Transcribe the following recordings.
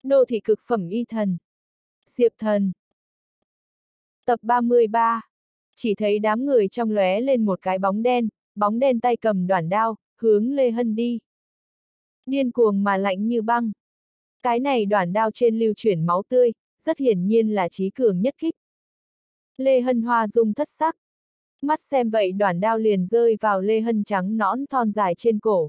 Đô thị cực phẩm y thần. Diệp thần. Tập 33. Chỉ thấy đám người trong lóe lên một cái bóng đen tay cầm đoản đao, hướng Lê Hân đi. Điên cuồng mà lạnh như băng. Cái này đoản đao trên lưu chuyển máu tươi, rất hiển nhiên là chí cường nhất kích. Lê Hân hoa dung thất sắc. Mắt xem vậy đoản đao liền rơi vào Lê Hân trắng nõn thon dài trên cổ.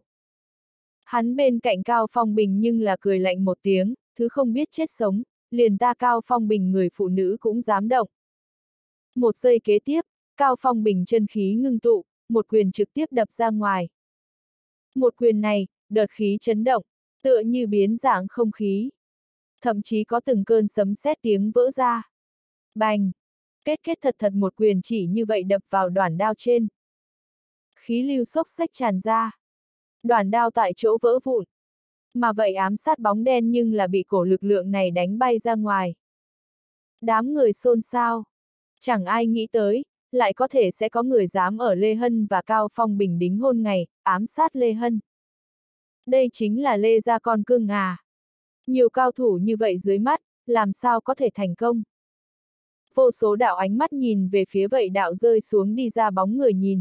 Hắn bên cạnh Cao Phong Bình nhưng là cười lạnh một tiếng, thứ không biết chết sống, liền ta Cao Phong Bình người phụ nữ cũng dám động. Một giây kế tiếp, Cao Phong Bình chân khí ngưng tụ, một quyền trực tiếp đập ra ngoài. Một quyền này, đợt khí chấn động, tựa như biến dạng không khí. Thậm chí có từng cơn sấm sét tiếng vỡ ra. Bành! Kết thật một quyền chỉ như vậy đập vào đoản đao trên. Khí lưu xốc xách tràn ra. Đoản đao tại chỗ vỡ vụn. Mà vậy ám sát bóng đen nhưng là bị cổ lực lượng này đánh bay ra ngoài. Đám người xôn xao. Chẳng ai nghĩ tới, lại có thể sẽ có người dám ở Lê Hân và Cao Phong Bình đính hôn ngày, ám sát Lê Hân. Đây chính là Lê gia con cưng à. Nhiều cao thủ như vậy dưới mắt, làm sao có thể thành công. Vô số đạo ánh mắt nhìn về phía vậy đạo rơi xuống đi ra bóng người nhìn.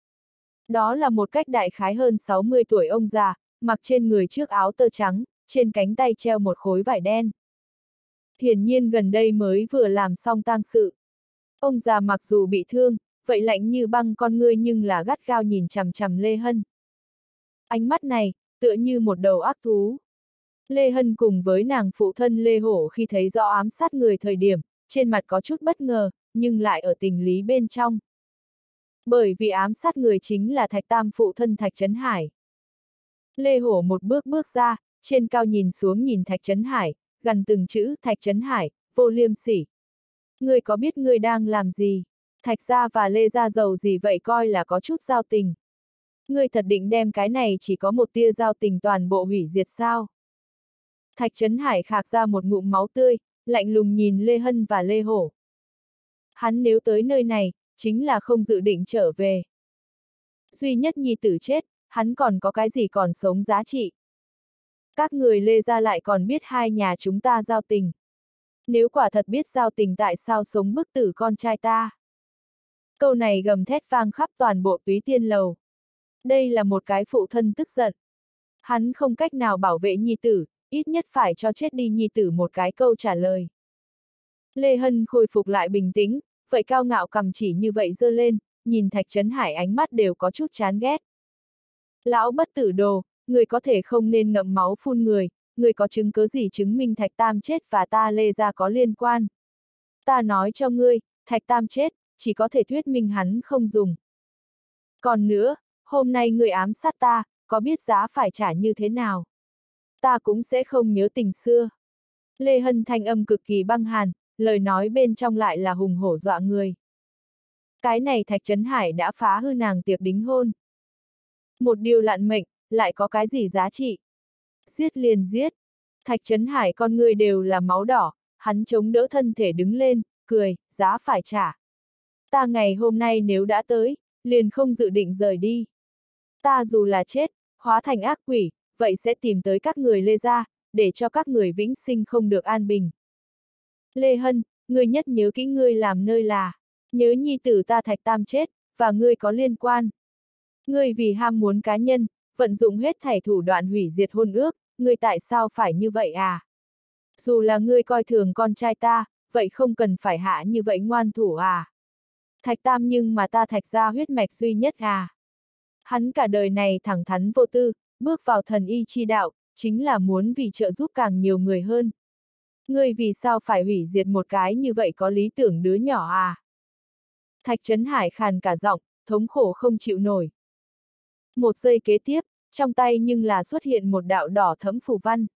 Đó là một cách đại khái hơn 60 tuổi ông già, mặc trên người chiếc áo tơ trắng, trên cánh tay treo một khối vải đen. Hiển nhiên gần đây mới vừa làm xong tang sự. Ông già mặc dù bị thương, vậy lạnh như băng con ngươi nhưng là gắt gao nhìn chằm chằm Lê Hân. Ánh mắt này, tựa như một đầu ác thú. Lê Hân cùng với nàng phụ thân Lê Hổ khi thấy rõ ám sát người thời điểm, trên mặt có chút bất ngờ, nhưng lại ở tình lý bên trong. Bởi vì ám sát người chính là Thạch Tam phụ thân Thạch Trấn Hải. Lê Hổ một bước bước ra, trên cao nhìn xuống nhìn Thạch Trấn Hải, gần từng chữ Thạch Trấn Hải, vô liêm sỉ. Ngươi có biết ngươi đang làm gì? Thạch gia và Lê gia giàu gì vậy coi là có chút giao tình. Ngươi thật định đem cái này chỉ có một tia giao tình toàn bộ hủy diệt sao? Thạch Trấn Hải khạc ra một ngụm máu tươi, lạnh lùng nhìn Lê Hân và Lê Hổ. Hắn nếu tới nơi này, chính là không dự định trở về. Duy nhất nhi tử chết, hắn còn có cái gì còn sống giá trị. Các người Lê gia lại còn biết hai nhà chúng ta giao tình. Nếu quả thật biết giao tình tại sao sống bức tử con trai ta. Câu này gầm thét vang khắp toàn bộ Túy Tiên Lầu. Đây là một cái phụ thân tức giận. Hắn không cách nào bảo vệ nhi tử, ít nhất phải cho chết đi nhi tử một cái câu trả lời. Lê Hân khôi phục lại bình tĩnh, vậy cao ngạo cầm chỉ như vậy giơ lên, nhìn Thạch Trấn Hải ánh mắt đều có chút chán ghét. Lão bất tử đồ, người có thể không nên ngậm máu phun người có chứng cứ gì chứng minh Thạch Tam chết và ta Lê gia có liên quan. Ta nói cho ngươi, Thạch Tam chết, chỉ có thể thuyết minh hắn không dùng. Còn nữa, hôm nay ngươi ám sát ta, có biết giá phải trả như thế nào? Ta cũng sẽ không nhớ tình xưa. Lê Hân thanh âm cực kỳ băng hàn, lời nói bên trong lại là hùng hổ dọa người. Cái này Thạch Trấn Hải đã phá hư nàng tiệc đính hôn. Một điều lạn mệnh, lại có cái gì giá trị? Giết liền giết. Thạch Trấn Hải con người đều là máu đỏ, hắn chống đỡ thân thể đứng lên, cười, giá phải trả. Ta ngày hôm nay nếu đã tới, liền không dự định rời đi. Ta dù là chết, hóa thành ác quỷ, vậy sẽ tìm tới các người Lê gia, để cho các người vĩnh sinh không được an bình. Lê Hân, ngươi nhất nhớ kỹ ngươi làm nơi là, nhớ nhi tử ta Thạch Tam chết, và ngươi có liên quan. Ngươi vì ham muốn cá nhân, vận dụng hết thảy thủ đoạn hủy diệt hôn ước, ngươi tại sao phải như vậy à? Dù là ngươi coi thường con trai ta, vậy không cần phải hạ như vậy ngoan thủ à? Thạch Tam nhưng mà ta Thạch gia huyết mạch duy nhất à? Hắn cả đời này thẳng thắn vô tư, bước vào thần y chi đạo, chính là muốn vì trợ giúp càng nhiều người hơn. Ngươi vì sao phải hủy diệt một cái như vậy có lý tưởng đứa nhỏ à? Thạch Trấn Hải khàn cả giọng, thống khổ không chịu nổi. Một giây kế tiếp, trong tay nhưng là xuất hiện một đạo đỏ thẫm phù văn.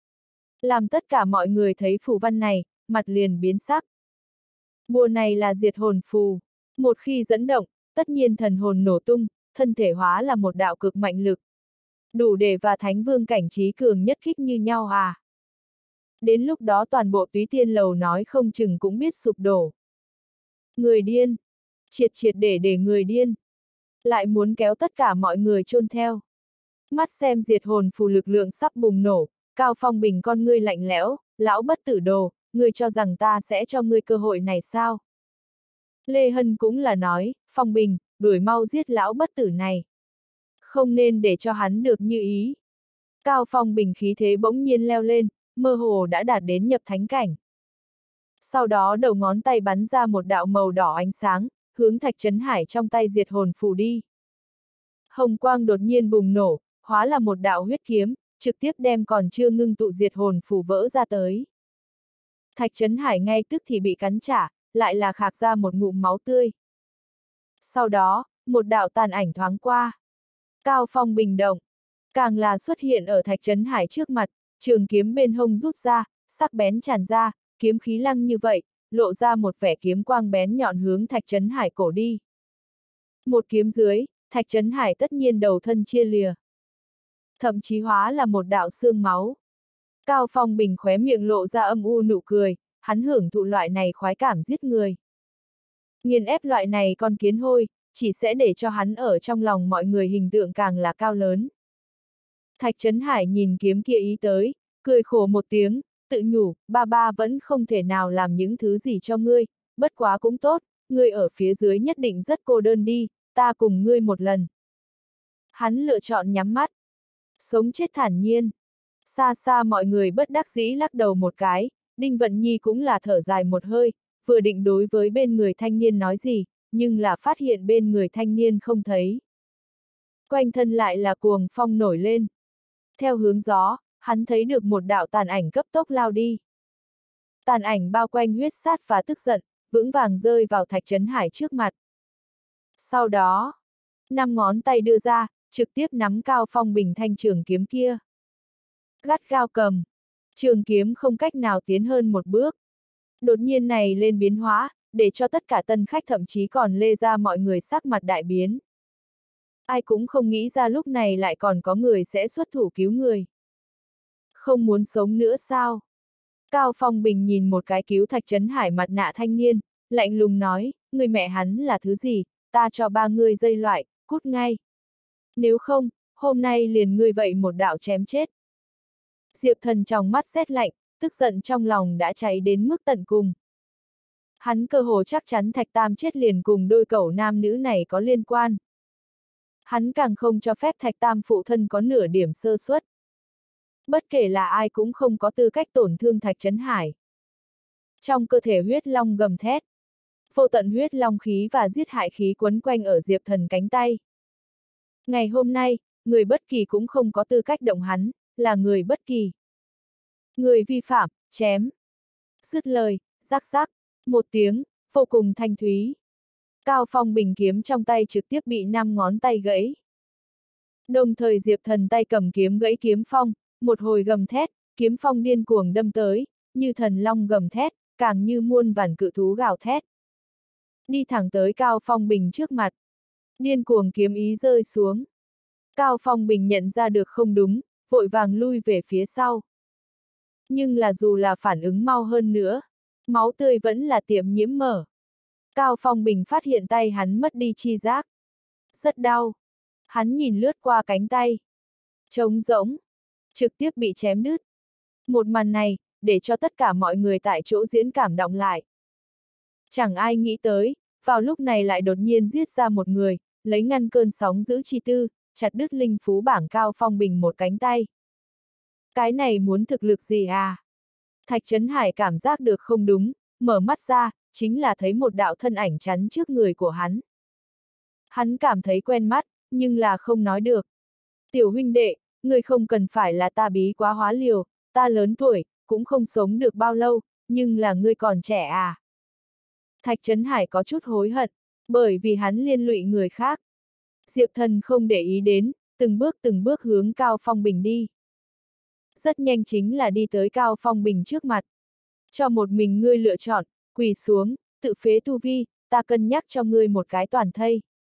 Làm tất cả mọi người thấy phù văn này, mặt liền biến sắc. Bùa này là diệt hồn phù. Một khi dẫn động, tất nhiên thần hồn nổ tung, thân thể hóa là một đạo cực mạnh lực. Đủ để và thánh vương cảnh trí cường nhất kích như nhau à. Đến lúc đó toàn bộ Túy Tiên Lầu nói không chừng cũng biết sụp đổ. Người điên. Triệt để người điên. Lại muốn kéo tất cả mọi người chôn theo. Mắt xem diệt hồn phù lực lượng sắp bùng nổ, Cao Phong Bình con ngươi lạnh lẽo, lão bất tử đồ, ngươi cho rằng ta sẽ cho ngươi cơ hội này sao? Lê Hân cũng là nói, Phong Bình, đuổi mau giết lão bất tử này. Không nên để cho hắn được như ý. Cao Phong Bình khí thế bỗng nhiên leo lên, mơ hồ đã đạt đến nhập thánh cảnh. Sau đó đầu ngón tay bắn ra một đạo màu đỏ ánh sáng, hướng Thạch Trấn Hải trong tay diệt hồn phù đi. Hồng quang đột nhiên bùng nổ, hóa là một đạo huyết kiếm, trực tiếp đem còn chưa ngưng tụ diệt hồn phù vỡ ra tới. Thạch Trấn Hải ngay tức thì bị cắn trả, lại là khạc ra một ngụm máu tươi. Sau đó, một đạo tàn ảnh thoáng qua. Cao Phong Bình động, càng là xuất hiện ở Thạch Trấn Hải trước mặt, trường kiếm bên hông rút ra, sắc bén tràn ra, kiếm khí lăng như vậy, lộ ra một vẻ kiếm quang bén nhọn hướng Thạch Trấn Hải cổ đi. Một kiếm dưới, Thạch Trấn Hải tất nhiên đầu thân chia lìa. Thậm chí hóa là một đạo xương máu. Cao Phong Bình khóe miệng lộ ra âm u nụ cười, hắn hưởng thụ loại này khoái cảm giết người. Nghiền ép loại này con kiến hôi, chỉ sẽ để cho hắn ở trong lòng mọi người hình tượng càng là cao lớn. Thạch Trấn Hải nhìn kiếm kia ý tới, cười khổ một tiếng, tự nhủ, ba vẫn không thể nào làm những thứ gì cho ngươi, bất quá cũng tốt, ngươi ở phía dưới nhất định rất cô đơn đi, ta cùng ngươi một lần. Hắn lựa chọn nhắm mắt, sống chết thản nhiên. Xa xa mọi người bất đắc dĩ lắc đầu một cái, Đinh Vận Nhi cũng là thở dài một hơi, vừa định đối với bên người thanh niên nói gì, nhưng là phát hiện bên người thanh niên không thấy. Quanh thân lại là cuồng phong nổi lên. Theo hướng gió, hắn thấy được một đạo tàn ảnh cấp tốc lao đi. Tàn ảnh bao quanh huyết sát và tức giận, vững vàng rơi vào Thạch Trấn Hải trước mặt. Sau đó, 5 ngón tay đưa ra, trực tiếp nắm Cao Phong Bình thanh trường kiếm kia. Gắt gao cầm, trường kiếm không cách nào tiến hơn một bước. Đột nhiên này lên biến hóa, để cho tất cả tân khách thậm chí còn lê ra mọi người sắc mặt đại biến. Ai cũng không nghĩ ra lúc này lại còn có người sẽ xuất thủ cứu người. Không muốn sống nữa sao? Cao Phong Bình nhìn một cái cứu Thạch Trấn Hải mặt nạ thanh niên, lạnh lùng nói, người mẹ hắn là thứ gì, ta cho 3 ngươi dây loại, cút ngay. Nếu không, hôm nay liền ngươi vậy một đạo chém chết. Diệp Thần trong mắt rét lạnh, tức giận trong lòng đã cháy đến mức tận cùng. Hắn cơ hồ chắc chắn Thạch Tam chết liền cùng đôi cẩu nam nữ này có liên quan. Hắn càng không cho phép Thạch Tam phụ thân có nửa điểm sơ suất. Bất kể là ai cũng không có tư cách tổn thương Thạch Trấn Hải. Trong cơ thể huyết long gầm thét. Vô tận huyết long khí và giết hại khí quấn quanh ở Diệp Thần cánh tay. Ngày hôm nay, người bất kỳ cũng không có tư cách động hắn, là người bất kỳ. Người vi phạm, chém. Dứt lời, rắc rắc, một tiếng, vô cùng thanh thúy. Cao Phong Bình kiếm trong tay trực tiếp bị 5 ngón tay gãy. Đồng thời Diệp Thần tay cầm kiếm gãy kiếm phong, một hồi gầm thét, kiếm phong điên cuồng đâm tới, như thần long gầm thét, càng như muôn vàn cự thú gào thét. Đi thẳng tới Cao Phong Bình trước mặt. Điên cuồng kiếm ý rơi xuống. Cao Phong Bình nhận ra được không đúng, vội vàng lui về phía sau. Nhưng là dù là phản ứng mau hơn nữa, máu tươi vẫn là tiệm nhiễm mở. Cao Phong Bình phát hiện tay hắn mất đi chi giác. Rất đau. Hắn nhìn lướt qua cánh tay. Trống rỗng. Trực tiếp bị chém đứt. Một màn này, để cho tất cả mọi người tại chỗ diễn cảm động lại. Chẳng ai nghĩ tới, vào lúc này lại đột nhiên giết ra một người, lấy ngăn cơn sóng giữ chi tư, chặt đứt linh phú bảng Cao Phong Bình một cánh tay. Cái này muốn thực lực gì à? Thạch Trấn Hải cảm giác được không đúng, mở mắt ra, chính là thấy một đạo thân ảnh chắn trước người của hắn. Hắn cảm thấy quen mắt, nhưng là không nói được. Tiểu huynh đệ, ngươi không cần phải là ta bí quá hóa liều, ta lớn tuổi, cũng không sống được bao lâu, nhưng là ngươi còn trẻ à? Thạch Trấn Hải có chút hối hận, bởi vì hắn liên lụy người khác. Diệp Thần không để ý đến, từng bước hướng Cao Phong Bình đi. Rất nhanh chính là đi tới Cao Phong Bình trước mặt. Cho một mình ngươi lựa chọn, quỳ xuống, tự phế tu vi, ta cân nhắc cho ngươi một cái toàn thây.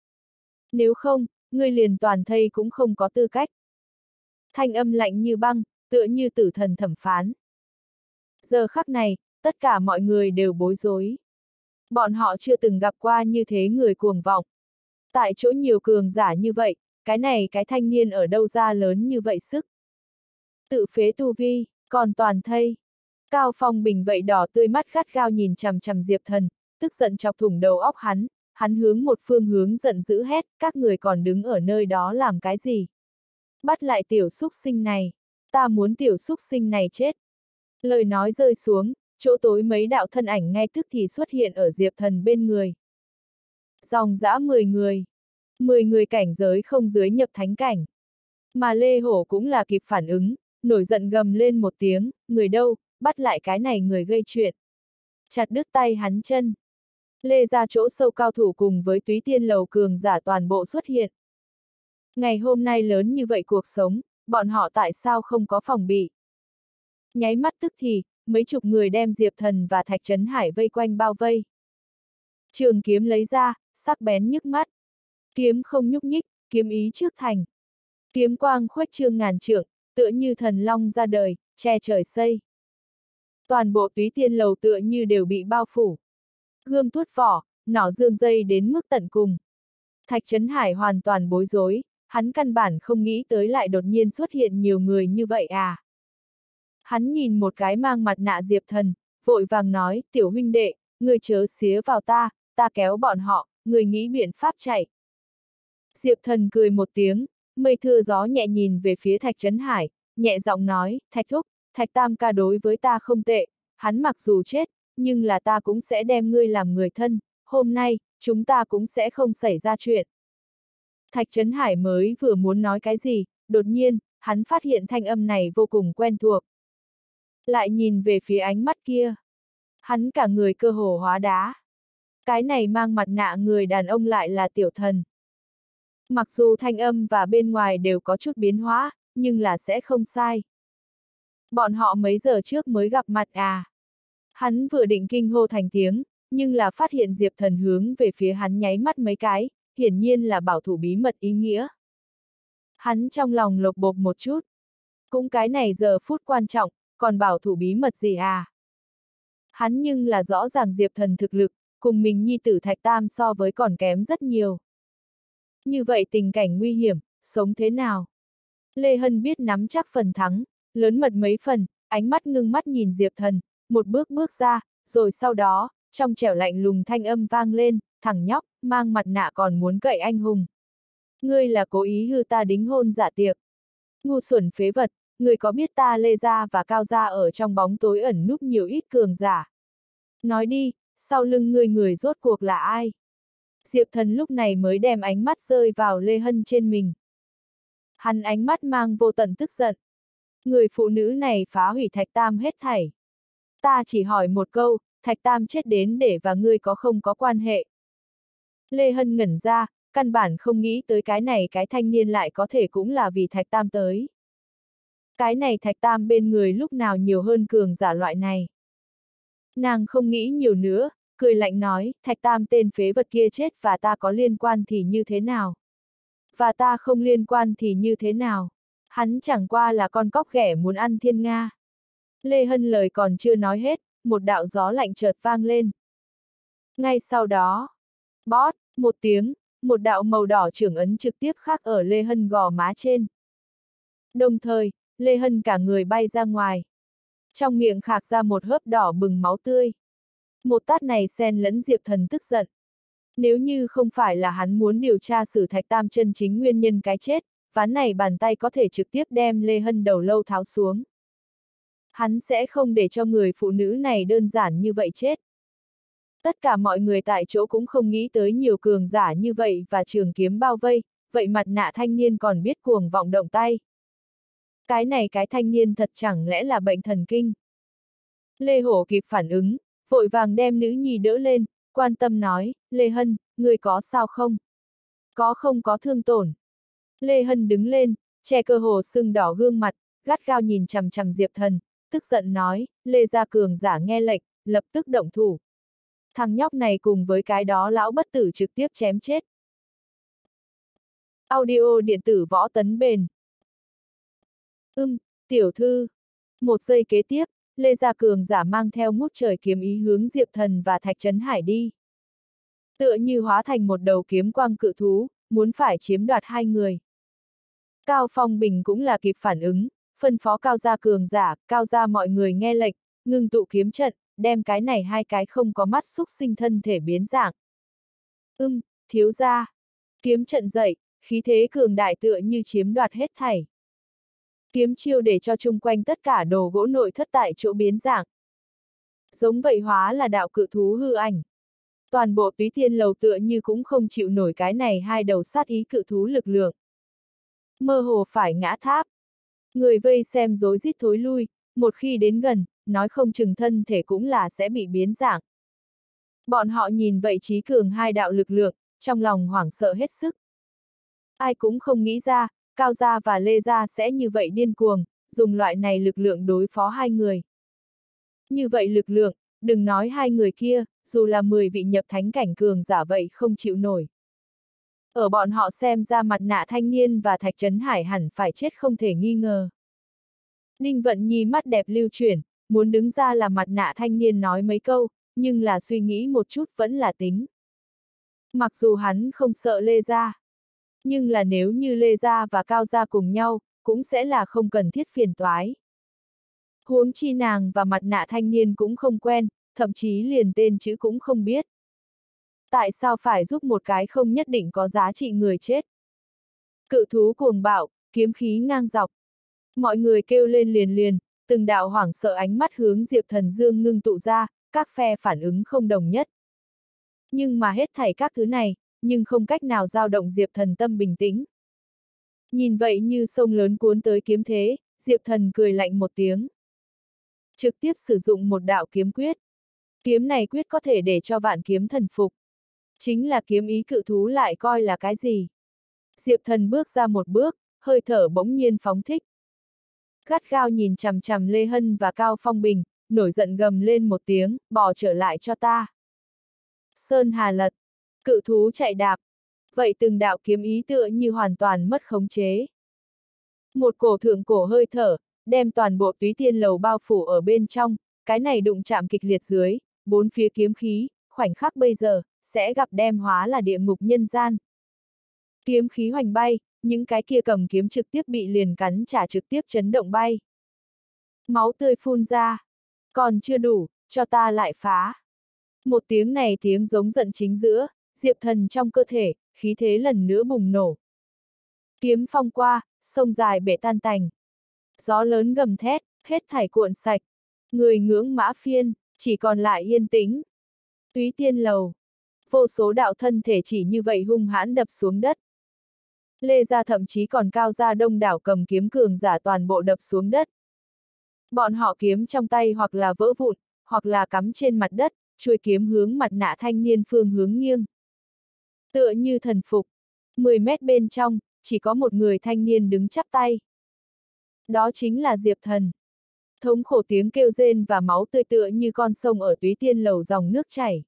Nếu không, ngươi liền toàn thây cũng không có tư cách. Thanh âm lạnh như băng, tựa như tử thần thẩm phán. Giờ khắc này, tất cả mọi người đều bối rối. Bọn họ chưa từng gặp qua như thế người cuồng vọng. Tại chỗ nhiều cường giả như vậy, cái thanh niên ở đâu ra lớn như vậy sức. Tự phế tu vi, còn toàn thây. Cao Phong Bình vậy đỏ tươi mắt gắt gao nhìn chằm chằm Diệp Thần, tức giận chọc thủng đầu óc hắn hướng một phương hướng giận dữ hét, các người còn đứng ở nơi đó làm cái gì? Bắt lại tiểu xúc sinh này, ta muốn tiểu xúc sinh này chết. Lời nói rơi xuống, chỗ tối mấy đạo thân ảnh ngay tức thì xuất hiện ở Diệp Thần bên người. Dòng dã 10 người. 10 người cảnh giới không dưới nhập thánh cảnh. Mà Lê Hổ cũng là kịp phản ứng, nổi giận gầm lên một tiếng, người đâu, bắt lại cái này người gây chuyện. Chặt đứt tay hắn chân. Lê ra chỗ sâu cao thủ cùng với Túy Tiên Lầu cường giả toàn bộ xuất hiện. Ngày hôm nay lớn như vậy cuộc sống, bọn họ tại sao không có phòng bị? Nháy mắt tức thì, mấy chục người đem Diệp Thần và Thạch Trấn Hải vây quanh bao vây. Trường kiếm lấy ra, sắc bén nhức mắt. Kiếm không nhúc nhích, kiếm ý trước thành. Kiếm quang khuếch trương ngàn trượng, tựa như thần long ra đời, che trời xây. Toàn bộ Túy Tiên Lầu tựa như đều bị bao phủ. Gươm tuốt vỏ, nỏ dương dây đến mức tận cùng. Thạch Trấn Hải hoàn toàn bối rối, hắn căn bản không nghĩ tới lại đột nhiên xuất hiện nhiều người như vậy à. Hắn nhìn một cái mang mặt nạ Diệp Thần, vội vàng nói, tiểu huynh đệ, người chớ xía vào ta kéo bọn họ, người nghĩ biện pháp chạy. Diệp Thần cười một tiếng, mây thưa gió nhẹ nhìn về phía Thạch Trấn Hải, nhẹ giọng nói, Thạch thúc, Thạch Tam ca đối với ta không tệ, hắn mặc dù chết, nhưng là ta cũng sẽ đem ngươi làm người thân, hôm nay, chúng ta cũng sẽ không xảy ra chuyện. Thạch Trấn Hải mới vừa muốn nói cái gì, đột nhiên, hắn phát hiện thanh âm này vô cùng quen thuộc. Lại nhìn về phía ánh mắt kia. Hắn cả người cơ hồ hóa đá. Cái này mang mặt nạ người đàn ông lại là Tiểu Thần. Mặc dù thanh âm và bên ngoài đều có chút biến hóa, nhưng là sẽ không sai. Bọn họ mấy giờ trước mới gặp mặt à? Hắn vừa định kinh hô thành tiếng, nhưng là phát hiện Diệp Thần hướng về phía hắn nháy mắt mấy cái, hiển nhiên là bảo thủ bí mật ý nghĩa. Hắn trong lòng lột bột một chút. Cũng cái này giờ phút quan trọng, còn bảo thủ bí mật gì à? Hắn nhưng là rõ ràng Diệp Thần thực lực, cùng mình nhi tử Thạch Tam so với còn kém rất nhiều. Như vậy tình cảnh nguy hiểm, sống thế nào? Lê Hân biết nắm chắc phần thắng, lớn mật mấy phần, ánh mắt ngưng mắt nhìn Diệp Thần, một bước bước ra, rồi sau đó, trong trẻo lạnh lùng thanh âm vang lên, thằng nhóc, mang mặt nạ còn muốn cậy anh hùng. Ngươi là cố ý hư ta đính hôn giả tiệc. Ngu xuẩn phế vật, ngươi có biết ta Lê gia và Cao gia ở trong bóng tối ẩn núp nhiều ít cường giả. Nói đi, sau lưng ngươi người rốt cuộc là ai? Diệp Thần lúc này mới đem ánh mắt rơi vào Lê Hân trên mình. Hắn ánh mắt mang vô tận tức giận. Người phụ nữ này phá hủy Thạch Tam hết thảy. Ta chỉ hỏi một câu, Thạch Tam chết đến để và ngươi có không có quan hệ. Lê Hân ngẩn ra, căn bản không nghĩ tới cái này cái thanh niên lại có thể cũng là vì Thạch Tam tới. Cái này Thạch Tam bên người lúc nào nhiều hơn cường giả loại này. Nàng không nghĩ nhiều nữa, cười lạnh nói, Thạch Tam tên phế vật kia chết và ta có liên quan thì như thế nào? Và ta không liên quan thì như thế nào? Hắn chẳng qua là con cóc ghẻ muốn ăn thiên nga. Lê Hân lời còn chưa nói hết, một đạo gió lạnh chợt vang lên. Ngay sau đó, bót, một tiếng, một đạo màu đỏ chưởng ấn trực tiếp khắc ở Lê Hân gò má trên. Đồng thời, Lê Hân cả người bay ra ngoài. Trong miệng khạc ra một hớp đỏ bừng máu tươi. Một tát này xen lẫn Diệp Thần tức giận. Nếu như không phải là hắn muốn điều tra xử Thạch Tam chân chính nguyên nhân cái chết, ván này bàn tay có thể trực tiếp đem Lê Hân đầu lâu tháo xuống. Hắn sẽ không để cho người phụ nữ này đơn giản như vậy chết. Tất cả mọi người tại chỗ cũng không nghĩ tới nhiều cường giả như vậy và trường kiếm bao vây, vậy mặt nạ thanh niên còn biết cuồng vọng động tay. Cái này cái thanh niên thật chẳng lẽ là bệnh thần kinh. Lê Hổ kịp phản ứng, vội vàng đem nữ nhi đỡ lên, quan tâm nói, Lê Hân, người có sao không? Có không có thương tổn? Lê Hân đứng lên, che cơ hồ sưng đỏ gương mặt, gắt gao nhìn chằm chằm Diệp Thần, tức giận nói, Lê gia cường giả nghe lệnh, lập tức động thủ. Thằng nhóc này cùng với cái đó lão bất tử trực tiếp chém chết. Audio điện tử võ tấn bền. Tiểu thư. Một giây kế tiếp, Lê gia cường giả mang theo ngút trời kiếm ý hướng Diệp Thần và Thạch Trấn Hải đi. Tựa như hóa thành một đầu kiếm quang cự thú, muốn phải chiếm đoạt hai người. Cao Phong Bình cũng là kịp phản ứng, phân phó Cao gia cường giả, Cao gia mọi người nghe lệnh, ngưng tụ kiếm trận, đem cái này hai cái không có mắt xúc sinh thân thể biến dạng. Thiếu gia. Kiếm trận dậy, khí thế cường đại tựa như chiếm đoạt hết thảy. Kiếm chiêu để cho chung quanh tất cả đồ gỗ nội thất tại chỗ biến dạng. Giống vậy hóa là đạo cự thú hư ảnh. Toàn bộ Túy Tiên lầu tựa như cũng không chịu nổi cái này hai đầu sát ý cự thú lực lượng. Mơ hồ phải ngã tháp. Người vây xem rối rít thối lui, một khi đến gần, nói không chừng thân thể cũng là sẽ bị biến dạng. Bọn họ nhìn vậy trí cường hai đạo lực lượng, trong lòng hoảng sợ hết sức. Ai cũng không nghĩ ra, Cao Gia và Lê Gia sẽ như vậy điên cuồng, dùng loại này lực lượng đối phó hai người. Như vậy lực lượng, đừng nói hai người kia, dù là 10 vị nhập thánh cảnh cường giả vậy không chịu nổi. Ở bọn họ xem ra mặt nạ thanh niên và Thạch Trấn Hải hẳn phải chết không thể nghi ngờ. Ninh Vận Nhi mắt đẹp lưu chuyển, muốn đứng ra là mặt nạ thanh niên nói mấy câu, nhưng là suy nghĩ một chút vẫn là tính. Mặc dù hắn không sợ Lê Gia, nhưng là nếu như Lê Gia và Cao Gia cùng nhau, cũng sẽ là không cần thiết phiền toái. Huống chi nàng và mặt nạ thanh niên cũng không quen, thậm chí liền tên chữ cũng không biết. Tại sao phải giúp một cái không nhất định có giá trị người chết? Cự thú cuồng bạo, kiếm khí ngang dọc. Mọi người kêu lên liền, từng đạo hoảng sợ ánh mắt hướng Diệp Thần Dương ngưng tụ ra, các phe phản ứng không đồng nhất. Nhưng mà hết thảy các thứ này, nhưng không cách nào dao động Diệp Thần tâm bình tĩnh. Nhìn vậy như sông lớn cuốn tới kiếm thế, Diệp Thần cười lạnh một tiếng. Trực tiếp sử dụng một đạo kiếm quyết. Kiếm này quyết có thể để cho vạn kiếm thần phục. Chính là kiếm ý cự thú lại coi là cái gì? Diệp Thần bước ra một bước, hơi thở bỗng nhiên phóng thích. Gắt gao nhìn chằm chằm Lê Hân và Cao Phong Bình, nổi giận gầm lên một tiếng, bỏ trở lại cho ta. Sơn Hà lật, cự thú chạy đạp. Vậy từng đạo kiếm ý tựa như hoàn toàn mất khống chế. Một cổ thượng cổ hơi thở, đem toàn bộ Túy Tiên lầu bao phủ ở bên trong, cái này đụng chạm kịch liệt dưới, bốn phía kiếm khí, khoảnh khắc bây giờ, sẽ gặp đem hóa là địa ngục nhân gian. Kiếm khí hoành bay, những cái kia cầm kiếm trực tiếp bị liền cắn trả trực tiếp chấn động bay. Máu tươi phun ra. Còn chưa đủ, cho ta lại phá. Một tiếng này tiếng giống giận chính giữa, Diệp Thần trong cơ thể, khí thế lần nữa bùng nổ. Kiếm phong qua, sông dài bể tan tành. Gió lớn gầm thét, hết thảy cuộn sạch. Người ngưỡng mã phiên, chỉ còn lại yên tĩnh. Túy Tiên lầu. Vô số đạo thân thể chỉ như vậy hung hãn đập xuống đất. Lê Gia thậm chí còn Cao Gia đông đảo cầm kiếm cường giả toàn bộ đập xuống đất. Bọn họ kiếm trong tay hoặc là vỡ vụn, hoặc là cắm trên mặt đất, chuôi kiếm hướng mặt nạ thanh niên phương hướng nghiêng. Tựa như thần phục, 10 mét bên trong, chỉ có một người thanh niên đứng chắp tay. Đó chính là Diệp Thần. Thống khổ tiếng kêu rên và máu tươi tựa như con sông ở Túy Tiên lầu dòng nước chảy.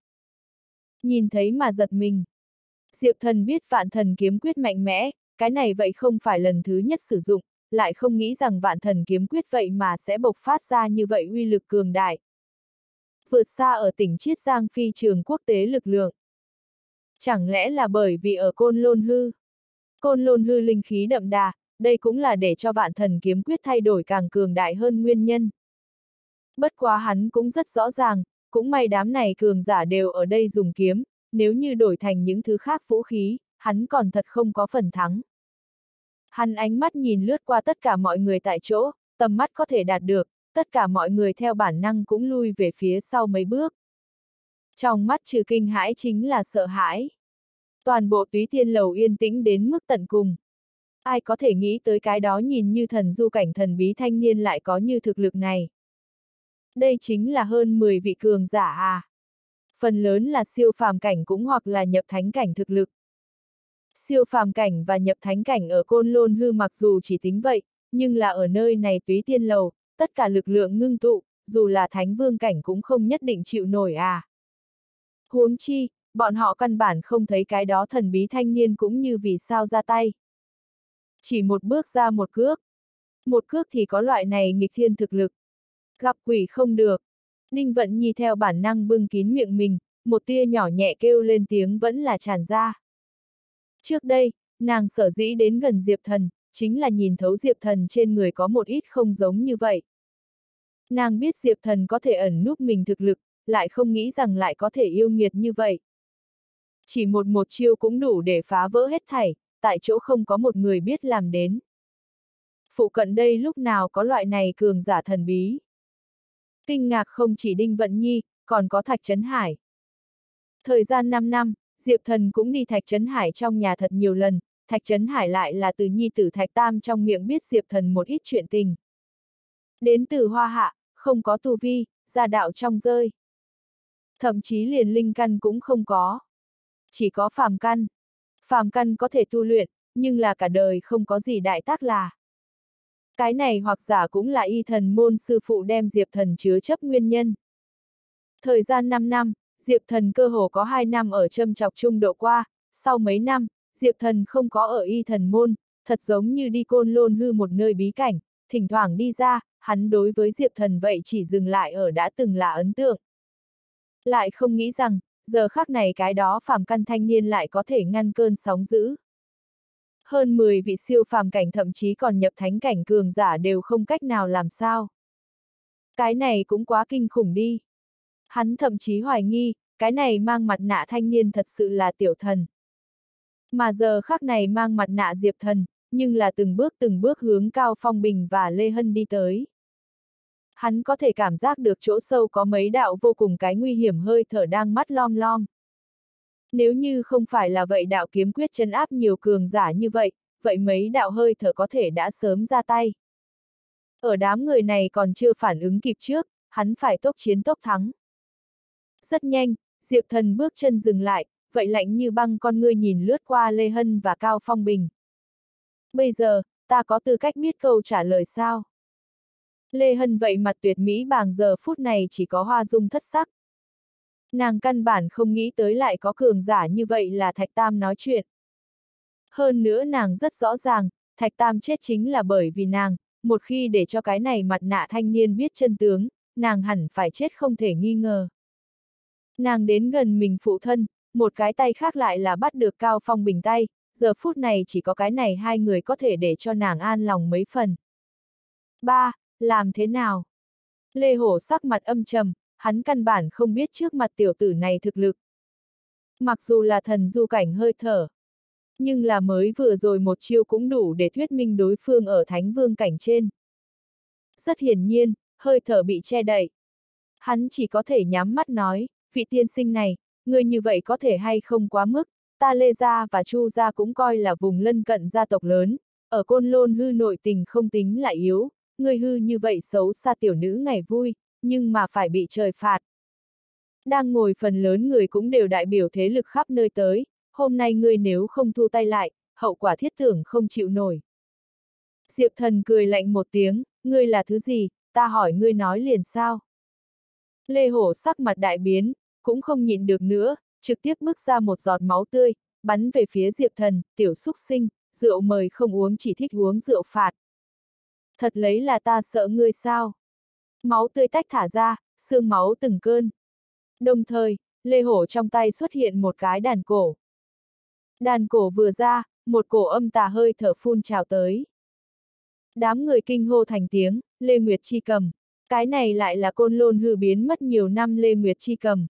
Nhìn thấy mà giật mình. Diệp Thần biết Vạn Thần kiếm quyết mạnh mẽ, cái này vậy không phải lần thứ nhất sử dụng, lại không nghĩ rằng Vạn Thần kiếm quyết vậy mà sẽ bộc phát ra như vậy uy lực cường đại. Vượt xa ở tỉnh Chiết Giang phi trường quốc tế lực lượng. Chẳng lẽ là bởi vì ở Côn Lôn Hư? Côn Lôn Hư linh khí đậm đà, đây cũng là để cho Vạn Thần kiếm quyết thay đổi càng cường đại hơn nguyên nhân. Bất quá hắn cũng rất rõ ràng, cũng may đám này cường giả đều ở đây dùng kiếm, nếu như đổi thành những thứ khác vũ khí, hắn còn thật không có phần thắng. Hắn ánh mắt nhìn lướt qua tất cả mọi người tại chỗ, tầm mắt có thể đạt được, tất cả mọi người theo bản năng cũng lui về phía sau mấy bước. Trong mắt trừ kinh hãi chính là sợ hãi. Toàn bộ Túy Tiên lầu yên tĩnh đến mức tận cùng. Ai có thể nghĩ tới cái đó nhìn như thần du cảnh thần bí thanh niên lại có như thực lực này. Đây chính là hơn 10 vị cường giả à. Phần lớn là siêu phàm cảnh cũng hoặc là nhập thánh cảnh thực lực. Siêu phàm cảnh và nhập thánh cảnh ở Côn Lôn Hư mặc dù chỉ tính vậy, nhưng là ở nơi này Túy Tiên lầu, tất cả lực lượng ngưng tụ, dù là thánh vương cảnh cũng không nhất định chịu nổi à. Huống chi, bọn họ căn bản không thấy cái đó thần bí thanh niên cũng như vì sao ra tay. Chỉ một bước ra một cước. Một cước thì có loại này nghịch thiên thực lực. Gặp quỷ không được. Ninh Vận Nhi theo bản năng bưng kín miệng mình, một tia nhỏ nhẹ kêu lên tiếng vẫn là tràn ra. Trước đây, nàng sở dĩ đến gần Diệp Thần, chính là nhìn thấu Diệp Thần trên người có một ít không giống như vậy. Nàng biết Diệp Thần có thể ẩn núp mình thực lực, lại không nghĩ rằng lại có thể yêu nghiệt như vậy. Chỉ một chiêu cũng đủ để phá vỡ hết thảy, tại chỗ không có một người biết làm đến. Phụ cận đây lúc nào có loại này cường giả thần bí. Kinh ngạc không chỉ Đinh Vận Nhi, còn có Thạch Trấn Hải. Thời gian 5 năm, Diệp Thần cũng đi Thạch Trấn Hải trong nhà thật nhiều lần, Thạch Trấn Hải lại là từ nhi tử Thạch Tam trong miệng biết Diệp Thần một ít chuyện tình. Đến từ Hoa Hạ, không có tu vi, gia đạo trong rơi. Thậm chí liền linh căn cũng không có. Chỉ có phàm căn. Phàm căn có thể tu luyện, nhưng là cả đời không có gì đại tác là. Cái này hoặc giả cũng là y thần môn sư phụ đem Diệp Thần chứa chấp nguyên nhân. Thời gian 5 năm, Diệp Thần cơ hồ có 2 năm ở châm chọc trung độ qua, sau mấy năm, Diệp Thần không có ở y thần môn, thật giống như đi Côn Lôn hư một nơi bí cảnh, thỉnh thoảng đi ra, hắn đối với Diệp Thần vậy chỉ dừng lại ở đã từng là ấn tượng. Lại không nghĩ rằng, giờ khắc này cái đó phàm căn thanh niên lại có thể ngăn cơn sóng dữ. Hơn 10 vị siêu phàm cảnh thậm chí còn nhập thánh cảnh cường giả đều không cách nào làm sao. Cái này cũng quá kinh khủng đi. Hắn thậm chí hoài nghi, cái này mang mặt nạ thanh niên thật sự là tiểu thần. Mà giờ khắc này mang mặt nạ Diệp Thần, nhưng là từng bước hướng Cao Phong Bình và Lê Hân đi tới. Hắn có thể cảm giác được chỗ sâu có mấy đạo vô cùng cái nguy hiểm hơi thở đang mắt lom lom. Nếu như không phải là vậy đạo kiếm quyết trấn áp nhiều cường giả như vậy, vậy mấy đạo hơi thở có thể đã sớm ra tay. Ở đám người này còn chưa phản ứng kịp trước, hắn phải tốc chiến tốc thắng. Rất nhanh, Diệp Thần bước chân dừng lại, vậy lạnh như băng con ngươi nhìn lướt qua Lê Hân và Cao Phong Bình. Bây giờ, ta có tư cách biết câu trả lời sao? Lê Hân vậy mặt tuyệt mỹ bàng giờ phút này chỉ có hoa dung thất sắc. Nàng căn bản không nghĩ tới lại có cường giả như vậy là Thạch Tam nói chuyện. Hơn nữa nàng rất rõ ràng, Thạch Tam chết chính là bởi vì nàng, một khi để cho cái này mặt nạ thanh niên biết chân tướng, nàng hẳn phải chết không thể nghi ngờ. Nàng đến gần mình phụ thân, một cái tay khác lại là bắt được Cao Phong Bình tay, giờ phút này chỉ có cái này hai người có thể để cho nàng an lòng mấy phần. Ba, làm thế nào? Lê Hổ sắc mặt âm trầm, hắn căn bản không biết trước mặt tiểu tử này thực lực. Mặc dù là thần du cảnh hơi thở, nhưng là mới vừa rồi một chiêu cũng đủ để thuyết minh đối phương ở thánh vương cảnh trên. Rất hiển nhiên, hơi thở bị che đậy. Hắn chỉ có thể nhắm mắt nói, vị tiên sinh này, người như vậy có thể hay không quá mức, ta Lê gia và Chu gia cũng coi là vùng lân cận gia tộc lớn, ở Côn Lôn hư nội tình không tính là yếu, người hư như vậy xấu xa tiểu nữ ngày vui, nhưng mà phải bị trời phạt. Đang ngồi phần lớn người cũng đều đại biểu thế lực khắp nơi tới, hôm nay ngươi nếu không thu tay lại, hậu quả thiết tưởng không chịu nổi. Diệp Thần cười lạnh một tiếng, ngươi là thứ gì, ta hỏi ngươi nói liền sao? Lê Hổ sắc mặt đại biến, cũng không nhịn được nữa, trực tiếp bước ra một giọt máu tươi, bắn về phía Diệp Thần, tiểu xúc sinh, rượu mời không uống chỉ thích uống rượu phạt. Thật lấy là ta sợ ngươi sao? Máu tươi tách thả ra, xương máu từng cơn. Đồng thời, Lê Hổ trong tay xuất hiện một cái đàn cổ. Đàn cổ vừa ra, một cổ âm tà hơi thở phun trào tới. Đám người kinh hô thành tiếng, Lê Nguyệt Chi Cầm. Cái này lại là Côn Lôn hư biến mất nhiều năm Lê Nguyệt Chi Cầm.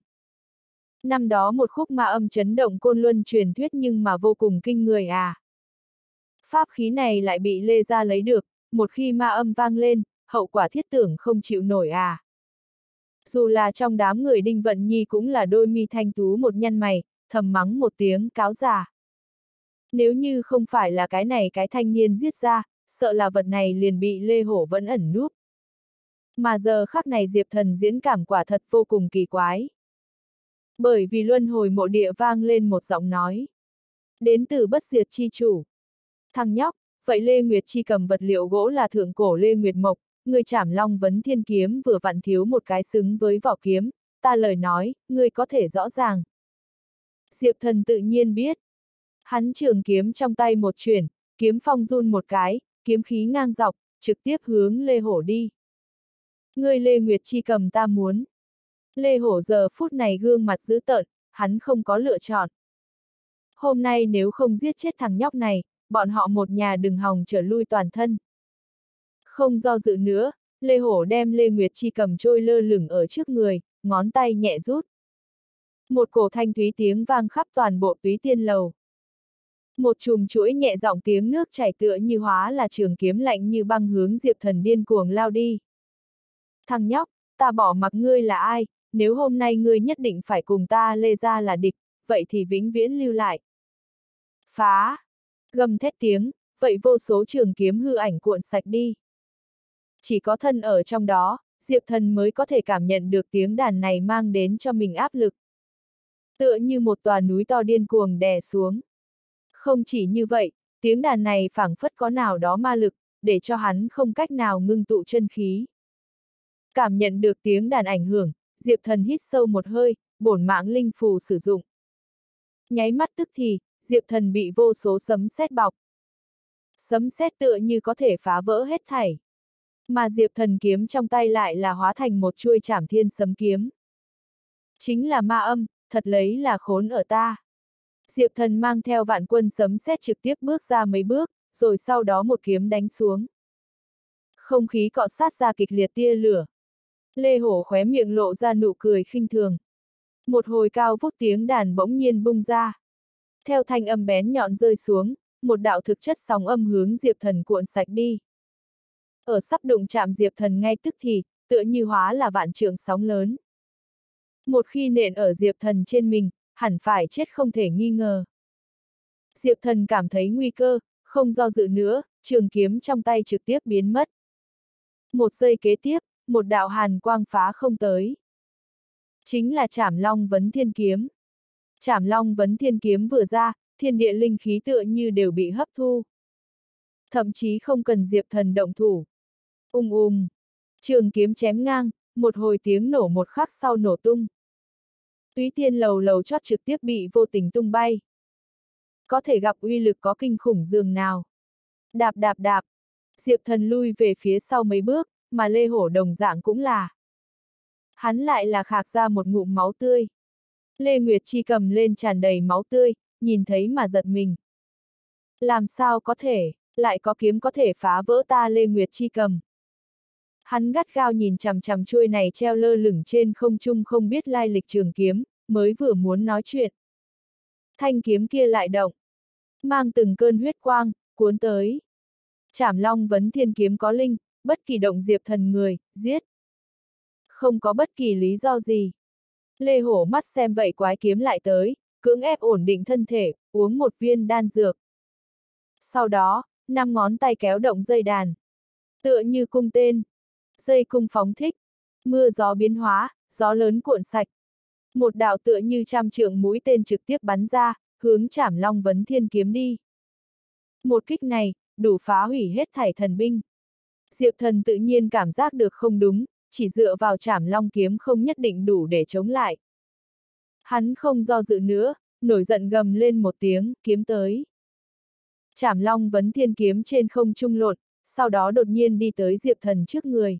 Năm đó một khúc ma âm chấn động Côn Luân truyền thuyết nhưng mà vô cùng kinh người à. Pháp khí này lại bị Lê gia lấy được, một khi ma âm vang lên, hậu quả thiết tưởng không chịu nổi à. Dù là trong đám người Đinh Vận Nhi cũng là đôi mi thanh tú một nhăn mày, thầm mắng một tiếng cáo già. Nếu như không phải là cái này cái thanh niên giết ra, sợ là vật này liền bị Lê Hổ vẫn ẩn núp. Mà giờ khắc này Diệp Thần diễn cảm quả thật vô cùng kỳ quái. Bởi vì luân hồi mộ địa vang lên một giọng nói. Đến từ bất diệt chi chủ. Thằng nhóc, vậy Lê Nguyệt Chi Cầm vật liệu gỗ là thượng cổ Lê Nguyệt Mộc, người chảm long vấn thiên kiếm vừa vặn thiếu một cái xứng với vỏ kiếm, ta lời nói, ngươi có thể rõ ràng. Diệp Thần tự nhiên biết. Hắn trường kiếm trong tay một chuyển, kiếm phong run một cái, kiếm khí ngang dọc, trực tiếp hướng Lê Hổ đi. Ngươi Lê Nguyệt Chi Cầm ta muốn. Lê Hổ giờ phút này gương mặt dữ tợn, hắn không có lựa chọn. Hôm nay nếu không giết chết thằng nhóc này, bọn họ một nhà đừng hòng trở lui toàn thân. Không do dự nữa, Lê Hổ đem Lê Nguyệt Chi cầm trôi lơ lửng ở trước người, ngón tay nhẹ rút. Một cổ thanh thúy tiếng vang khắp toàn bộ Túy Tiên Lầu. Một chùm chuỗi nhẹ giọng tiếng nước chảy tựa như hóa là trường kiếm lạnh như băng hướng Diệp Thần điên cuồng lao đi. Thằng nhóc, ta bỏ mặc ngươi là ai, nếu hôm nay ngươi nhất định phải cùng ta Lê gia là địch, vậy thì vĩnh viễn lưu lại. Phá! Gầm thét tiếng, vậy vô số trường kiếm hư ảnh cuộn sạch đi. Chỉ có thân ở trong đó, Diệp Thần mới có thể cảm nhận được tiếng đàn này mang đến cho mình áp lực. Tựa như một tòa núi to điên cuồng đè xuống. Không chỉ như vậy, tiếng đàn này phảng phất có nào đó ma lực, để cho hắn không cách nào ngưng tụ chân khí. Cảm nhận được tiếng đàn ảnh hưởng, Diệp Thần hít sâu một hơi, bổn mạng linh phù sử dụng. Nháy mắt tức thì, Diệp Thần bị vô số sấm sét bọc. Sấm sét tựa như có thể phá vỡ hết thảy. Mà Diệp Thần kiếm trong tay lại là hóa thành một chuôi trảm thiên sấm kiếm. Chính là ma âm, thật lấy là khốn ở ta. Diệp Thần mang theo vạn quân sấm sét trực tiếp bước ra mấy bước, rồi sau đó một kiếm đánh xuống. Không khí cọ sát ra kịch liệt tia lửa. Lê Hổ khóe miệng lộ ra nụ cười khinh thường. Một hồi cao vút tiếng đàn bỗng nhiên bung ra. Theo thanh âm bén nhọn rơi xuống, một đạo thực chất sóng âm hướng Diệp Thần cuộn sạch đi. Ở sắp đụng chạm Diệp Thần ngay tức thì, tựa như hóa là vạn trượng sóng lớn. Một khi nện ở Diệp Thần trên mình, hẳn phải chết không thể nghi ngờ. Diệp Thần cảm thấy nguy cơ, không do dự nữa, trường kiếm trong tay trực tiếp biến mất. Một giây kế tiếp, một đạo hàn quang phá không tới. Chính là Trảm Long Vấn Thiên Kiếm. Trảm Long Vấn Thiên Kiếm vừa ra, thiên địa linh khí tựa như đều bị hấp thu. Thậm chí không cần Diệp Thần động thủ. Trường kiếm chém ngang, một hồi tiếng nổ một khắc sau nổ tung. Túy Tiên Lầu lầu chót trực tiếp bị vô tình tung bay. Có thể gặp uy lực có kinh khủng dường nào. Đạp đạp đạp, Diệp Thần lui về phía sau mấy bước, mà Lê Hổ đồng dạng cũng là. Hắn lại là khạc ra một ngụm máu tươi. Lê Nguyệt Chi cầm lên tràn đầy máu tươi, nhìn thấy mà giật mình. Làm sao có thể, lại có kiếm có thể phá vỡ ta Lê Nguyệt Chi cầm. Hắn gắt gao nhìn chằm chằm chuôi này treo lơ lửng trên không trung không biết lai lịch trường kiếm, mới vừa muốn nói chuyện. Thanh kiếm kia lại động, mang từng cơn huyết quang, cuốn tới. Trảm Long Vấn Thiên Kiếm có linh, bất kỳ động Diệp Thần người, giết. Không có bất kỳ lý do gì. Lê Hổ mắt xem vậy quái kiếm lại tới, cưỡng ép ổn định thân thể, uống một viên đan dược. Sau đó, 5 ngón tay kéo động dây đàn. Tựa như cung tên. Dây cung phóng thích. Mưa gió biến hóa, gió lớn cuộn sạch. Một đạo tựa như trăm trượng mũi tên trực tiếp bắn ra, hướng Trảm Long Vấn Thiên Kiếm đi. Một kích này, đủ phá hủy hết thảy thần binh. Diệp Thần tự nhiên cảm giác được không đúng, chỉ dựa vào Trảm Long kiếm không nhất định đủ để chống lại. Hắn không do dự nữa, nổi giận gầm lên một tiếng, kiếm tới. Trảm Long Vấn Thiên Kiếm trên không trung lộn, sau đó đột nhiên đi tới Diệp Thần trước người.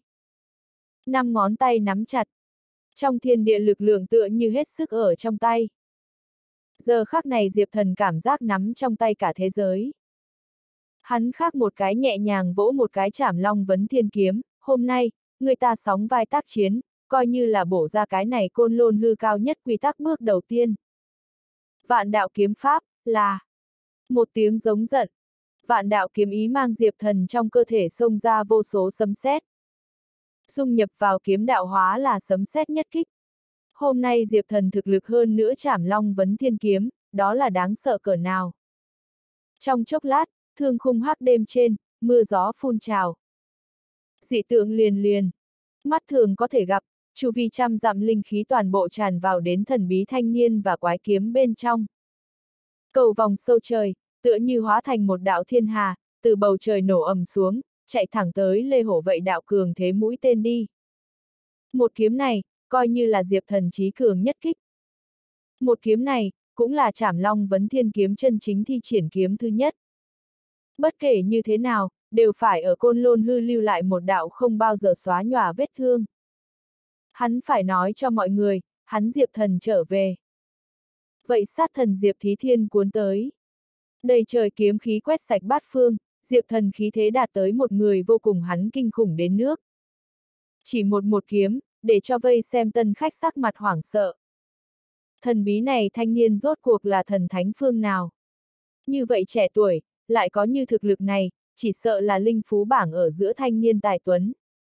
5 ngón tay nắm chặt. Trong thiên địa lực lượng tựa như hết sức ở trong tay. Giờ khắc này Diệp Thần cảm giác nắm trong tay cả thế giới. Hắn khác một cái nhẹ nhàng vỗ một cái Trảm Long Vấn Thiên Kiếm, hôm nay, người ta sóng vai tác chiến, coi như là bổ ra cái này côn lôn hư cao nhất quy tắc bước đầu tiên. Vạn đạo kiếm pháp, là một tiếng giống giận. Vạn đạo kiếm ý mang Diệp Thần trong cơ thể xông ra vô số sấm sét. Dung nhập vào kiếm đạo hóa là sấm sét nhất kích. Hôm nay Diệp Thần thực lực hơn nữa Trảm Long Vấn Thiên Kiếm, đó là đáng sợ cỡ nào. Trong chốc lát, thương khung hắc đêm trên, mưa gió phun trào. Dị tượng liền liền. Mắt thường có thể gặp, chu vi trăm dặm linh khí toàn bộ tràn vào đến thần bí thanh niên và quái kiếm bên trong. Cầu vòng sâu trời, tựa như hóa thành một đạo thiên hà, từ bầu trời nổ ầm xuống, chạy thẳng tới Lê Hổ vậy đạo cường thế mũi tên đi. Một kiếm này, coi như là Diệp Thần chí cường nhất kích. Một kiếm này, cũng là Trảm Long Vấn Thiên Kiếm chân chính thi triển kiếm thứ nhất. Bất kể như thế nào, đều phải ở côn lôn hư lưu lại một đạo không bao giờ xóa nhòa vết thương. Hắn phải nói cho mọi người, hắn Diệp Thần trở về. Vậy sát thần Diệp Thí Thiên cuốn tới. Đầy trời kiếm khí quét sạch bát phương, Diệp Thần khí thế đạt tới một người vô cùng hắn kinh khủng đến nước. Chỉ một kiếm, để cho vây xem tân khách sắc mặt hoảng sợ. Thần bí này thanh niên rốt cuộc là thần thánh phương nào? Như vậy trẻ tuổi, lại có như thực lực này, chỉ sợ là linh phú bảng ở giữa thanh niên tài tuấn.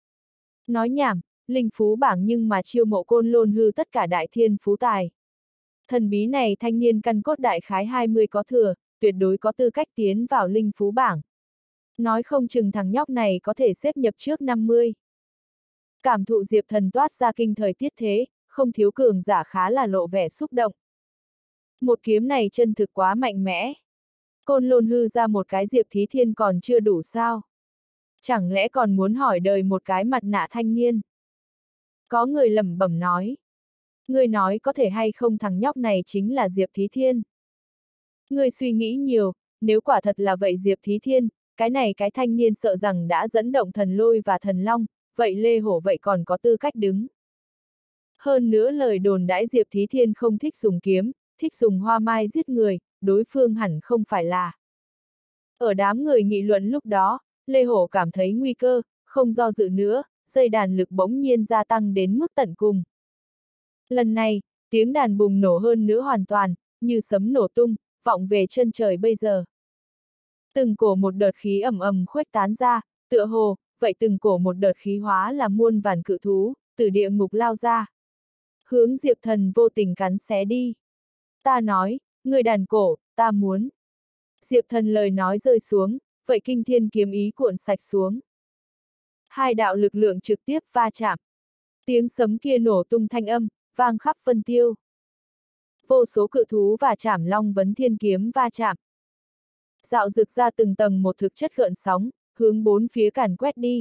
Nói nhảm, linh phú bảng nhưng mà chiêu mộ Côn Lôn Hư tất cả đại thiên phú tài. Thần bí này thanh niên căn cốt đại khái 20 có thừa, tuyệt đối có tư cách tiến vào linh phú bảng. Nói không chừng thằng nhóc này có thể xếp nhập trước 50. Cảm thụ Diệp Thần toát ra kinh thời tiết thế, không thiếu cường giả khá là lộ vẻ xúc động. Một kiếm này chân thực quá mạnh mẽ. Côn Lôn Hư ra một cái Diệp Thí Thiên còn chưa đủ sao? Chẳng lẽ còn muốn hỏi đời một cái mặt nạ thanh niên? Có người lẩm bẩm nói. Ngươi nói có thể hay không thằng nhóc này chính là Diệp Thí Thiên? Ngươi suy nghĩ nhiều, nếu quả thật là vậy Diệp Thí Thiên, cái thanh niên sợ rằng đã dẫn động thần lôi và thần long, vậy Lê Hổ vậy còn có tư cách đứng. Hơn nữa lời đồn đãi Diệp Thí Thiên không thích dùng kiếm, thích dùng hoa mai giết người, đối phương hẳn không phải là. Ở đám người nghị luận lúc đó, Lê Hổ cảm thấy nguy cơ, không do dự nữa, dây đàn lực bỗng nhiên gia tăng đến mức tận cùng. Lần này, tiếng đàn bùng nổ hơn nữa hoàn toàn, như sấm nổ tung, vọng về chân trời bây giờ. Từng cổ một đợt khí ầm ầm khuếch tán ra, tựa hồ, vậy từng cổ một đợt khí hóa là muôn vàn cự thú, từ địa ngục lao ra. Hướng Diệp Thần vô tình cắn xé đi. Ta nói, người đàn cổ, ta muốn. Diệp Thần lời nói rơi xuống, vậy kinh thiên kiếm ý cuộn sạch xuống. Hai đạo lực lượng trực tiếp va chạm. Tiếng sấm kia nổ tung thanh âm, vang khắp vân tiêu. Vô số cự thú và chảm long vấn thiên kiếm va chạm. Dạo rực ra từng tầng một thực chất gợn sóng, hướng bốn phía càn quét đi.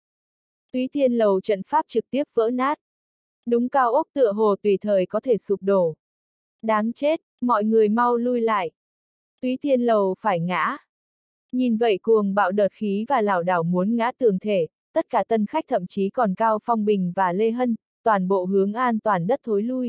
Túy Thiên Lầu trận pháp trực tiếp vỡ nát. Đúng cao ốc tựa hồ tùy thời có thể sụp đổ. Đáng chết, mọi người mau lui lại. Túy Thiên Lầu phải ngã. Nhìn vậy cuồng bạo đợt khí và lảo đảo muốn ngã tường thể, tất cả tân khách thậm chí còn Cao Phong Bình và Lê Hân, toàn bộ hướng an toàn đất thối lui.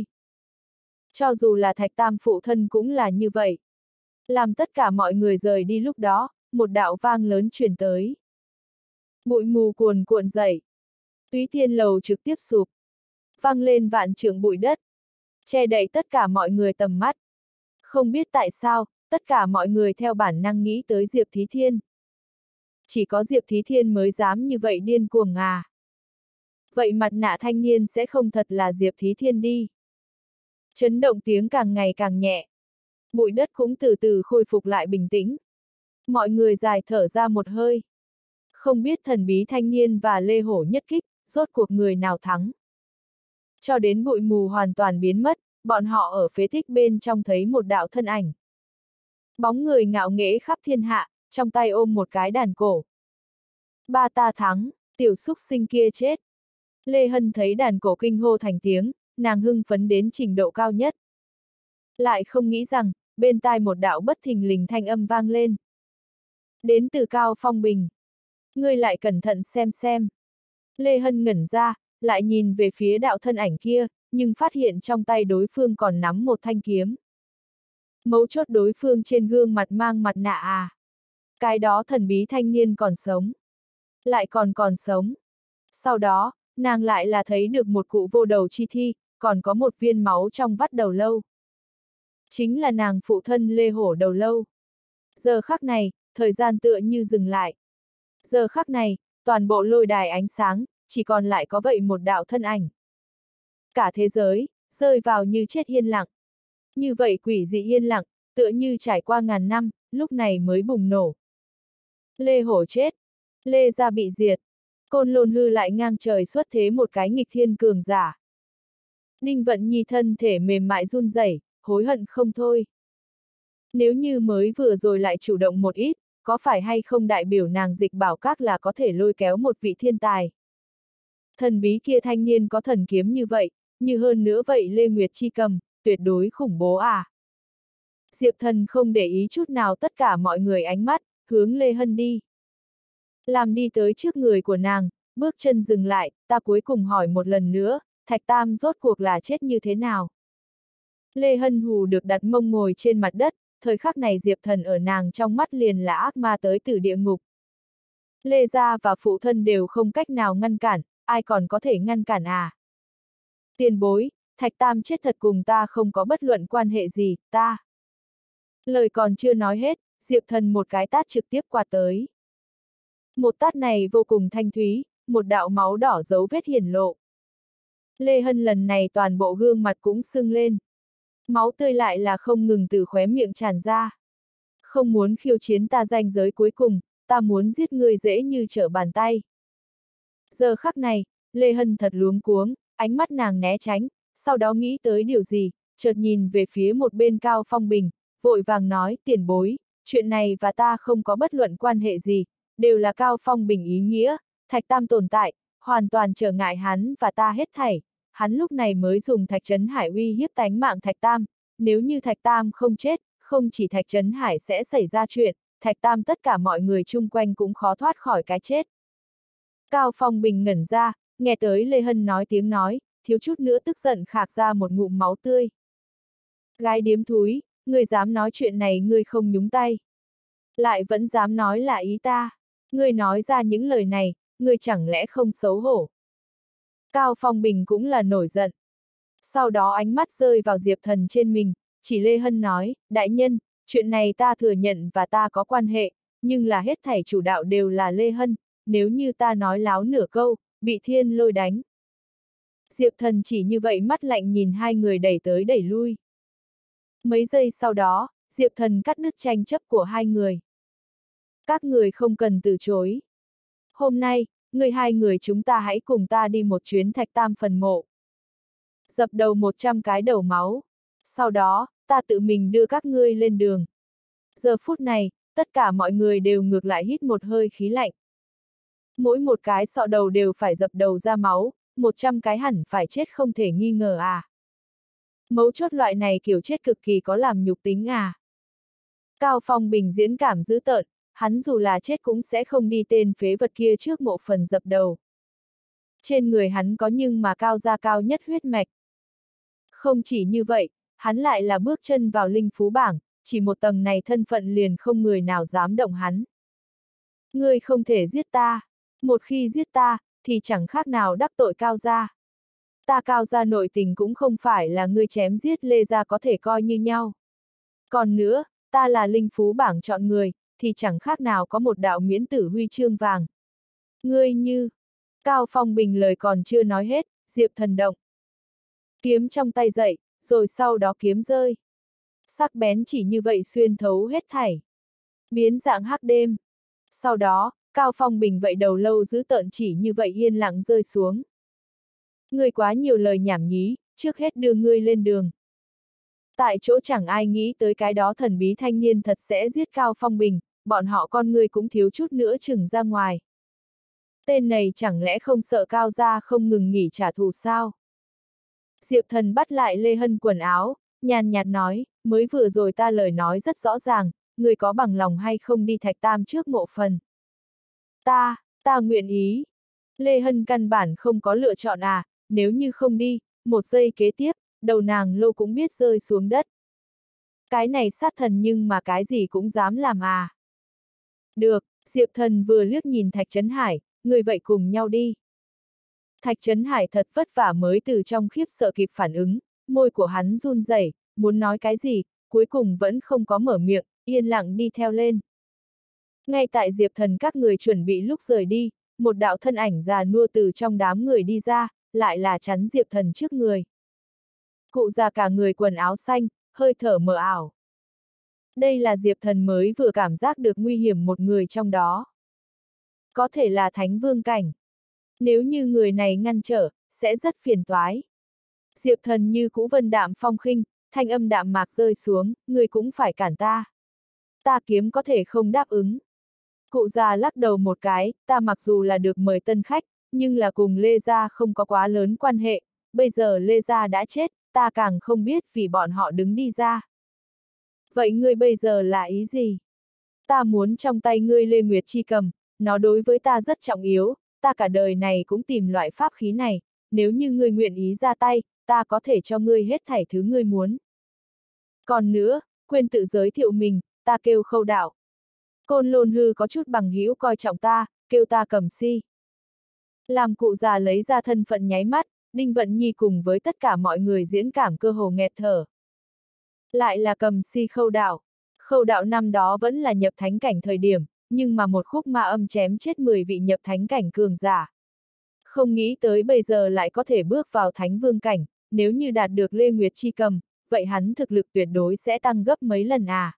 Cho dù là Thạch Tam phụ thân cũng là như vậy. Làm tất cả mọi người rời đi lúc đó, một đạo vang lớn truyền tới. Bụi mù cuồn cuộn dậy. Túy Thiên Lầu trực tiếp sụp. Vang lên vạn trượng bụi đất. Che đậy tất cả mọi người tầm mắt. Không biết tại sao, tất cả mọi người theo bản năng nghĩ tới Diệp Thí Thiên. Chỉ có Diệp Thí Thiên mới dám như vậy điên cuồng à. Vậy mặt nạ thanh niên sẽ không thật là Diệp Thí Thiên đi. Chấn động tiếng càng ngày càng nhẹ. Bụi đất cũng từ từ khôi phục lại bình tĩnh. Mọi người dài thở ra một hơi. Không biết thần bí thanh niên và Lê Hổ nhất kích, rốt cuộc người nào thắng. Cho đến bụi mù hoàn toàn biến mất, bọn họ ở phế tích bên trong thấy một đạo thân ảnh. Bóng người ngạo nghễ khắp thiên hạ, trong tay ôm một cái đàn cổ. Ba ta thắng, tiểu súc sinh kia chết. Lê Hân thấy đàn cổ kinh hô thành tiếng, nàng hưng phấn đến trình độ cao nhất. Lại không nghĩ rằng, bên tai một đạo bất thình lình thanh âm vang lên. Đến từ Cao Phong Bình. Ngươi lại cẩn thận xem. Lê Hân ngẩn ra, lại nhìn về phía đạo thân ảnh kia, nhưng phát hiện trong tay đối phương còn nắm một thanh kiếm. Mấu chốt đối phương trên gương mặt mang mặt nạ à. Cái đó thần bí thanh niên còn sống. Lại còn sống. Sau đó, nàng lại là thấy được một cụ vô đầu chi thi, còn có một viên máu trong vắt đầu lâu. Chính là nàng phụ thân Lê Hổ đầu lâu. Giờ khắc này, thời gian tựa như dừng lại. Giờ khắc này, toàn bộ lôi đài ánh sáng, chỉ còn lại có vậy một đạo thân ảnh. Cả thế giới, rơi vào như chết yên lặng. Như vậy quỷ dị yên lặng, tựa như trải qua ngàn năm, lúc này mới bùng nổ. Lê Hổ chết. Lê gia bị diệt. Côn Lôn Hư lại ngang trời xuất thế một cái nghịch thiên cường giả. Đinh Vận Nhi thân thể mềm mại run rẩy, hối hận không thôi. Nếu như mới vừa rồi lại chủ động một ít, có phải hay không đại biểu nàng Dịch Bảo Các là có thể lôi kéo một vị thiên tài. Thần bí kia thanh niên có thần kiếm như vậy, như hơn nữa vậy Lê Nguyệt Chi cầm, tuyệt đối khủng bố à. Diệp Thần không để ý chút nào tất cả mọi người ánh mắt, hướng Lê Hân đi. Làm đi tới trước người của nàng, bước chân dừng lại, ta cuối cùng hỏi một lần nữa, Thạch Tam rốt cuộc là chết như thế nào? Lê Hân hù được đặt mông ngồi trên mặt đất, thời khắc này Diệp Thần ở nàng trong mắt liền là ác ma tới từ địa ngục. Lê gia và phụ thân đều không cách nào ngăn cản, ai còn có thể ngăn cản à? Tiền bối, Thạch Tam chết thật cùng ta không có bất luận quan hệ gì, ta. Lời còn chưa nói hết, Diệp Thần một cái tát trực tiếp quạt tới. Một tát này vô cùng thanh thúy, một đạo máu đỏ dấu vết hiển lộ. Lê Hân lần này toàn bộ gương mặt cũng sưng lên. Máu tươi lại là không ngừng từ khóe miệng tràn ra. Không muốn khiêu chiến ta ranh giới cuối cùng, ta muốn giết ngươi dễ như trở bàn tay. Giờ khắc này, Lê Hân thật luống cuống, ánh mắt nàng né tránh, sau đó nghĩ tới điều gì, chợt nhìn về phía một bên Cao Phong Bình, vội vàng nói, tiền bối, chuyện này và ta không có bất luận quan hệ gì, đều là Cao Phong Bình ý nghĩa, Thạch Tam tồn tại, hoàn toàn trở ngại hắn và ta hết thảy, hắn lúc này mới dùng Thạch Trấn Hải uy hiếp tánh mạng Thạch Tam, nếu như Thạch Tam không chết, không chỉ Thạch Trấn Hải sẽ xảy ra chuyện, Thạch Tam tất cả mọi người chung quanh cũng khó thoát khỏi cái chết. Cao Phong Bình ngẩn ra, nghe tới Lê Hân nói tiếng nói, thiếu chút nữa tức giận khạc ra một ngụm máu tươi. Gái điếm thúi, ngươi dám nói chuyện này ngươi không nhúng tay. Lại vẫn dám nói là ý ta. Ngươi nói ra những lời này, ngươi chẳng lẽ không xấu hổ. Cao Phong Bình cũng là nổi giận. Sau đó ánh mắt rơi vào Diệp Thần trên mình, chỉ Lê Hân nói, đại nhân, chuyện này ta thừa nhận và ta có quan hệ, nhưng là hết thảy chủ đạo đều là Lê Hân, nếu như ta nói láo nửa câu, bị thiên lôi đánh. Diệp Thần chỉ như vậy mắt lạnh nhìn hai người đẩy tới đẩy lui. Mấy giây sau đó, Diệp Thần cắt đứt tranh chấp của hai người. Các người không cần từ chối. Hôm nay, hai người chúng ta hãy cùng ta đi một chuyến Thạch Tam phần mộ. Dập đầu 100 cái đầu máu. Sau đó, ta tự mình đưa các ngươi lên đường. Giờ phút này, tất cả mọi người đều ngược lại hít một hơi khí lạnh. Mỗi một cái sọ đầu đều phải dập đầu ra máu, 100 cái hẳn phải chết không thể nghi ngờ à. Mấu chốt loại này kiểu chết cực kỳ có làm nhục tính à. Cao Phong Bình diễn cảm dữ tợn, hắn dù là chết cũng sẽ không đi tên phế vật kia trước mộ phần dập đầu. Trên người hắn có nhưng mà cao gia cao nhất huyết mạch. Không chỉ như vậy, hắn lại là bước chân vào linh phú bảng, chỉ một tầng này thân phận liền không người nào dám động hắn. Ngươi không thể giết ta, một khi giết ta, thì chẳng khác nào đắc tội Cao gia. Ta Cao gia nội tình cũng không phải là ngươi chém giết Lê gia có thể coi như nhau. Còn nữa, ta là linh phú bảng chọn người, thì chẳng khác nào có một đạo miễn tử huy chương vàng. Ngươi như... Cao Phong Bình lời còn chưa nói hết, Diệp Thần động. Kiếm trong tay dậy, rồi sau đó kiếm rơi. Sắc bén chỉ như vậy xuyên thấu hết thảy. Biến dạng hắc đêm. Sau đó, Cao Phong Bình vậy đầu lâu giữ tợn chỉ như vậy yên lặng rơi xuống. Ngươi quá nhiều lời nhảm nhí, trước hết đưa ngươi lên đường. Tại chỗ chẳng ai nghĩ tới cái đó thần bí thanh niên thật sẽ giết Cao Phong Bình, bọn họ con ngươi cũng thiếu chút nữa chừng ra ngoài. Tên này chẳng lẽ không sợ Cao gia không ngừng nghỉ trả thù sao? Diệp Thần bắt lại Lê Hân quần áo, nhàn nhạt nói, mới vừa rồi ta lời nói rất rõ ràng, người có bằng lòng hay không đi Thạch Tam trước mộ phần? Ta nguyện ý. Lê Hân căn bản không có lựa chọn à, nếu như không đi, một giây kế tiếp, đầu nàng lô cũng biết rơi xuống đất. Cái này sát thần nhưng mà cái gì cũng dám làm à. Được, Diệp Thần vừa liếc nhìn Thạch Trấn Hải, người vậy cùng nhau đi. Thạch Trấn Hải thật vất vả mới từ trong khiếp sợ kịp phản ứng, môi của hắn run rẩy, muốn nói cái gì, cuối cùng vẫn không có mở miệng, yên lặng đi theo lên. Ngay tại Diệp Thần các người chuẩn bị lúc rời đi, một đạo thân ảnh già nua từ trong đám người đi ra, lại là chắn Diệp Thần trước người. Cụ già cả người quần áo xanh, hơi thở mờ ảo. Đây là Diệp Thần mới vừa cảm giác được nguy hiểm một người trong đó. Có thể là Thánh Vương cảnh. Nếu như người này ngăn trở, sẽ rất phiền toái. Diệp Thần như cũ vân đạm phong khinh, thanh âm đạm mạc rơi xuống, người cũng phải cản ta. Ta kiếm có thể không đáp ứng. Cụ già lắc đầu một cái, ta mặc dù là được mời tân khách, nhưng là cùng Lê gia không có quá lớn quan hệ, bây giờ Lê gia đã chết, ta càng không biết vì bọn họ đứng đi ra. Vậy ngươi bây giờ là ý gì? Ta muốn trong tay ngươi Lê Nguyệt Chi cầm, nó đối với ta rất trọng yếu, ta cả đời này cũng tìm loại pháp khí này, nếu như ngươi nguyện ý ra tay, ta có thể cho ngươi hết thảy thứ ngươi muốn. Còn nữa, quên tự giới thiệu mình, ta kêu Khâu Đạo. Côn Lôn Hư có chút bằng hữu coi trọng ta, kêu ta Cầm Si. Làm cụ già lấy ra thân phận nháy mắt, Đinh Vận Nhi cùng với tất cả mọi người diễn cảm cơ hồ nghẹt thở. Lại là Cầm Si Khâu Đạo. Khâu Đạo năm đó vẫn là nhập thánh cảnh thời điểm, nhưng mà một khúc ma âm chém chết 10 vị nhập thánh cảnh cường giả. Không nghĩ tới bây giờ lại có thể bước vào thánh vương cảnh, nếu như đạt được Lê Nguyệt Chi Cầm, vậy hắn thực lực tuyệt đối sẽ tăng gấp mấy lần à.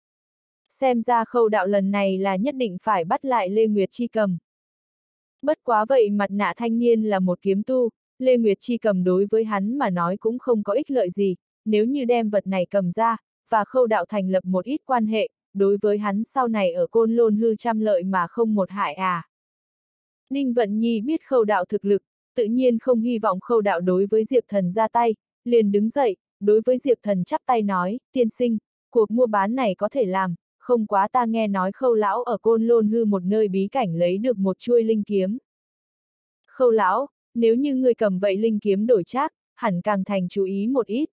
Xem ra Khâu Đạo lần này là nhất định phải bắt lại Lê Nguyệt Chi Cầm. Bất quá vậy mặt nạ thanh niên là một kiếm tu, Lê Nguyệt Chi Cầm đối với hắn mà nói cũng không có ích lợi gì, nếu như đem vật này cầm ra, và Khâu Đạo thành lập một ít quan hệ, đối với hắn sau này ở Côn Lôn hư trăm lợi mà không một hại à. Đinh Vận Nhi biết Khâu Đạo thực lực, tự nhiên không hy vọng Khâu Đạo đối với Diệp Thần ra tay, liền đứng dậy, đối với Diệp Thần chắp tay nói, tiên sinh, cuộc mua bán này có thể làm, không quá ta nghe nói Khâu lão ở Côn Lôn hư một nơi bí cảnh lấy được một chuôi linh kiếm. Khâu lão, nếu như người cầm vậy linh kiếm đổi trác, hẳn càng thành chú ý một ít.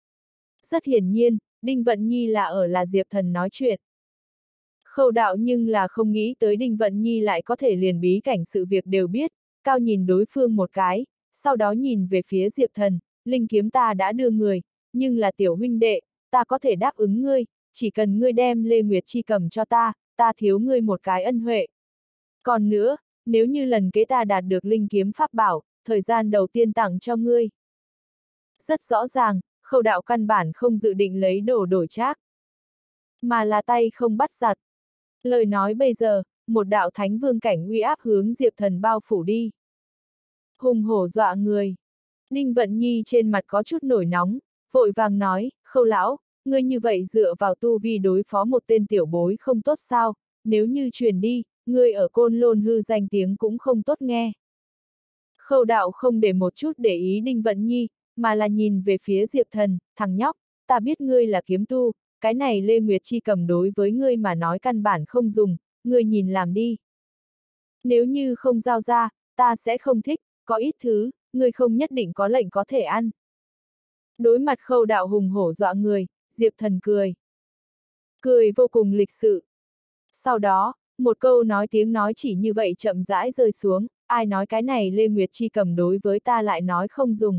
Rất hiển nhiên, Đinh Vận Nhi là Diệp Thần nói chuyện. Khâu Đạo nhưng là không nghĩ tới Đinh Vận Nhi lại có thể liền bí cảnh sự việc đều biết, cao nhìn đối phương một cái, sau đó nhìn về phía Diệp Thần, linh kiếm ta đã đưa người, nhưng là tiểu huynh đệ, ta có thể đáp ứng ngươi, chỉ cần ngươi đem Lê Nguyệt Chi Cầm cho ta, ta thiếu ngươi một cái ân huệ. Còn nữa, nếu như lần kế ta đạt được linh kiếm pháp bảo, thời gian đầu tiên tặng cho ngươi. Rất rõ ràng, Khâu Đạo căn bản không dự định lấy đồ đổi trác, mà là tay không bắt giặt. Lời nói bây giờ, một đạo thánh vương cảnh uy áp hướng Diệp Thần bao phủ đi. Hùng hổ dọa người. Đinh Vận Nhi trên mặt có chút nổi nóng, vội vàng nói, Khâu lão, ngươi như vậy dựa vào tu vi đối phó một tên tiểu bối không tốt sao, nếu như truyền đi, ngươi ở Côn Lôn hư danh tiếng cũng không tốt nghe. Khâu Đạo không để một chút để ý Đinh Vận Nhi, mà là nhìn về phía Diệp Thần, thằng nhóc, ta biết ngươi là kiếm tu, cái này Lê Nguyệt Chi Cầm đối với ngươi mà nói căn bản không dùng, ngươi nhìn làm đi. Nếu như không giao ra, ta sẽ không thích, có ít thứ, ngươi không nhất định có lệnh có thể ăn. Đối mặt Khâu Đạo hùng hổ dọa người, Diệp Thần cười. Cười vô cùng lịch sự. Sau đó, một câu nói tiếng nói chỉ như vậy chậm rãi rơi xuống, ai nói cái này Lê Nguyệt Chi Cầm đối với ta lại nói không dùng.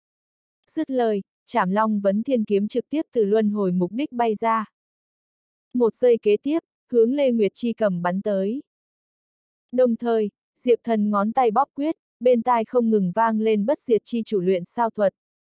Dứt lời, Trảm Long Vấn Thiên kiếm trực tiếp từ luân hồi mục đích bay ra. Một giây kế tiếp, hướng Lê Nguyệt Chi Cầm bắn tới. Đồng thời, Diệp Thần ngón tay bóp quyết, bên tai không ngừng vang lên bất diệt chi chủ luyện sao thuật.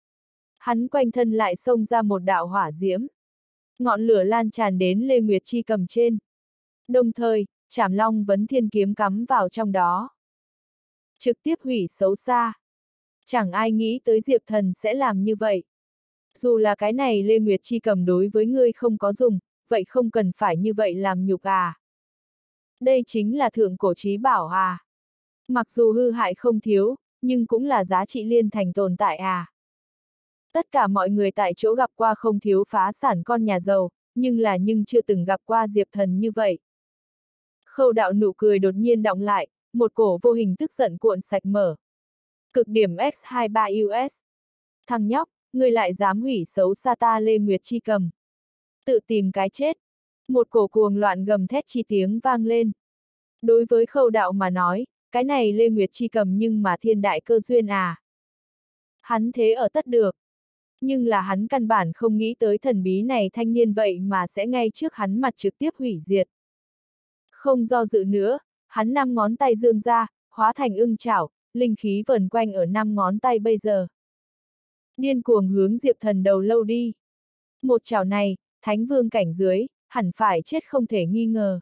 Hắn quanh thân lại xông ra một đạo hỏa diễm. Ngọn lửa lan tràn đến Lê Nguyệt Chi Cầm trên. Đồng thời, Trảm Long Vấn Thiên kiếm cắm vào trong đó. Trực tiếp hủy xấu xa. Chẳng ai nghĩ tới Diệp Thần sẽ làm như vậy. Dù là cái này Lê Nguyệt Chi Cầm đối với ngươi không có dùng, vậy không cần phải như vậy làm nhục à. Đây chính là thượng cổ chí bảo à. Mặc dù hư hại không thiếu, nhưng cũng là giá trị liên thành tồn tại à. Tất cả mọi người tại chỗ gặp qua không thiếu phá sản con nhà giàu, nhưng chưa từng gặp qua Diệp Thần như vậy. Khâu Đạo nụ cười đột nhiên đọng lại, một cổ vô hình tức giận cuộn sạch mở. Cực điểm X23 US. Thằng nhóc, ngươi lại dám hủy xấu xa ta Lê Nguyệt Chi Cầm. Tự tìm cái chết. Một cổ cuồng loạn gầm thét chi tiếng vang lên. Đối với Khâu Đạo mà nói, cái này Lê Nguyệt Chi Cầm nhưng mà thiên đại cơ duyên à. Hắn thế ở tất được. Nhưng là hắn căn bản không nghĩ tới thần bí này thanh niên vậy mà sẽ ngay trước hắn mặt trực tiếp hủy diệt. Không do dự nữa, hắn 5 ngón tay giương ra, hóa thành ưng chảo, linh khí vần quanh ở 5 ngón tay bây giờ. Điên cuồng hướng Diệp Thần đầu lâu đi. Một chảo này, thánh vương cảnh dưới, hẳn phải chết không thể nghi ngờ.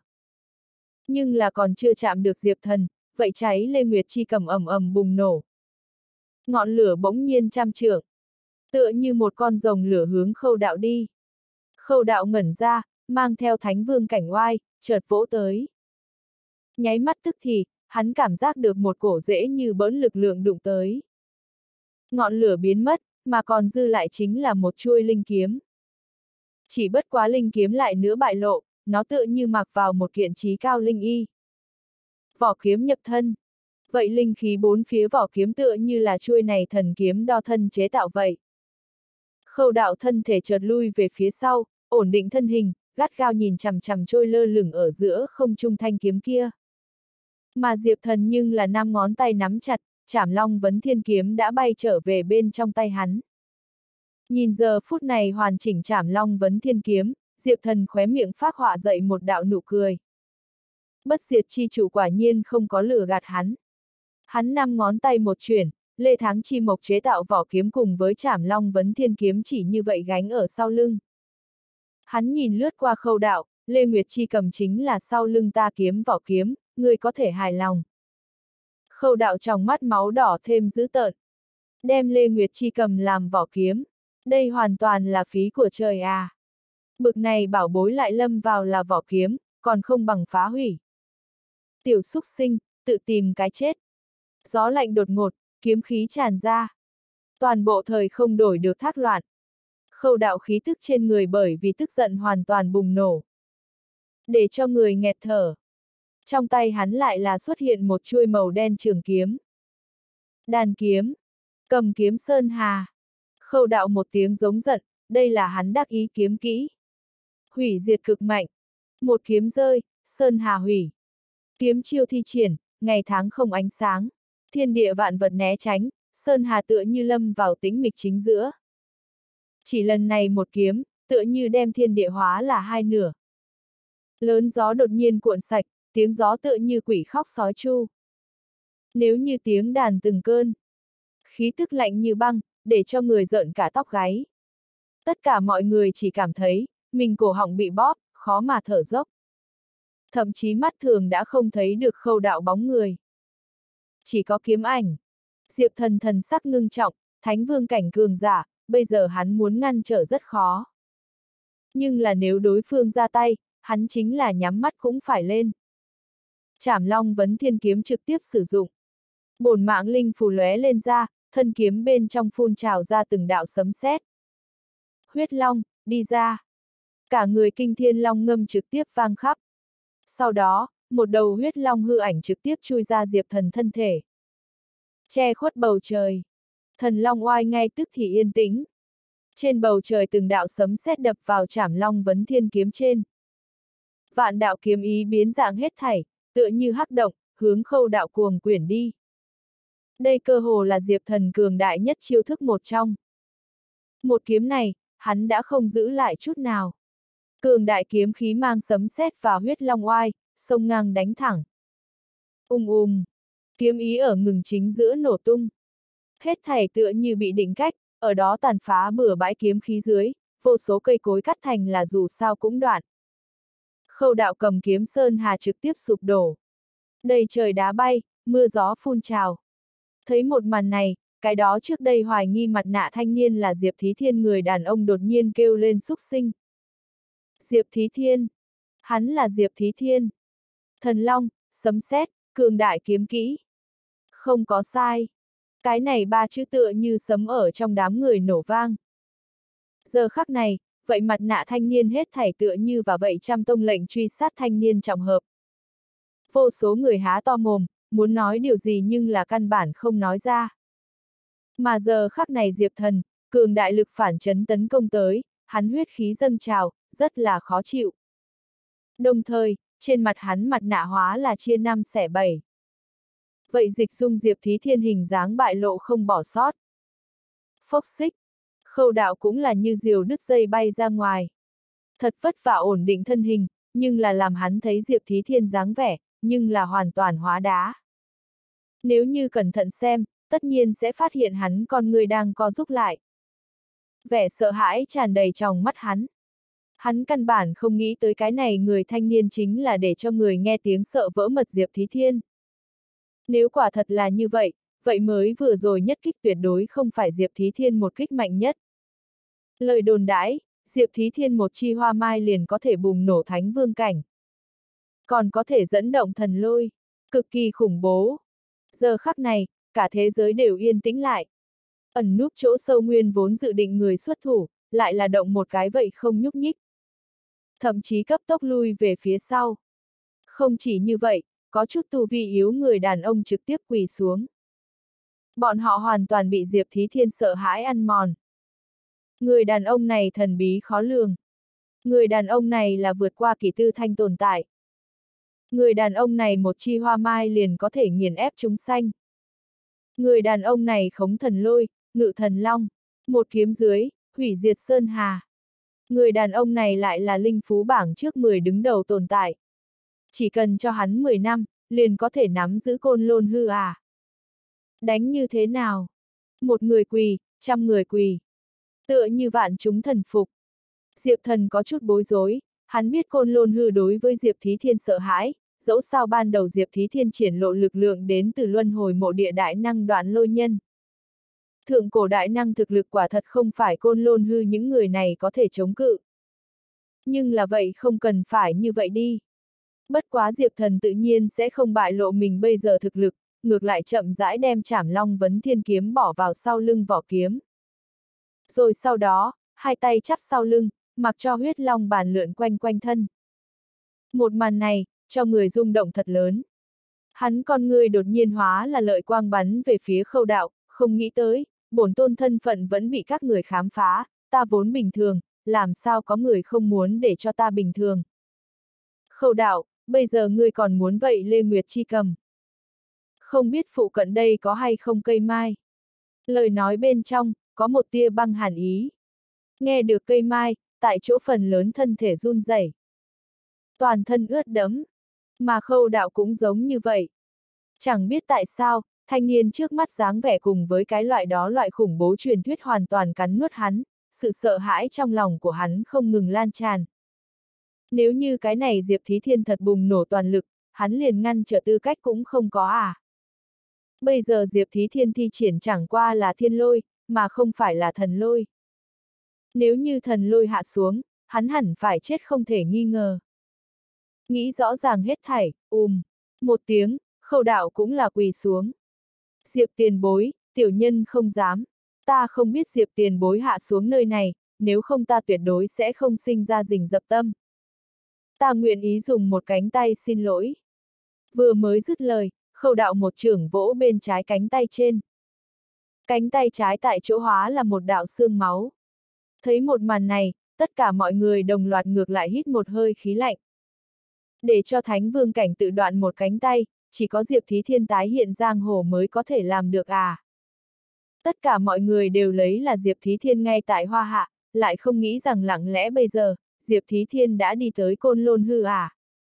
Nhưng là còn chưa chạm được Diệp Thần, vậy cháy Lê Nguyệt Chi Cầm ầm ầm bùng nổ. Ngọn lửa bỗng nhiên trăm trượng. Tựa như một con rồng lửa hướng Khâu Đạo đi. Khâu Đạo ngẩn ra, mang theo thánh vương cảnh oai, chợt vỗ tới. Nháy mắt tức thì, hắn cảm giác được một cổ rễ như bỡn lực lượng đụng tới. Ngọn lửa biến mất, mà còn dư lại chính là một chuôi linh kiếm. Chỉ bất quá linh kiếm lại nữa bại lộ, nó tựa như mặc vào một kiện chí cao linh y. Vỏ kiếm nhập thân. Vậy linh khí bốn phía vỏ kiếm tựa như là chuôi này thần kiếm đo thân chế tạo vậy. Khâu Đạo thân thể chợt lui về phía sau, ổn định thân hình, gắt gao nhìn chằm chằm trôi lơ lửng ở giữa không trung thanh kiếm kia. Mà Diệp Thần nhưng là 5 ngón tay nắm chặt, Trảm Long Vấn Thiên kiếm đã bay trở về bên trong tay hắn. Nhìn giờ phút này hoàn chỉnh Trảm Long Vấn Thiên kiếm, Diệp Thần khóe miệng phác họa dậy một đạo nụ cười. Bất diệt chi chủ quả nhiên không có lừa gạt hắn. Hắn 5 ngón tay một chuyển, Lê Thắng Chi Mộc chế tạo vỏ kiếm cùng với Trảm Long Vấn Thiên kiếm chỉ như vậy gánh ở sau lưng. Hắn nhìn lướt qua Khâu Đạo, Lê Nguyệt Chi cầm chính là sau lưng ta kiếm vỏ kiếm, ngươi có thể hài lòng. Khâu Đạo trong mắt máu đỏ thêm dữ tợn. Đem Lê Nguyệt Chi cầm làm vỏ kiếm. Đây hoàn toàn là phí của trời à. Bực này bảo bối lại lâm vào là vỏ kiếm, còn không bằng phá hủy. Tiểu xúc sinh, tự tìm cái chết. Gió lạnh đột ngột, kiếm khí tràn ra. Toàn bộ thời không đổi được thác loạn. Khâu Đạo khí tức trên người bởi vì tức giận hoàn toàn bùng nổ. Để cho người nghẹt thở. Trong tay hắn lại là xuất hiện một chuôi màu đen trường kiếm. Đàn kiếm. Cầm kiếm Sơn Hà. Khâu Đạo một tiếng giống giận, đây là hắn đắc ý kiếm kỹ. Hủy diệt cực mạnh. Một kiếm rơi, Sơn Hà hủy. Kiếm chiêu thi triển, ngày tháng không ánh sáng. Thiên địa vạn vật né tránh, Sơn Hà tựa như lâm vào tĩnh mịch chính giữa. Chỉ lần này một kiếm, tựa như đem thiên địa hóa là hai nửa. Lớn gió đột nhiên cuộn sạch, tiếng gió tựa như quỷ khóc sói chu. Nếu như tiếng đàn từng cơn. Khí tức lạnh như băng, để cho người rợn cả tóc gáy. Tất cả mọi người chỉ cảm thấy, mình cổ họng bị bóp, khó mà thở dốc. Thậm chí mắt thường đã không thấy được Khâu Đạo bóng người. Chỉ có kiếm ảnh. Diệp Thần thần sắc ngưng trọng, Thánh Vương cảnh cường giả, bây giờ hắn muốn ngăn trở rất khó. Nhưng là nếu đối phương ra tay, hắn chính là nhắm mắt cũng phải lên. Trảm Long Vấn Thiên kiếm trực tiếp sử dụng. Bổn mạng linh phù lóe lên ra, thân kiếm bên trong phun trào ra từng đạo sấm sét. Huyết Long, đi ra. Cả người kinh thiên long ngâm trực tiếp vang khắp. Sau đó, một đầu huyết long hư ảnh trực tiếp chui ra Diệp Thần thân thể. Che khuất bầu trời. Thần long oai ngay tức thì yên tĩnh. Trên bầu trời từng đạo sấm sét đập vào Trảm Long Vấn Thiên kiếm trên. Vạn đạo kiếm ý biến dạng hết thảy, tựa như hắc động, hướng Khâu Đạo cuồng quyển đi. Đây cơ hồ là Diệp Thần cường đại nhất chiêu thức một trong. Một kiếm này, hắn đã không giữ lại chút nào. Cường đại kiếm khí mang sấm sét và huyết long oai, sông ngang đánh thẳng. Kiếm ý ở ngừng chính giữa nổ tung. Hết thảy tựa như bị định cách, ở đó tàn phá bừa bãi kiếm khí dưới, vô số cây cối cắt thành là dù sao cũng đoạn. Khâu Đạo cầm kiếm Sơn Hà trực tiếp sụp đổ. Đầy trời đá bay, mưa gió phun trào. Thấy một màn này, cái đó trước đây hoài nghi mặt nạ thanh niên là Diệp Thí Thiên người đàn ông đột nhiên kêu lên xúc sinh. Diệp Thí Thiên. Hắn là Diệp Thí Thiên. Thần Long, sấm sét, cường đại kiếm kỹ. Không có sai. Cái này ba chữ tựa như sấm ở trong đám người nổ vang. Giờ khắc này, vậy mặt nạ thanh niên hết thảy tựa như và vậy trăm tông lệnh truy sát thanh niên trọng hợp. Vô số người há to mồm, muốn nói điều gì nhưng là căn bản không nói ra. Mà giờ khắc này Diệp Thần, cường đại lực phản chấn tấn công tới, hắn huyết khí dâng trào, rất là khó chịu. Đồng thời, trên mặt hắn mặt nạ hóa là chia năm xẻ bảy. Vậy dịch dung Diệp Thí Thiên hình dáng bại lộ không bỏ sót. Phốc xích, Khâu Đạo cũng là như diều đứt dây bay ra ngoài. Thật vất vả ổn định thân hình, nhưng là làm hắn thấy Diệp Thí Thiên dáng vẻ, nhưng là hoàn toàn hóa đá. Nếu như cẩn thận xem, tất nhiên sẽ phát hiện hắn con người đang co rúm lại. Vẻ sợ hãi tràn đầy trong mắt hắn. Hắn căn bản không nghĩ tới cái này người thanh niên chính là để cho người nghe tiếng sợ vỡ mật Diệp Thí Thiên. Nếu quả thật là như vậy, vậy mới vừa rồi nhất kích tuyệt đối không phải Diệp Thí Thiên một kích mạnh nhất. Lời đồn đãi, Diệp Thí Thiên một chi hoa mai liền có thể bùng nổ Thánh Vương cảnh. Còn có thể dẫn động thần lôi, cực kỳ khủng bố. Giờ khắc này, cả thế giới đều yên tĩnh lại. Ẩn núp chỗ sâu nguyên vốn dự định người xuất thủ, lại là động một cái vậy không nhúc nhích. Thậm chí cấp tốc lui về phía sau. Không chỉ như vậy, có chút tu vi yếu người đàn ông trực tiếp quỳ xuống. Bọn họ hoàn toàn bị Diệp Thí Thiên sợ hãi ăn mòn. Người đàn ông này thần bí khó lường. Người đàn ông này là vượt qua Kỷ Tư Thanh tồn tại. Người đàn ông này một chi hoa mai liền có thể nghiền ép chúng sanh. Người đàn ông này khống thần lôi, ngự thần long, một kiếm dưới, hủy diệt sơn hà. Người đàn ông này lại là linh phú bảng trước 10 đứng đầu tồn tại. Chỉ cần cho hắn 10 năm, liền có thể nắm giữ Côn Lôn Hư à. Đánh như thế nào? Một người quỳ, 100 người quỳ. Tựa như vạn chúng thần phục. Diệp Thần có chút bối rối, hắn biết Côn Lôn Hư đối với Diệp Thí Thiên sợ hãi, dẫu sao ban đầu Diệp Thí Thiên triển lộ lực lượng đến từ luân hồi mộ địa đại năng Đoạn Lôi Nhân. Thượng cổ đại năng thực lực quả thật không phải Côn Lôn Hư những người này có thể chống cự. Nhưng là vậy không cần phải như vậy đi. Bất quá Diệp Thần tự nhiên sẽ không bại lộ mình bây giờ thực lực, ngược lại chậm rãi đem Trảm Long Vấn Thiên kiếm bỏ vào sau lưng vỏ kiếm. Rồi sau đó, hai tay chắp sau lưng, mặc cho huyết long bàn lượn quanh quanh thân. Một màn này, cho người rung động thật lớn. Hắn con người đột nhiên hóa là lợi quang bắn về phía Khâu Đạo, không nghĩ tới, bổn tôn thân phận vẫn bị các người khám phá, ta vốn bình thường, làm sao có người không muốn để cho ta bình thường. Khâu Đạo, bây giờ ngươi còn muốn vậy Lê Nguyệt Chi cầm. Không biết phụ cận đây có hay không cây mai. Lời nói bên trong, có một tia băng hàn ý. Nghe được cây mai, tại chỗ phần lớn thân thể run rẩy, toàn thân ướt đẫm, mà Khâu Đạo cũng giống như vậy. Chẳng biết tại sao, thanh niên trước mắt dáng vẻ cùng với cái loại khủng bố truyền thuyết hoàn toàn cắn nuốt hắn, sự sợ hãi trong lòng của hắn không ngừng lan tràn. Nếu như cái này Diệp Thí Thiên thật bùng nổ toàn lực, hắn liền ngăn trở tư cách cũng không có à. Bây giờ Diệp Thí Thiên thi triển chẳng qua là thiên lôi, mà không phải là thần lôi. Nếu như thần lôi hạ xuống, hắn hẳn phải chết không thể nghi ngờ. Nghĩ rõ ràng hết thảy, một tiếng, Khâu Đạo cũng là quỳ xuống. Diệp tiền bối, tiểu nhân không dám. Ta không biết Diệp tiền bối hạ xuống nơi này, nếu không ta tuyệt đối sẽ không sinh ra rình rập tâm. Ta nguyện ý dùng một cánh tay xin lỗi. Vừa mới dứt lời, Khâu Đạo một chưởng vỗ bên trái cánh tay trên. Cánh tay trái tại chỗ hóa là một đạo xương máu. Thấy một màn này, tất cả mọi người đồng loạt ngược lại hít một hơi khí lạnh. Để cho Thánh Vương cảnh tự đoạn một cánh tay, chỉ có Diệp Thí Thiên tái hiện giang hồ mới có thể làm được à. Tất cả mọi người đều lấy là Diệp Thí Thiên ngay tại Hoa Hạ, lại không nghĩ rằng lặng lẽ bây giờ, Diệp Thí Thiên đã đi tới Côn Lôn Hư à.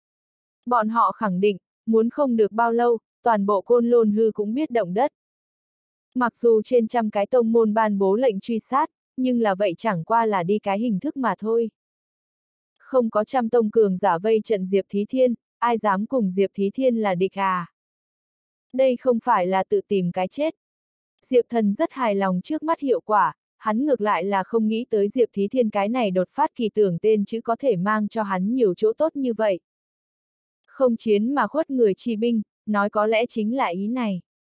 Bọn họ khẳng định, muốn không được bao lâu, toàn bộ Côn Lôn Hư cũng biết động đất. Mặc dù trên trăm cái tông môn ban bố lệnh truy sát, nhưng là vậy chẳng qua là đi cái hình thức mà thôi. Không có trăm tông cường giả vây trận Diệp Thí Thiên, ai dám cùng Diệp Thí Thiên là địch à? Đây không phải là tự tìm cái chết. Diệp Thần rất hài lòng trước mắt hiệu quả, hắn ngược lại là không nghĩ tới Diệp Thí Thiên cái này đột phát kỳ tưởng tên chữ có thể mang cho hắn nhiều chỗ tốt như vậy. Không chiến mà khuất người chi binh, nói có lẽ chính là ý này.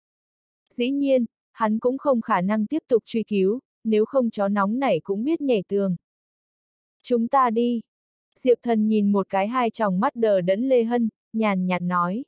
Dĩ nhiên, hắn cũng không khả năng tiếp tục truy cứu, nếu không chó nóng nảy cũng biết nhảy tường. Chúng ta đi. Diệp Thần nhìn một cái hai tròng mắt đờ đẫn Lê Hân, nhàn nhạt nói.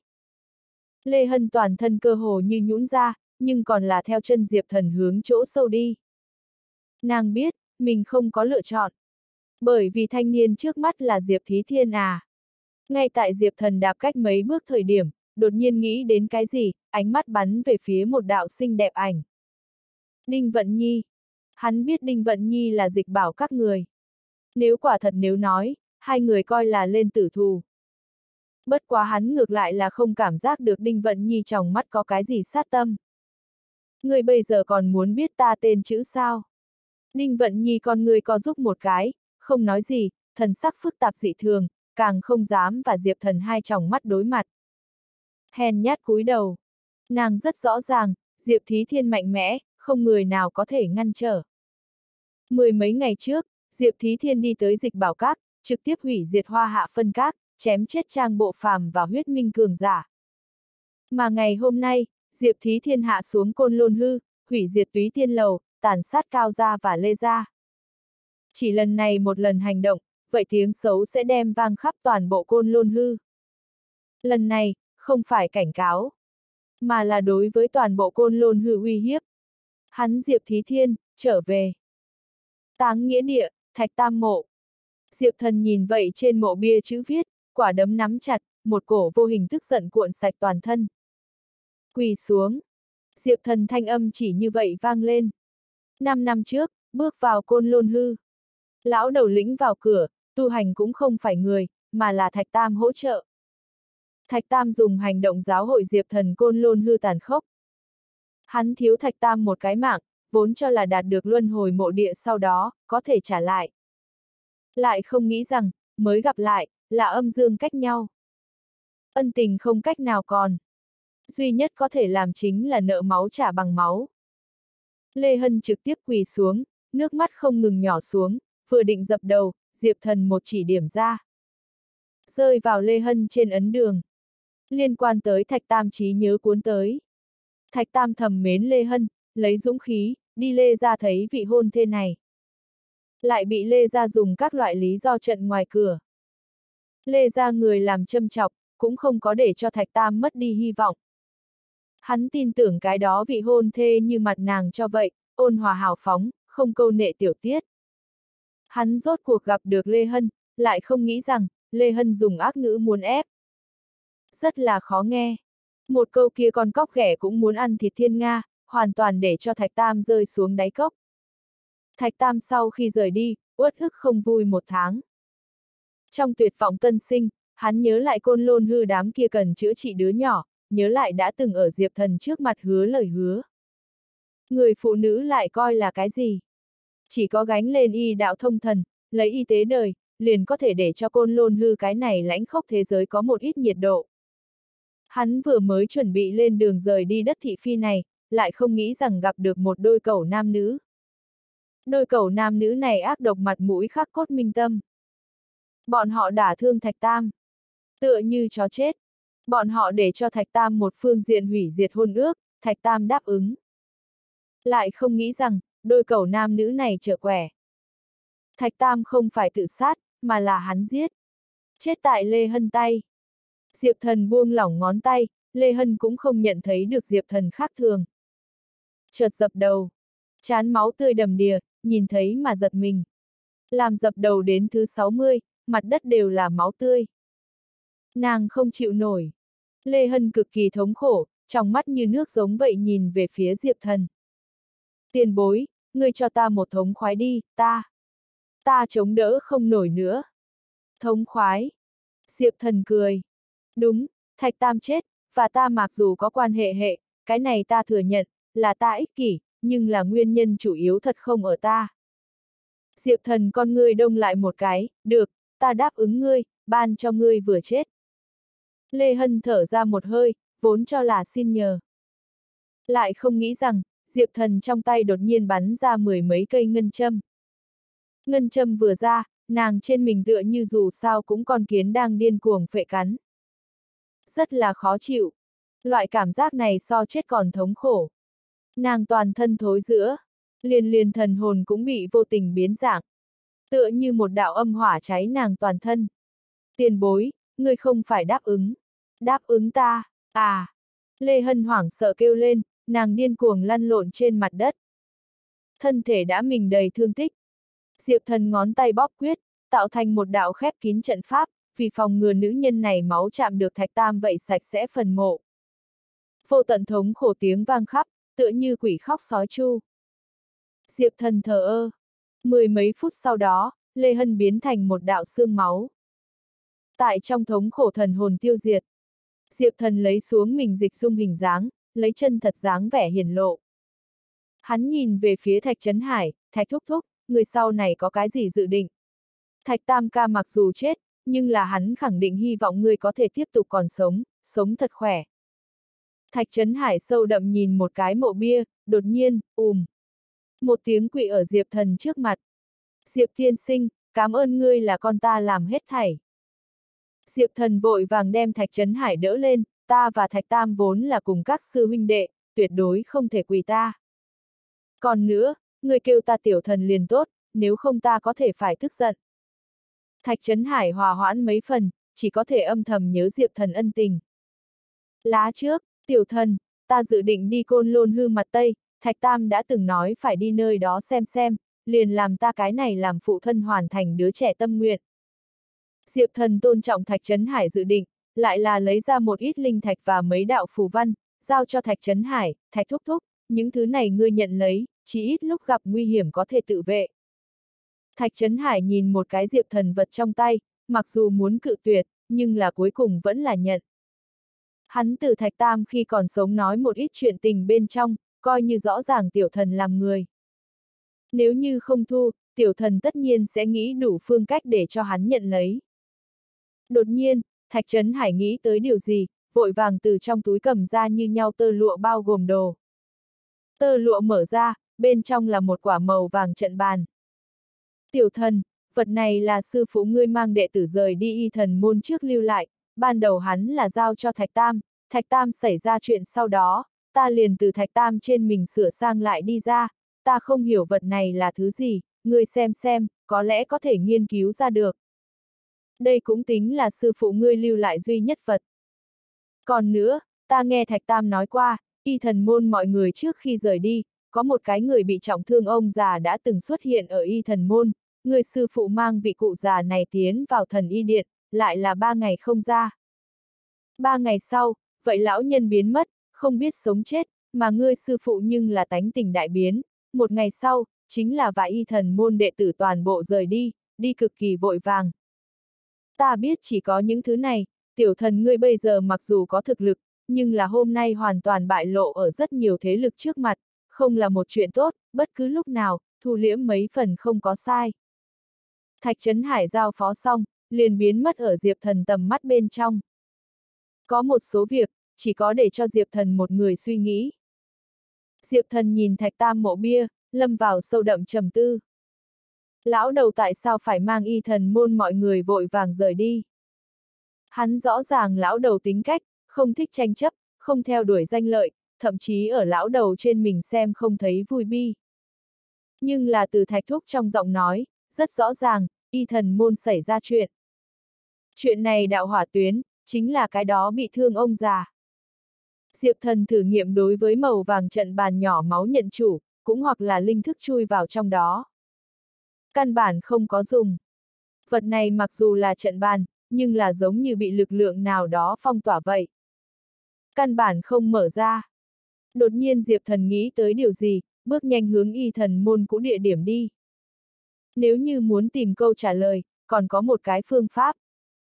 Lê Hân toàn thân cơ hồ như nhũn ra, nhưng còn là theo chân Diệp Thần hướng chỗ sâu đi. Nàng biết, mình không có lựa chọn. Bởi vì thanh niên trước mắt là Diệp Thí Thiên à. Ngay tại Diệp Thần đạp cách mấy bước thời điểm, đột nhiên nghĩ đến cái gì, ánh mắt bắn về phía một đạo xinh đẹp ảnh. Đinh Vận Nhi. Hắn biết Đinh Vận Nhi là Dịch Bảo các người. Nếu quả thật nếu nói, hai người coi là lên tử thù. Bất quá hắn ngược lại là không cảm giác được Đinh Vận Nhi trong mắt có cái gì sát tâm. Người bây giờ còn muốn biết ta tên chữ sao? Đinh Vận Nhi con người co giúp một cái, không nói gì, thần sắc phức tạp dị thường, càng không dám và Diệp Thần hai tròng mắt đối mặt. Hèn nhát cúi đầu. Nàng rất rõ ràng, Diệp Thí Thiên mạnh mẽ, không người nào có thể ngăn trở. Mười mấy ngày trước, Diệp Thí Thiên đi tới Dịch Bảo Các, trực tiếp hủy diệt Hoa Hạ phân các, chém chết Trang Bộ Phàm và Huyết Minh cường giả. Mà ngày hôm nay, Diệp Thí Thiên hạ xuống Côn Lôn Hư, hủy diệt Túy Tiên Lầu, tàn sát Cao Gia và Lê Gia. Chỉ lần này một lần hành động, vậy tiếng xấu sẽ đem vang khắp toàn bộ Côn Lôn Hư. Lần này, không phải cảnh cáo, mà là đối với toàn bộ Côn Lôn Hư uy hiếp. Hắn Diệp Thí Thiên, trở về. Táng nghĩa địa, Thạch Tam mộ. Diệp Thần nhìn vậy trên mộ bia chữ viết, quả đấm nắm chặt, một cổ vô hình tức giận cuộn sạch toàn thân. Quỳ xuống. Diệp Thần thanh âm chỉ như vậy vang lên. 5 năm trước, bước vào Côn Lôn Hư. Lão đầu lĩnh vào cửa, tu hành cũng không phải người, mà là Thạch Tam hỗ trợ. Thạch Tam dùng hành động giáo hội Diệp Thần Côn Lôn Hư tàn khốc. Hắn thiếu Thạch Tam một cái mạng, vốn cho là đạt được luân hồi mộ địa sau đó, có thể trả lại. Lại không nghĩ rằng, mới gặp lại, là âm dương cách nhau. Ân tình không cách nào còn. Duy nhất có thể làm chính là nợ máu trả bằng máu. Lê Hân trực tiếp quỳ xuống, nước mắt không ngừng nhỏ xuống, vừa định dập đầu, Diệp Thần một chỉ điểm ra. Rơi vào Lê Hân trên ấn đường. Liên quan tới Thạch Tam trí nhớ cuốn tới. Thạch Tam thầm mến Lê Hân, lấy dũng khí, đi Lê ra thấy vị hôn thê này. Lại bị Lê ra dùng các loại lý do trận ngoài cửa. Lê ra người làm châm chọc, cũng không có để cho Thạch Tam mất đi hy vọng. Hắn tin tưởng cái đó vị hôn thê như mặt nàng cho vậy, ôn hòa hào phóng, không câu nệ tiểu tiết. Hắn rốt cuộc gặp được Lê Hân, lại không nghĩ rằng, Lê Hân dùng ác ngữ muốn ép. Rất là khó nghe. Một câu kia con cóc ghẻ cũng muốn ăn thịt thiên nga, hoàn toàn để cho Thạch Tam rơi xuống đáy cốc. Thạch Tam sau khi rời đi, uất ức không vui 1 tháng. Trong tuyệt vọng tân sinh, hắn nhớ lại Côn Lôn Hư đám kia cần chữa trị đứa nhỏ, nhớ lại đã từng ở Diệp Thần trước mặt hứa lời hứa. Người phụ nữ lại coi là cái gì? Chỉ có gánh lên y đạo thông thần, lấy y tế đời, liền có thể để cho Côn Lôn Hư cái này lãnh khốc thế giới có một ít nhiệt độ. Hắn vừa mới chuẩn bị lên đường rời đi đất thị phi này, lại không nghĩ rằng gặp được một đôi cẩu nam nữ. Đôi cẩu nam nữ này ác độc mặt mũi khắc cốt minh tâm. Bọn họ đả thương Thạch Tam. Tựa như chó chết. Bọn họ để cho Thạch Tam một phương diện hủy diệt hôn ước, Thạch Tam đáp ứng. Lại không nghĩ rằng, đôi cẩu nam nữ này trở quẻ. Thạch Tam không phải tự sát, mà là hắn giết. Chết tại Lê Hân tay. Diệp Thần buông lỏng ngón tay, Lê Hân cũng không nhận thấy được Diệp Thần khác thường. Chợt dập đầu. Chán máu tươi đầm đìa, nhìn thấy mà giật mình. Làm dập đầu đến thứ 60, mặt đất đều là máu tươi. Nàng không chịu nổi. Lê Hân cực kỳ thống khổ, trong mắt như nước giống vậy nhìn về phía Diệp Thần. Tiền bối, ngươi cho ta một thống khoái đi, ta chống đỡ không nổi nữa. Thống khoái. Diệp Thần cười. Đúng, Thạch Tam chết, và ta mặc dù có quan hệ, cái này ta thừa nhận, là ta ích kỷ, nhưng là nguyên nhân chủ yếu thật không ở ta. Diệp Thần con ngươi đông lại một cái, được, ta đáp ứng ngươi, ban cho ngươi vừa chết. Lê Hân thở ra một hơi, vốn cho là xin nhờ. Lại không nghĩ rằng, Diệp Thần trong tay đột nhiên bắn ra 10 mấy cây ngân châm. Ngân châm vừa ra, nàng trên mình tựa như dù sao cũng con kiến đang điên cuồng phệ cắn. Rất là khó chịu. Loại cảm giác này so chết còn thống khổ. Nàng toàn thân thối rữa, liền thần hồn cũng bị vô tình biến dạng. Tựa như một đạo âm hỏa cháy nàng toàn thân. Tiền bối, ngươi không phải đáp ứng. Đáp ứng ta, à. Lê Hân hoảng sợ kêu lên, nàng điên cuồng lăn lộn trên mặt đất. Thân thể đã mình đầy thương tích. Diệp Thần ngón tay bóp quyết, tạo thành một đạo khép kín trận pháp, vì phòng ngừa nữ nhân này máu chạm được Thạch Tam vậy sạch sẽ phần mộ. Vô tận thống khổ tiếng vang khắp, tựa như quỷ khóc sói chu. Diệp Thần thờ ơ. 10 mấy phút sau đó, Lê Hân biến thành một đạo xương máu. Tại trong thống khổ thần hồn tiêu diệt, Diệp Thần lấy xuống mình dịch dung hình dáng, lấy chân thật dáng vẻ hiển lộ. Hắn nhìn về phía Thạch Trấn Hải, Thạch thúc thúc, người sau này có cái gì dự định? Thạch Tam ca mặc dù chết, nhưng là hắn khẳng định hy vọng ngươi có thể tiếp tục còn sống, sống thật khỏe. Thạch Trấn Hải sâu đậm nhìn một cái mộ bia, đột nhiên, một tiếng quỵ ở Diệp Thần trước mặt. Diệp tiên sinh, cảm ơn ngươi là con ta làm hết thảy. Diệp Thần vội vàng đem Thạch Trấn Hải đỡ lên, ta và Thạch Tam vốn là cùng các sư huynh đệ, tuyệt đối không thể quỳ ta. Còn nữa, ngươi kêu ta tiểu thần liền tốt, nếu không ta có thể phải tức giận. Thạch Trấn Hải hòa hoãn mấy phần, chỉ có thể âm thầm nhớ Diệp Thần ân tình. Lá trước, tiểu thần, ta dự định đi Côn Lôn Hư mặt Tây, Thạch Tam đã từng nói phải đi nơi đó xem, liền làm ta cái này làm phụ thân hoàn thành đứa trẻ tâm nguyện. Diệp Thần tôn trọng Thạch Trấn Hải dự định, lại là lấy ra một ít linh thạch và mấy đạo phù văn, giao cho Thạch Trấn Hải, Thạch thúc thúc, những thứ này ngươi nhận lấy, chỉ ít lúc gặp nguy hiểm có thể tự vệ. Thạch Trấn Hải nhìn một cái Diệp Thần vật trong tay, mặc dù muốn cự tuyệt, nhưng là cuối cùng vẫn là nhận. Hắn từ Thạch Tam khi còn sống nói một ít chuyện tình bên trong, coi như rõ ràng tiểu thần làm người. Nếu như không thu, tiểu thần tất nhiên sẽ nghĩ đủ phương cách để cho hắn nhận lấy. Đột nhiên, Thạch Trấn Hải nghĩ tới điều gì, vội vàng từ trong túi cầm ra như nhau tơ lụa bao gồm đồ. Tơ lụa mở ra, bên trong là một quả màu vàng trận bàn. Tiểu thần, vật này là sư phụ ngươi mang đệ tử rời đi y thần môn trước lưu lại, ban đầu hắn là giao cho Thạch Tam xảy ra chuyện sau đó, ta liền từ Thạch Tam trên mình sửa sang lại đi ra, ta không hiểu vật này là thứ gì, ngươi xem, có lẽ có thể nghiên cứu ra được. Đây cũng tính là sư phụ ngươi lưu lại duy nhất vật. Còn nữa, ta nghe Thạch Tam nói qua, y thần môn mọi người trước khi rời đi, có một cái người bị trọng thương ông già đã từng xuất hiện ở y thần môn, người sư phụ mang vị cụ già này tiến vào thần y điện, lại là 3 ngày không ra. 3 ngày sau, vậy lão nhân biến mất, không biết sống chết, mà ngươi sư phụ nhưng là tánh tình đại biến, 1 ngày sau, chính là vài y thần môn đệ tử toàn bộ rời đi, đi cực kỳ vội vàng. Ta biết chỉ có những thứ này, tiểu thần ngươi bây giờ mặc dù có thực lực, nhưng là hôm nay hoàn toàn bại lộ ở rất nhiều thế lực trước mặt, không là một chuyện tốt, bất cứ lúc nào, thu liễm mấy phần không có sai. Thạch Trấn Hải giao phó xong, liền biến mất ở Diệp Thần tầm mắt bên trong. Có một số việc, chỉ có để cho Diệp Thần một người suy nghĩ. Diệp Thần nhìn Thạch Tam mộ bia, lâm vào sâu đậm trầm tư. Lão đầu tại sao phải mang y thần môn mọi người vội vàng rời đi? Hắn rõ ràng lão đầu tính cách, không thích tranh chấp, không theo đuổi danh lợi, thậm chí ở lão đầu trên mình xem không thấy vui bi. Nhưng là từ Thạch thúc trong giọng nói, rất rõ ràng, y thần môn xảy ra chuyện. Chuyện này đạo hỏa tuyến, chính là cái đó bị thương ông già. Diệp Thần thử nghiệm đối với màu vàng trận bàn nhỏ máu nhận chủ, cũng hoặc là linh thức chui vào trong đó. Căn bản không có dùng. Vật này mặc dù là trận bàn, nhưng là giống như bị lực lượng nào đó phong tỏa vậy. Căn bản không mở ra. Đột nhiên Diệp Thần nghĩ tới điều gì, bước nhanh hướng y thần môn cũ địa điểm đi. Nếu như muốn tìm câu trả lời, còn có một cái phương pháp.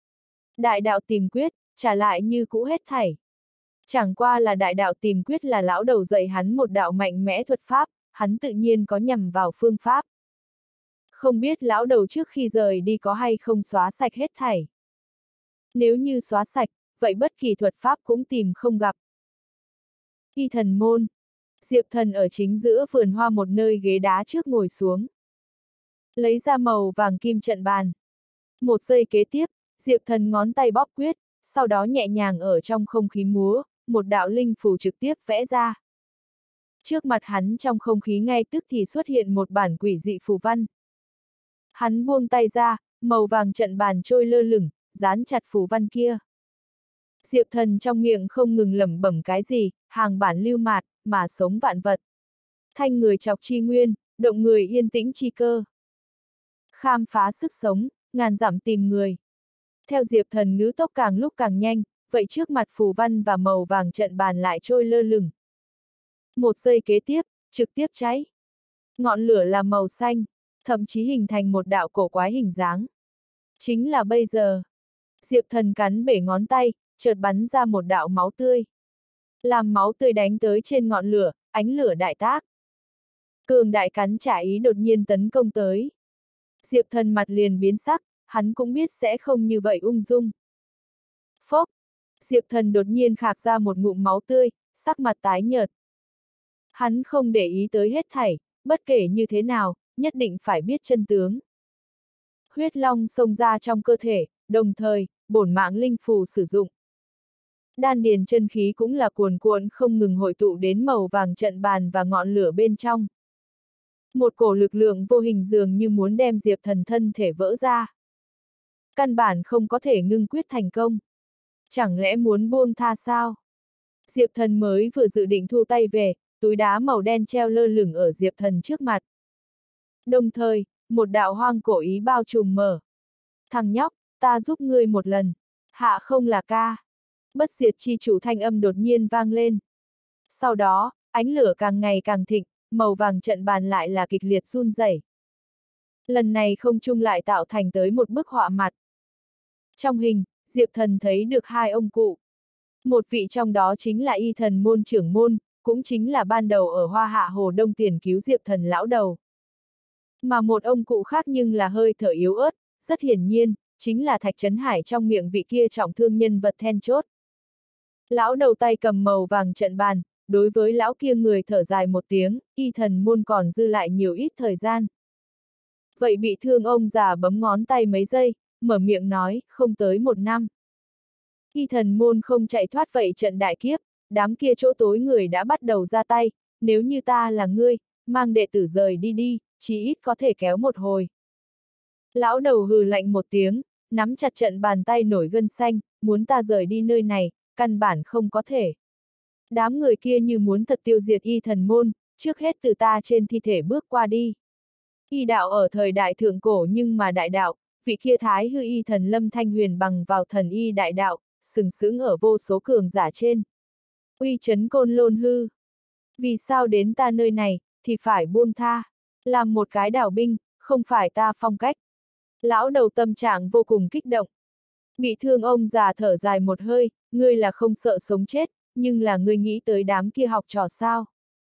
Đại đạo tìm quyết, trả lại như cũ hết thảy. Chẳng qua là đại đạo tìm quyết là lão đầu dạy hắn một đạo mạnh mẽ thuật pháp, hắn tự nhiên có nhằm vào phương pháp. Không biết lão đầu trước khi rời đi có hay không xóa sạch hết thảy. Nếu như xóa sạch, vậy bất kỳ thuật pháp cũng tìm không gặp. Y thần môn. Diệp Thần ở chính giữa vườn hoa một nơi ghế đá trước ngồi xuống. Lấy ra màu vàng kim trận bàn. Một giây kế tiếp, Diệp Thần ngón tay bóp quyết, sau đó nhẹ nhàng ở trong không khí múa, một đạo linh phù trực tiếp vẽ ra. Trước mặt hắn trong không khí ngay tức thì xuất hiện một bản quỷ dị phù văn. Hắn buông tay ra, màu vàng trận bàn trôi lơ lửng, dán chặt phù văn kia. Diệp Thần trong miệng không ngừng lẩm bẩm cái gì, hàng bản lưu mạt, mà sống vạn vật. Thanh người chọc chi nguyên, động người yên tĩnh chi cơ. Khám phá sức sống, ngàn dặm tìm người. Theo Diệp Thần ngữ tốc càng lúc càng nhanh, vậy trước mặt phù văn và màu vàng trận bàn lại trôi lơ lửng. Một giây kế tiếp, trực tiếp cháy. Ngọn lửa là màu xanh, thậm chí hình thành một đạo cổ quái hình dáng. Chính là bây giờ. Diệp Thần cắn bể ngón tay, chợt bắn ra một đạo máu tươi. Làm máu tươi đánh tới trên ngọn lửa, ánh lửa đại tác. Cường đại cắn trả ý đột nhiên tấn công tới. Diệp Thần mặt liền biến sắc, hắn cũng biết sẽ không như vậy ung dung. Phốc! Diệp Thần đột nhiên khạc ra một ngụm máu tươi, sắc mặt tái nhợt. Hắn không để ý tới hết thảy, bất kể như thế nào, nhất định phải biết chân tướng. Huyết long xông ra trong cơ thể, đồng thời, bổn mạng linh phù sử dụng. Đan điền chân khí cũng là cuồn cuộn không ngừng hội tụ đến màu vàng trận bàn và ngọn lửa bên trong. Một cổ lực lượng vô hình dường như muốn đem Diệp Thần thân thể vỡ ra. Căn bản không có thể ngưng quyết thành công. Chẳng lẽ muốn buông tha sao? Diệp Thần mới vừa dự định thu tay về, túi đá màu đen treo lơ lửng ở Diệp Thần trước mặt. Đồng thời, một đạo hoang cổ ý bao trùm mở. Thằng nhóc, ta giúp ngươi một lần. Hạ không là ca. Bất diệt chi chủ thanh âm đột nhiên vang lên. Sau đó, ánh lửa càng ngày càng thịnh, màu vàng trận bàn lại là kịch liệt run rẩy. Lần này không trung lại tạo thành tới một bức họa mặt. Trong hình, Diệp Thần thấy được hai ông cụ. Một vị trong đó chính là Y Thần môn trưởng môn, cũng chính là ban đầu ở Hoa Hạ Hồ Đông tiền cứu Diệp Thần lão đầu. Mà một ông cụ khác nhưng là hơi thở yếu ớt, rất hiển nhiên, chính là Thạch Trấn Hải trong miệng vị kia trọng thương nhân vật then chốt. Lão đầu tay cầm màu vàng trận bàn, đối với lão kia người thở dài một tiếng, Y Thần môn còn dư lại nhiều ít thời gian. Vậy bị thương ông già bấm ngón tay mấy giây, mở miệng nói, không tới 1 năm. Y Thần môn không chạy thoát vậy trận đại kiếp, đám kia chỗ tối người đã bắt đầu ra tay, nếu như ta là ngươi, mang đệ tử rời đi đi, chí ít có thể kéo một hồi. Lão đầu hừ lạnh một tiếng, nắm chặt trận bàn tay nổi gân xanh, muốn ta rời đi nơi này, căn bản không có thể. Đám người kia như muốn thật tiêu diệt Y Thần môn, trước hết từ ta trên thi thể bước qua đi. Y đạo ở thời đại thượng cổ nhưng mà đại đạo, vị kia thái hư Y Thần Lâm Thanh Huyền bằng vào thần y đại đạo, sừng sững ở vô số cường giả trên. Uy chấn Côn Lôn hư. Vì sao đến ta nơi này, thì phải buông tha. Làm một cái đảo binh, không phải ta phong cách. Lão đầu tâm trạng vô cùng kích động. Bị thương ông già thở dài một hơi, ngươi là không sợ sống chết, nhưng là ngươi nghĩ tới đám kia học trò sao.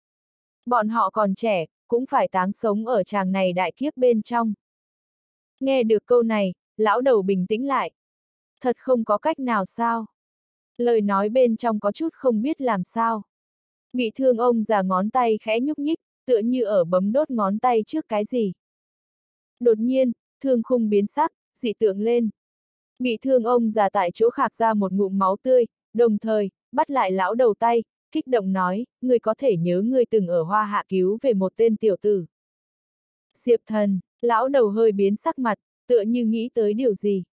Bọn họ còn trẻ, cũng phải táng sống ở tràng này đại kiếp bên trong. Nghe được câu này, lão đầu bình tĩnh lại. Thật không có cách nào sao? Lời nói bên trong có chút không biết làm sao. Bị thương ông già ngón tay khẽ nhúc nhích, tựa như ở bấm đốt ngón tay trước cái gì. Đột nhiên, thương khung biến sắc, dị tượng lên. Bị thương ông già tại chỗ khạc ra một ngụm máu tươi, đồng thời, bắt lại lão đầu tay, kích động nói, ngươi có thể nhớ ngươi từng ở Hoa Hạ cứu về một tên tiểu tử. Diệp Thần, lão đầu hơi biến sắc mặt, tựa như nghĩ tới điều gì.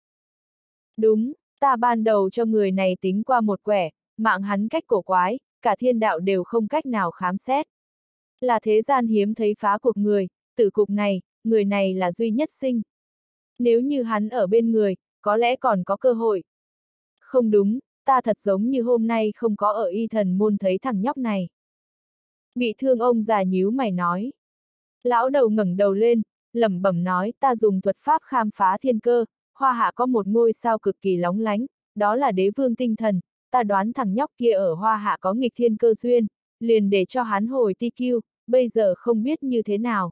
Đúng, ta ban đầu cho người này tính qua một quẻ, mạng hắn cách cổ quái, cả thiên đạo đều không cách nào khám xét. Là thế gian hiếm thấy phá cuộc người, tử cục này, người này là duy nhất sinh. Nếu như hắn ở bên người, có lẽ còn có cơ hội. Không đúng, ta thật giống như hôm nay không có ở Y Thần môn thấy thằng nhóc này. Bị thương ông già nhíu mày nói. Lão đầu ngẩng đầu lên, lẩm bẩm nói, ta dùng thuật pháp khám phá thiên cơ, Hoa Hạ có một ngôi sao cực kỳ lóng lánh, đó là đế vương tinh thần, ta đoán thằng nhóc kia ở Hoa Hạ có nghịch thiên cơ duyên, liền để cho hắn hồi TQ, bây giờ không biết như thế nào.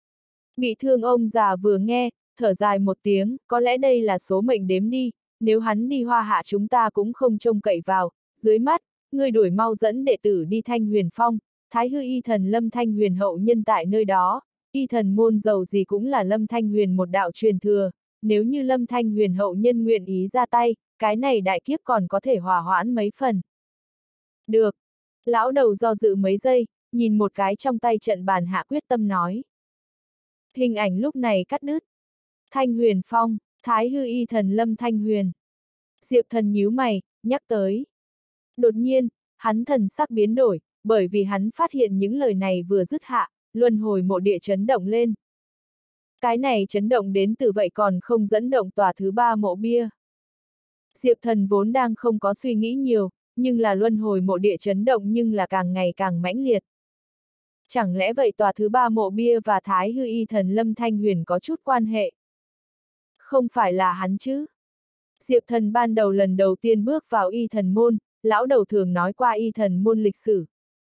Bị thương ông già vừa nghe, thở dài một tiếng, có lẽ đây là số mệnh đếm đi, nếu hắn đi Hoa Hạ chúng ta cũng không trông cậy vào, dưới mắt, ngươi đuổi mau dẫn đệ tử đi Thanh Huyền Phong, Thái hư Y Thần Lâm Thanh Huyền hậu nhân tại nơi đó, Y Thần môn giàu gì cũng là Lâm Thanh Huyền một đạo truyền thừa, nếu như Lâm Thanh Huyền hậu nhân nguyện ý ra tay, cái này đại kiếp còn có thể hòa hoãn mấy phần. Được. Lão đầu do dự mấy giây, nhìn một cái trong tay trận bàn hạ quyết tâm nói. Hình ảnh lúc này cắt đứt. Thanh Huyền Phong, Thái hư Y Thần Lâm Thanh Huyền. Diệp Thần nhíu mày, nhắc tới. Đột nhiên, hắn thần sắc biến đổi, bởi vì hắn phát hiện những lời này vừa dứt hạ, luân hồi mộ địa chấn động lên. Cái này chấn động đến từ vậy còn không dẫn động tòa thứ 3 mộ bia. Diệp Thần vốn đang không có suy nghĩ nhiều, nhưng là luân hồi mộ địa chấn động nhưng là càng ngày càng mãnh liệt. Chẳng lẽ vậy tòa thứ 3 mộ bia và Thái hư Y Thần Lâm Thanh Huyền có chút quan hệ? Không phải là hắn chứ? Diệp Thần ban đầu lần đầu tiên bước vào Y Thần môn, lão đầu thường nói qua Y Thần môn lịch sử.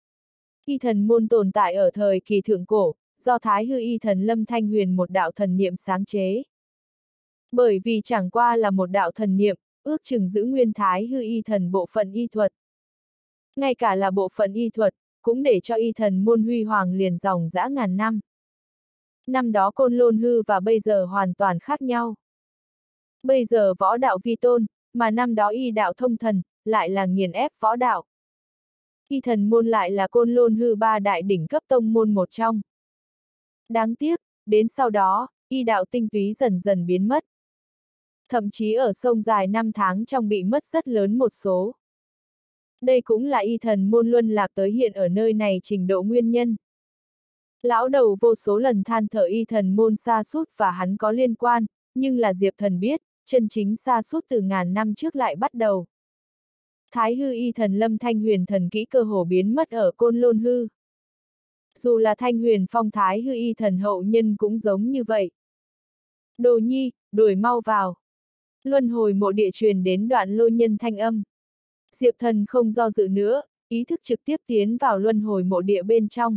Y Thần môn tồn tại ở thời kỳ thượng cổ, do Thái hư Y Thần Lâm Thanh Huyền một đạo thần niệm sáng chế. Bởi vì chẳng qua là một đạo thần niệm, ước chừng giữ nguyên Thái hư Y Thần bộ phận y thuật. Ngay cả là bộ phận y thuật, cũng để cho Y Thần môn huy hoàng liền dòng dã ngàn năm. Năm đó Côn Lôn hư và bây giờ hoàn toàn khác nhau. Bây giờ võ đạo vi tôn, mà năm đó y đạo thông thần, lại là nghiền ép võ đạo. Y Thần môn lại là Côn Lôn hư 3 đại đỉnh cấp tông môn một trong. Đáng tiếc, đến sau đó, y đạo tinh túy dần dần biến mất. Thậm chí ở sông dài 5 tháng trong bị mất rất lớn một số. Đây cũng là Y Thần môn luân lạc tới hiện ở nơi này trình độ nguyên nhân. Lão đầu vô số lần than thở Y Thần môn sa sút và hắn có liên quan, nhưng là Diệp Thần biết, chân chính xa suốt từ ngàn năm trước lại bắt đầu. Thái hư y thần Lâm Thanh Huyền thần kỹ cơ hồ biến mất ở Côn Lôn hư. Dù là Thanh Huyền Phong Thái hư y thần hậu nhân cũng giống như vậy. Đồ nhi, đuổi mau vào. Luân hồi mộ địa truyền đến Đoạn Lôi Nhân thanh âm. Diệp Thần không do dự nữa, ý thức trực tiếp tiến vào luân hồi mộ địa bên trong.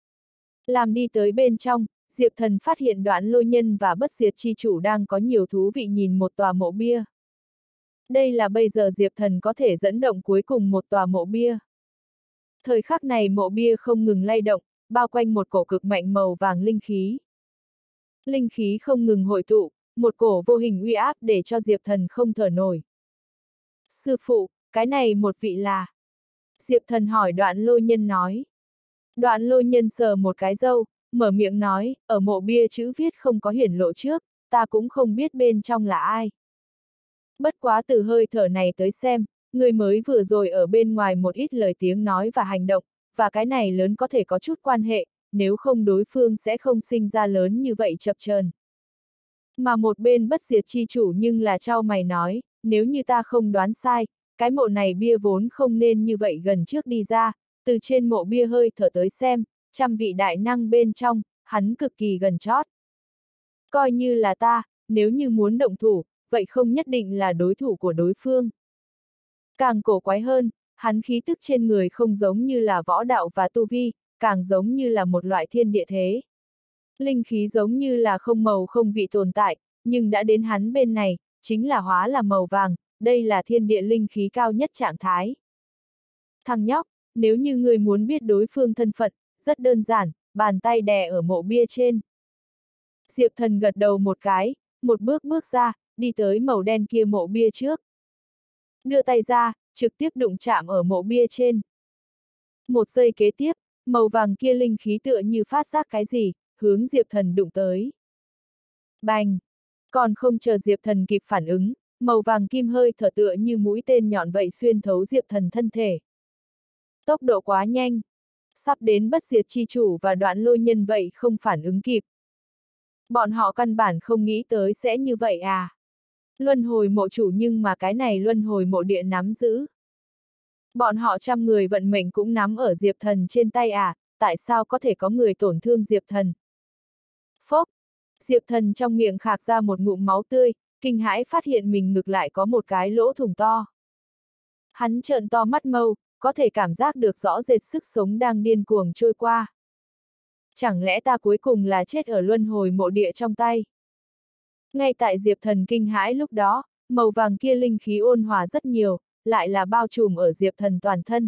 Làm đi tới bên trong, Diệp Thần phát hiện Đoạn Lôi Nhân và Bất Diệt chi chủ đang có nhiều thú vị nhìn một tòa mộ bia. Đây là bây giờ Diệp Thần có thể dẫn động cuối cùng một tòa mộ bia. Thời khắc này mộ bia không ngừng lay động, bao quanh một cổ cực mạnh màu vàng linh khí. Linh khí không ngừng hội tụ, một cổ vô hình uy áp để cho Diệp Thần không thở nổi. Sư phụ, cái này một vị là... Diệp Thần hỏi Đoạn Lôi Nhân nói. Đoạn Lôi Nhân sờ một cái râu, mở miệng nói, ở mộ bia chữ viết không có hiển lộ trước, ta cũng không biết bên trong là ai. Bất quá từ hơi thở này tới xem, người mới vừa rồi ở bên ngoài một ít lời tiếng nói và hành động, và cái này lớn có thể có chút quan hệ, nếu không đối phương sẽ không sinh ra lớn như vậy chập chờn. Mà một bên Bất Diệt chi chủ nhưng là chau mày nói, nếu như ta không đoán sai, cái mộ này bia vốn không nên như vậy gần trước đi ra, từ trên mộ bia hơi thở tới xem, trăm vị đại năng bên trong, hắn cực kỳ gần chót. Coi như là ta, nếu như muốn động thủ, vậy không nhất định là đối thủ của đối phương. Càng cổ quái hơn, hắn khí tức trên người không giống như là võ đạo và tu vi, càng giống như là một loại thiên địa thế. Linh khí giống như là không màu không vị tồn tại, nhưng đã đến hắn bên này, chính là hóa là màu vàng, đây là thiên địa linh khí cao nhất trạng thái. Thằng nhóc, nếu như người muốn biết đối phương thân phận, rất đơn giản, bàn tay đè ở mộ bia trên. Diệp Thần gật đầu một cái, một bước bước ra, đi tới màu đen kia mộ bia trước. Đưa tay ra, trực tiếp đụng chạm ở mộ bia trên. Một giây kế tiếp, màu vàng kia linh khí tựa như phát giác cái gì, hướng Diệp Thần đụng tới. Bành! Còn không chờ Diệp Thần kịp phản ứng, màu vàng kim hơi thở tựa như mũi tên nhọn vậy xuyên thấu Diệp Thần thân thể. Tốc độ quá nhanh. Sắp đến Bất Diệt chi chủ và Đoạn Lôi Nhân vậy không phản ứng kịp. Bọn họ căn bản không nghĩ tới sẽ như vậy à. Luân hồi mộ chủ nhưng mà cái này luân hồi mộ địa nắm giữ. Bọn họ trăm người vận mệnh cũng nắm ở Diệp Thần trên tay à, tại sao có thể có người tổn thương Diệp Thần? Phốc! Diệp Thần trong miệng khạc ra một ngụm máu tươi, kinh hãi phát hiện mình ngực lại có một cái lỗ thủng to. Hắn trợn to mắt mâu, có thể cảm giác được rõ rệt sức sống đang điên cuồng trôi qua. Chẳng lẽ ta cuối cùng là chết ở luân hồi mộ địa trong tay? Ngay tại Diệp Thần kinh hãi lúc đó, màu vàng kia linh khí ôn hòa rất nhiều, lại là bao trùm ở Diệp Thần toàn thân.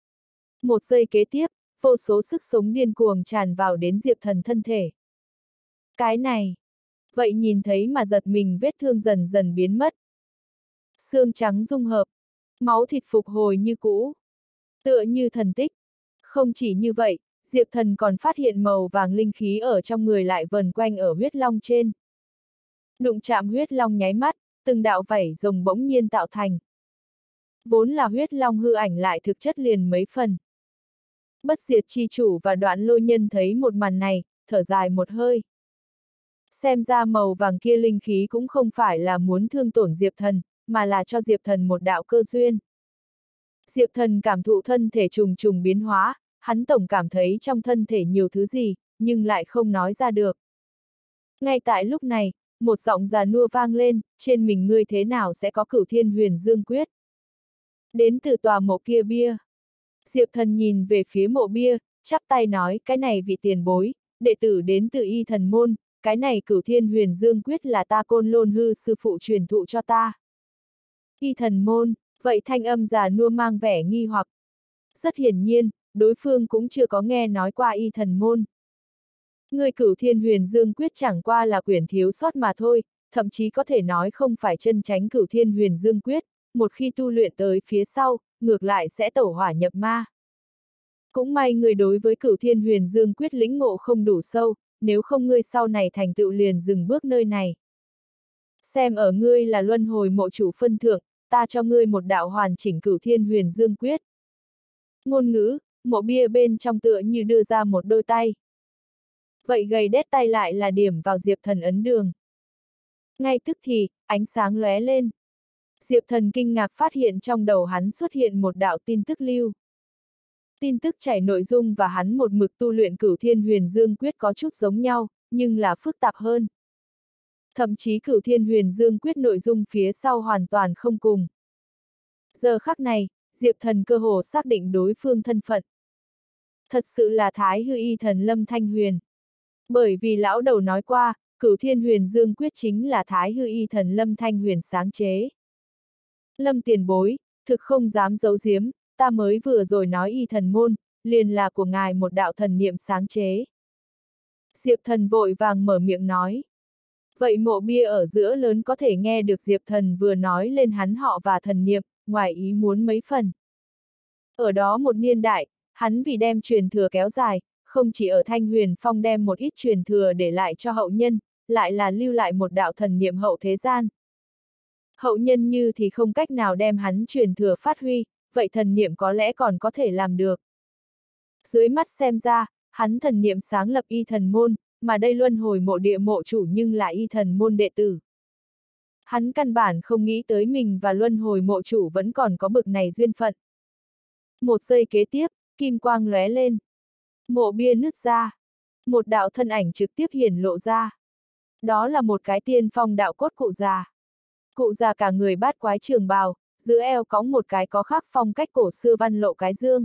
Một giây kế tiếp, vô số sức sống điên cuồng tràn vào đến Diệp Thần thân thể. Cái này! Vậy nhìn thấy mà giật mình vết thương dần dần biến mất. Xương trắng dung hợp, máu thịt phục hồi như cũ. Tựa như thần tích. Không chỉ như vậy, Diệp Thần còn phát hiện màu vàng linh khí ở trong người lại vần quanh ở huyết long trên. Đụng chạm huyết long nháy mắt, từng đạo vảy rồng bỗng nhiên tạo thành. Vốn là huyết long hư ảnh lại thực chất liền mấy phần. Bất Diệt chi chủ và Đoạn Lôi Nhân thấy một màn này, thở dài một hơi. Xem ra màu vàng kia linh khí cũng không phải là muốn thương tổn Diệp Thần, mà là cho Diệp Thần một đạo cơ duyên. Diệp Thần cảm thụ thân thể trùng trùng biến hóa, hắn tổng cảm thấy trong thân thể nhiều thứ gì, nhưng lại không nói ra được. Ngay tại lúc này, một giọng già nua vang lên, trên mình ngươi thế nào sẽ có Cửu Thiên Huyền Dương Quyết? Đến từ tòa mộ kia bia. Diệp Thần nhìn về phía mộ bia, chắp tay nói, cái này vị tiền bối, đệ tử đến từ Y Thần Môn, cái này Cửu Thiên Huyền Dương Quyết là ta Côn Lôn hư sư phụ truyền thụ cho ta. Y Thần Môn, vậy thanh âm già nua mang vẻ nghi hoặc. Rất hiển nhiên, đối phương cũng chưa có nghe nói qua Y Thần Môn. Người Cửu Thiên Huyền Dương Quyết chẳng qua là quyển thiếu sót mà thôi, thậm chí có thể nói không phải chân chánh Cửu Thiên Huyền Dương Quyết, một khi tu luyện tới phía sau, ngược lại sẽ tẩu hỏa nhập ma. Cũng may người đối với Cửu Thiên Huyền Dương Quyết lĩnh ngộ không đủ sâu, nếu không ngươi sau này thành tựu liền dừng bước nơi này. Xem ở ngươi là luân hồi mộ chủ phân thượng, ta cho ngươi một đạo hoàn chỉnh Cửu Thiên Huyền Dương Quyết. Ngôn ngữ, mộ bia bên trong tựa như đưa ra một đôi tay. Vậy gầy đét tay lại là điểm vào Diệp Thần ấn đường. Ngay tức thì, ánh sáng lóe lên. Diệp Thần kinh ngạc phát hiện trong đầu hắn xuất hiện một đạo tin tức lưu. Tin tức chảy nội dung và hắn một mực tu luyện Cửu Thiên Huyền Dương Quyết có chút giống nhau, nhưng là phức tạp hơn. Thậm chí Cửu Thiên Huyền Dương Quyết nội dung phía sau hoàn toàn không cùng. Giờ khắc này, Diệp Thần cơ hồ xác định đối phương thân phận. Thật sự là Thái Hư Y Thần Lâm Thanh Huyền. Bởi vì lão đầu nói qua, Cửu Thiên Huyền Dương Quyết chính là Thái Hư Y Thần Lâm Thanh Huyền sáng chế. Lâm tiền bối, thực không dám giấu giếm, ta mới vừa rồi nói y thần môn, liền là của ngài một đạo thần niệm sáng chế. Diệp Thần vội vàng mở miệng nói. Vậy mộ bia ở giữa lớn có thể nghe được Diệp Thần vừa nói lên hắn họ và thần niệm, ngoài ý muốn mấy phần. Ở đó một niên đại, hắn vì đem truyền thừa kéo dài, không chỉ ở Thanh Huyền Phong đem một ít truyền thừa để lại cho hậu nhân, lại là lưu lại một đạo thần niệm hậu thế gian. Hậu nhân như thì không cách nào đem hắn truyền thừa phát huy, vậy thần niệm có lẽ còn có thể làm được. Dưới mắt xem ra, hắn thần niệm sáng lập y thần môn, mà đây luân hồi mộ địa mộ chủ nhưng là y thần môn đệ tử. Hắn căn bản không nghĩ tới mình và luân hồi mộ chủ vẫn còn có bực này duyên phận. Một giây kế tiếp, kim quang lóe lên. Mộ bia nứt ra. Một đạo thân ảnh trực tiếp hiển lộ ra. Đó là một cái tiên phong đạo cốt cụ già. Cụ già cả người bát quái trường bào, giữa eo cõng một cái có khắc phong cách cổ xưa văn lộ cái dương.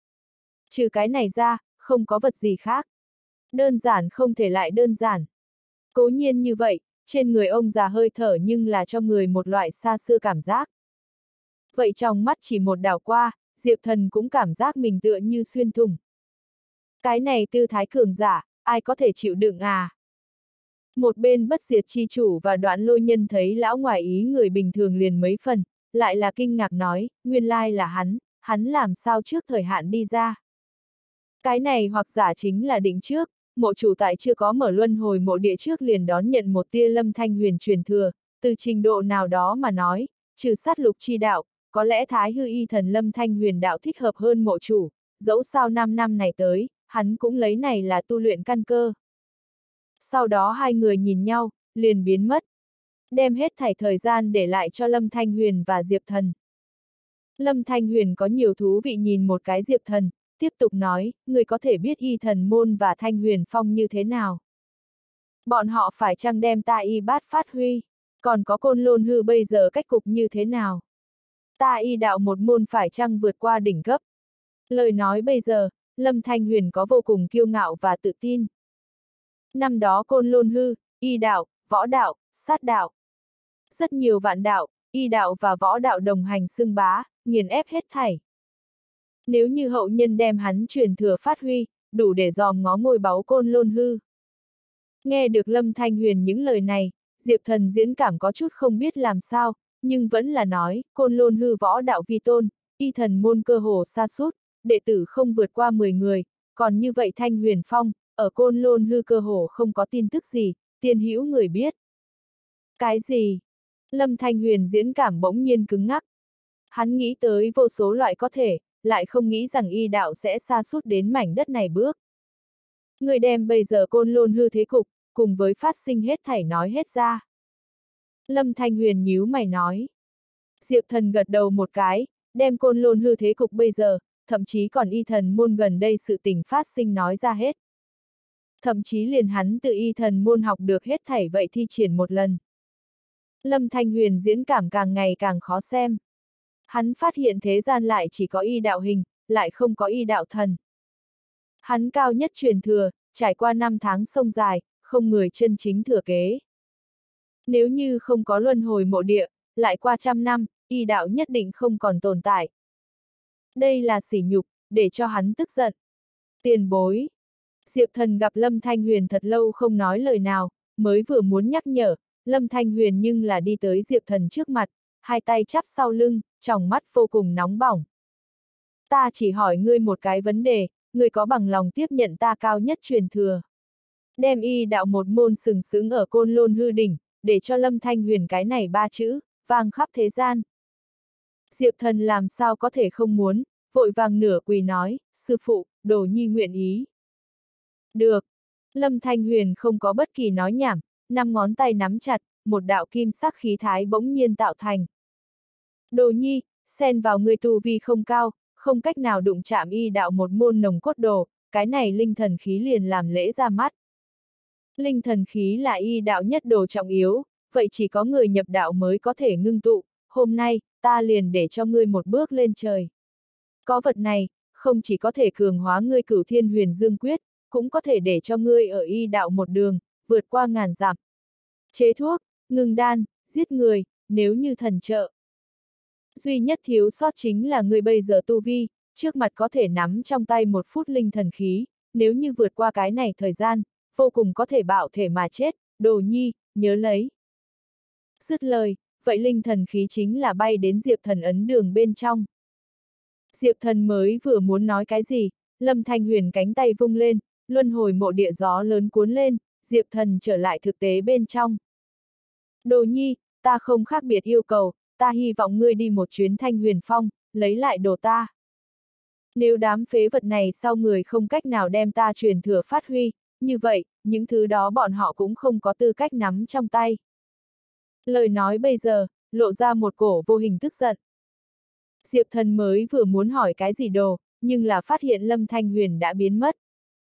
Trừ cái này ra, không có vật gì khác. Đơn giản không thể lại đơn giản. Cố nhiên như vậy, trên người ông già hơi thở nhưng là cho người một loại xa xưa cảm giác. Vậy trong mắt chỉ một đảo qua, Diệp Thần cũng cảm giác mình tựa như xuyên thủng. Cái này tư thái cường giả, ai có thể chịu đựng à? Một bên bất diệt chi chủ và Đoạn Lôi Nhân thấy lão ngoài ý người bình thường liền mấy phần, lại là kinh ngạc nói, nguyên lai là hắn làm sao trước thời hạn đi ra. Cái này hoặc giả chính là định trước, mộ chủ tại chưa có mở luân hồi mộ địa trước liền đón nhận một tia Lâm Thanh Huyền truyền thừa, từ trình độ nào đó mà nói, trừ sát lục chi đạo, có lẽ Thái Hư Y Thần Lâm Thanh Huyền đạo thích hợp hơn mộ chủ, dẫu sao 5 năm này tới, hắn cũng lấy này là tu luyện căn cơ. Sau đó hai người nhìn nhau, liền biến mất. Đem hết thảy thời gian để lại cho Lâm Thanh Huyền và Diệp Thần. Lâm Thanh Huyền có nhiều thú vị nhìn một cái Diệp Thần, tiếp tục nói, người có thể biết y thần môn và Thanh Huyền Phong như thế nào. Bọn họ phải chăng đem ta y bát phát huy, còn có Côn Lôn Hư bây giờ cách cục như thế nào. Ta y đạo một môn phải chăng vượt qua đỉnh cấp. Lời nói bây giờ, Lâm Thanh Huyền có vô cùng kiêu ngạo và tự tin. Năm đó Côn Lôn Hư, y đạo, võ đạo, sát đạo. Rất nhiều vạn đạo, y đạo và võ đạo đồng hành xưng bá, nghiền ép hết thảy. Nếu như hậu nhân đem hắn truyền thừa phát huy, đủ để dòm ngó ngôi báu Côn Lôn Hư. Nghe được Lâm Thanh Huyền những lời này, Diệp Thần diễn cảm có chút không biết làm sao, nhưng vẫn là nói, Côn Lôn Hư võ đạo vi tôn, y thần môn cơ hồ sa sút, đệ tử không vượt qua 10 người, còn như vậy Thanh Huyền Phong, ở Côn Lôn Hư cơ hồ không có tin tức gì, tiên hữu người biết. Cái gì? Lâm Thanh Huyền diễn cảm bỗng nhiên cứng ngắc. Hắn nghĩ tới vô số loại có thể, lại không nghĩ rằng y đạo sẽ sa sút đến mảnh đất này bước. Người đem bây giờ Côn Lôn Hư thế cục, cùng với phát sinh hết thảy nói hết ra. Lâm Thanh Huyền nhíu mày nói. Diệp Thần gật đầu một cái, đem Côn Lôn Hư thế cục bây giờ, thậm chí còn y thần môn gần đây sự tình phát sinh nói ra hết. Thậm chí liền hắn tự y thần môn học được hết thảy vậy thi triển một lần. Lâm Thanh Huyền diễn cảm càng ngày càng khó xem. Hắn phát hiện thế gian lại chỉ có y đạo hình, lại không có y đạo thần. Hắn cao nhất truyền thừa, trải qua 5 tháng sông dài, không người chân chính thừa kế. Nếu như không có luân hồi mộ địa, lại qua 100 năm, y đạo nhất định không còn tồn tại. Đây là sỉ nhục, để cho hắn tức giận. Tiền bối. Diệp Thần gặp Lâm Thanh Huyền thật lâu không nói lời nào, mới vừa muốn nhắc nhở, Lâm Thanh Huyền nhưng là đi tới Diệp Thần trước mặt, hai tay chắp sau lưng, tròng mắt vô cùng nóng bỏng. Ta chỉ hỏi ngươi một cái vấn đề, ngươi có bằng lòng tiếp nhận ta cao nhất truyền thừa. Đem y đạo một môn sừng sững ở Côn Lôn Hư đỉnh, để cho Lâm Thanh Huyền cái này 3 chữ, vang khắp thế gian. Diệp Thần làm sao có thể không muốn, vội vàng nửa quỳ nói, sư phụ, đồ nhi nguyện ý. Được. Lâm Thanh Huyền không có bất kỳ nói nhảm, 5 ngón tay nắm chặt, một đạo kim sắc khí thái bỗng nhiên tạo thành. Đồ nhi, xen vào người tu vi không cao, không cách nào đụng chạm y đạo một môn nồng cốt đồ, cái này linh thần khí liền làm lễ ra mắt. Linh thần khí là y đạo nhất đồ trọng yếu, vậy chỉ có người nhập đạo mới có thể ngưng tụ, hôm nay, ta liền để cho ngươi một bước lên trời. Có vật này, không chỉ có thể cường hóa ngươi Cửu Thiên Huyền Dương Quyết, cũng có thể để cho ngươi ở y đạo một đường, vượt qua ngàn dặm. Chế thuốc, ngừng đan, giết người, nếu như thần trợ. Duy nhất thiếu sót chính là ngươi bây giờ tu vi, trước mặt có thể nắm trong tay một phút linh thần khí, nếu như vượt qua cái này thời gian, vô cùng có thể bạo thể mà chết, Đồ nhi, nhớ lấy. Dứt lời, vậy linh thần khí chính là bay đến Diệp Thần ấn đường bên trong. Diệp Thần mới vừa muốn nói cái gì, Lâm Thanh Huyền cánh tay vung lên, luân hồi mộ địa gió lớn cuốn lên, Diệp Thần trở lại thực tế bên trong. Đồ nhi, ta không khác biệt yêu cầu, ta hy vọng ngươi đi một chuyến Thanh Huyền Phong, lấy lại đồ ta. Nếu đám phế vật này sau người không cách nào đem ta truyền thừa phát huy, như vậy, những thứ đó bọn họ cũng không có tư cách nắm trong tay. Lời nói bây giờ, lộ ra một cổ vô hình tức giận. Diệp Thần mới vừa muốn hỏi cái gì đồ, nhưng là phát hiện Lâm Thanh Huyền đã biến mất.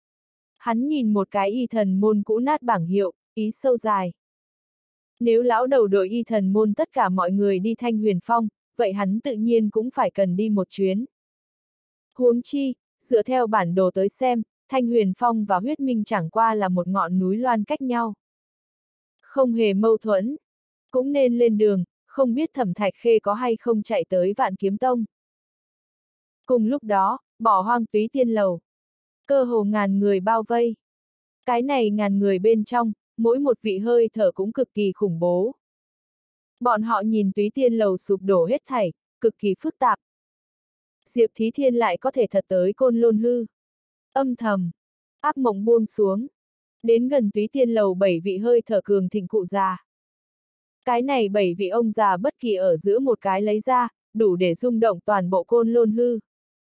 Hắn nhìn một cái y thần môn cũ nát bảng hiệu, ý sâu dài. Nếu lão đầu đội y thần môn tất cả mọi người đi Thanh Huyền Phong, vậy hắn tự nhiên cũng phải cần đi một chuyến. Huống chi, dựa theo bản đồ tới xem, Thanh Huyền Phong và Huyết Minh chẳng qua là một ngọn núi loan cách nhau. Không hề mâu thuẫn. Cũng nên lên đường, không biết Thẩm Thạch Khê có hay không chạy tới Vạn Kiếm Tông. Cùng lúc đó, bỏ hoang Túy Tiên Lầu. Cơ hồ ngàn người bao vây. Cái này ngàn người bên trong, mỗi một vị hơi thở cũng cực kỳ khủng bố. Bọn họ nhìn Túy Tiên Lầu sụp đổ hết thảy, cực kỳ phức tạp. Diệp Thí Thiên lại có thể thật tới Côn Lôn Hư. Âm thầm, ác mộng buông xuống. Đến gần Túy Tiên Lầu 7 vị hơi thở cường thịnh cụ già. Cái này 7 vị ông già bất kỳ ở giữa một cái lấy ra, đủ để rung động toàn bộ Côn Lôn Hư.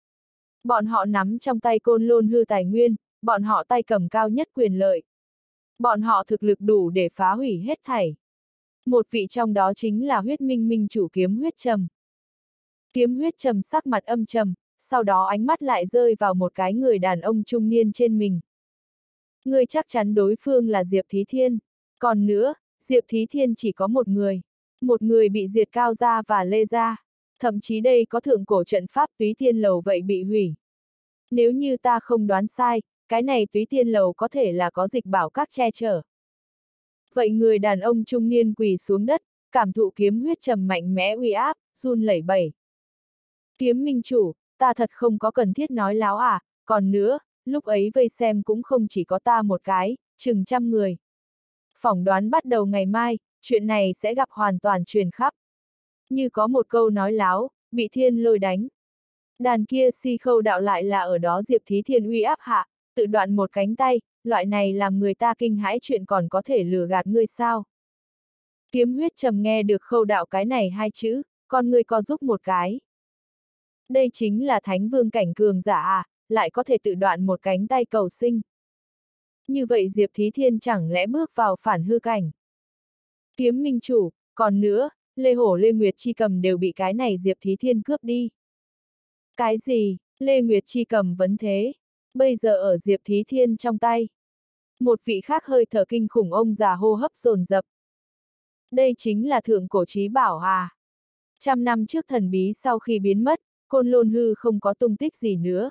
Bọn họ nắm trong tay Côn Lôn Hư tài nguyên, bọn họ tay cầm cao nhất quyền lợi. Bọn họ thực lực đủ để phá hủy hết thảy. Một vị trong đó chính là Huyết Minh Minh chủ Kiếm Huyết Trầm. Kiếm Huyết Trầm sắc mặt âm trầm, sau đó ánh mắt lại rơi vào một cái người đàn ông trung niên trên mình. Người chắc chắn đối phương là Diệp Thí Thiên. Còn nữa, Diệp Thí Thiên chỉ có một người. Một người bị diệt Cao Gia và Lê Gia. Thậm chí đây có thượng cổ trận pháp Túy Tiên Lầu vậy bị hủy. Nếu như ta không đoán sai, cái này Túy Tiên Lầu có thể là có dịch bảo các che chở. Vậy người đàn ông trung niên quỳ xuống đất, cảm thụ Kiếm Huyết Trầm mạnh mẽ uy áp, run lẩy bẩy. Kiếm minh chủ, ta thật không có cần thiết nói láo à, còn nữa, lúc ấy vây xem cũng không chỉ có ta một cái, chừng trăm người. Phỏng đoán bắt đầu ngày mai, chuyện này sẽ gặp hoàn toàn truyền khắp. Như có một câu nói láo, bị thiên lôi đánh. Đàn kia si khâu đạo lại là ở đó Diệp Thí Thiên uy áp hạ, tự đoạn một cánh tay, loại này làm người ta kinh hãi chuyện còn có thể lừa gạt ngươi sao. Kiếm Huyết Trầm nghe được khâu đạo cái này hai chữ, con ngươi co giúp một cái. Đây chính là thánh vương cảnh cường giả à, lại có thể tự đoạn một cánh tay cầu sinh. Như vậy Diệp Thí Thiên chẳng lẽ bước vào phản hư cảnh. Kiếm minh chủ, còn nữa, Lê Hổ Lê Nguyệt Chi Cầm đều bị cái này Diệp Thí Thiên cướp đi. Cái gì, Lê Nguyệt Chi Cầm vấn thế, bây giờ ở Diệp Thí Thiên trong tay. Một vị khác hơi thở kinh khủng ông già hô hấp dồn dập. Đây chính là thượng cổ chí bảo à. Trăm năm trước thần bí sau khi biến mất, Côn Lôn Hư không có tung tích gì nữa.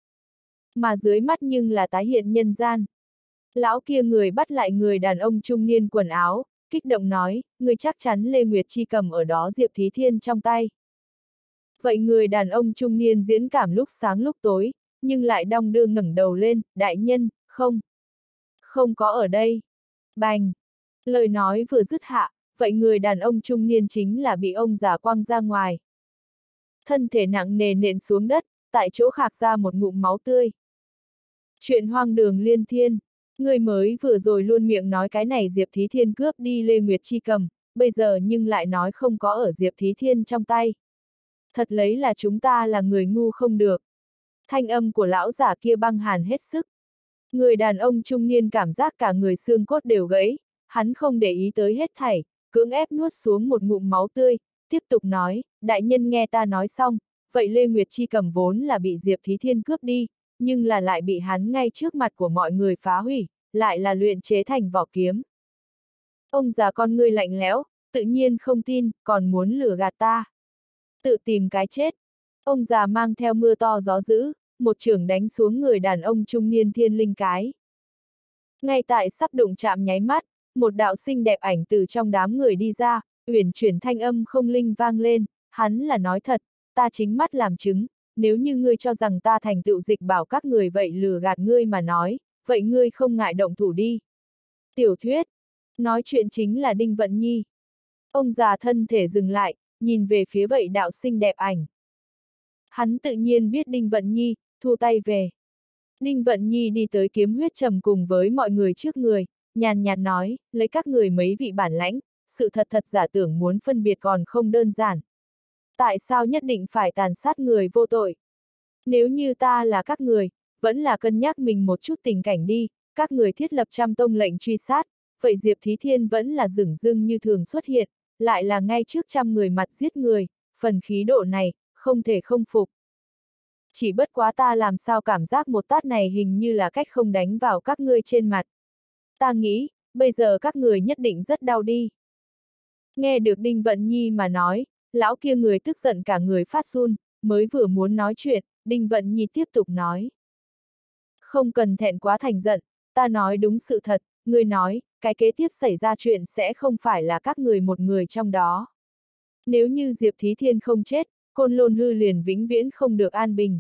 Mà dưới mắt nhưng là tái hiện nhân gian. Lão kia người bắt lại người đàn ông trung niên quần áo, kích động nói, người chắc chắn Lê Nguyệt Chi Cầm ở đó Diệp Thí Thiên trong tay. Vậy người đàn ông trung niên diễn cảm lúc sáng lúc tối, nhưng lại đong đưa ngẩng đầu lên, đại nhân, không. Không có ở đây. Bành. Lời nói vừa dứt hạ, vậy người đàn ông trung niên chính là bị ông già quăng ra ngoài. Thân thể nặng nề nện xuống đất, tại chỗ khạc ra một ngụm máu tươi. Chuyện hoang đường liên thiên, người mới vừa rồi luôn miệng nói cái này Diệp Thí Thiên cướp đi Lê Nguyệt Chi Cầm, bây giờ nhưng lại nói không có ở Diệp Thí Thiên trong tay. Thật lấy là chúng ta là người ngu không được. Thanh âm của lão giả kia băng hàn hết sức. Người đàn ông trung niên cảm giác cả người xương cốt đều gãy, hắn không để ý tới hết thảy, cưỡng ép nuốt xuống một ngụm máu tươi, tiếp tục nói, đại nhân nghe ta nói xong, vậy Lê Nguyệt Chi cầm vốn là bị Diệp Thí Thiên cướp đi, nhưng là lại bị hắn ngay trước mặt của mọi người phá hủy, lại là luyện chế thành vỏ kiếm. Ông già con ngươi lạnh lẽo, tự nhiên không tin, còn muốn lừa gạt ta. Tự tìm cái chết. Ông già mang theo mưa to gió dữ, một chưởng đánh xuống người đàn ông trung niên thiên linh cái. Ngay tại sắp đụng chạm nháy mắt, một đạo xinh đẹp ảnh từ trong đám người đi ra, uyển chuyển thanh âm không linh vang lên, hắn là nói thật, ta chính mắt làm chứng, nếu như ngươi cho rằng ta thành tựu dịch bảo các người vậy lừa gạt ngươi mà nói, vậy ngươi không ngại động thủ đi. Tiểu thuyết, nói chuyện chính là Đinh Vận Nhi. Ông già thân thể dừng lại, nhìn về phía vậy đạo xinh đẹp ảnh. Hắn tự nhiên biết Đinh Vận Nhi, thu tay về. Đinh Vận Nhi đi tới Kiếm Huyết Trầm cùng với mọi người trước người, nhàn nhạt nói, lấy các người mấy vị bản lãnh, sự thật thật giả tưởng muốn phân biệt còn không đơn giản. Tại sao nhất định phải tàn sát người vô tội? Nếu như ta là các người, vẫn là cân nhắc mình một chút tình cảnh đi, các người thiết lập trăm tông lệnh truy sát, vậy Diệp Thí Thiên vẫn là dửng dưng như thường xuất hiện, lại là ngay trước trăm người mặt giết người, phần khí độ này, không thể không phục. Chỉ bất quá ta làm sao cảm giác một tát này hình như là cách không đánh vào các ngươi trên mặt. Ta nghĩ, bây giờ các người nhất định rất đau đi. Nghe được Đinh Vận Nhi mà nói, lão kia người tức giận cả người phát run, mới vừa muốn nói chuyện, Đinh Vận Nhi tiếp tục nói. Không cần thẹn quá thành giận, ta nói đúng sự thật, ngươi nói, cái kế tiếp xảy ra chuyện sẽ không phải là các người một người trong đó. Nếu như Diệp Thí Thiên không chết, Côn Lôn Hư liền vĩnh viễn không được an bình.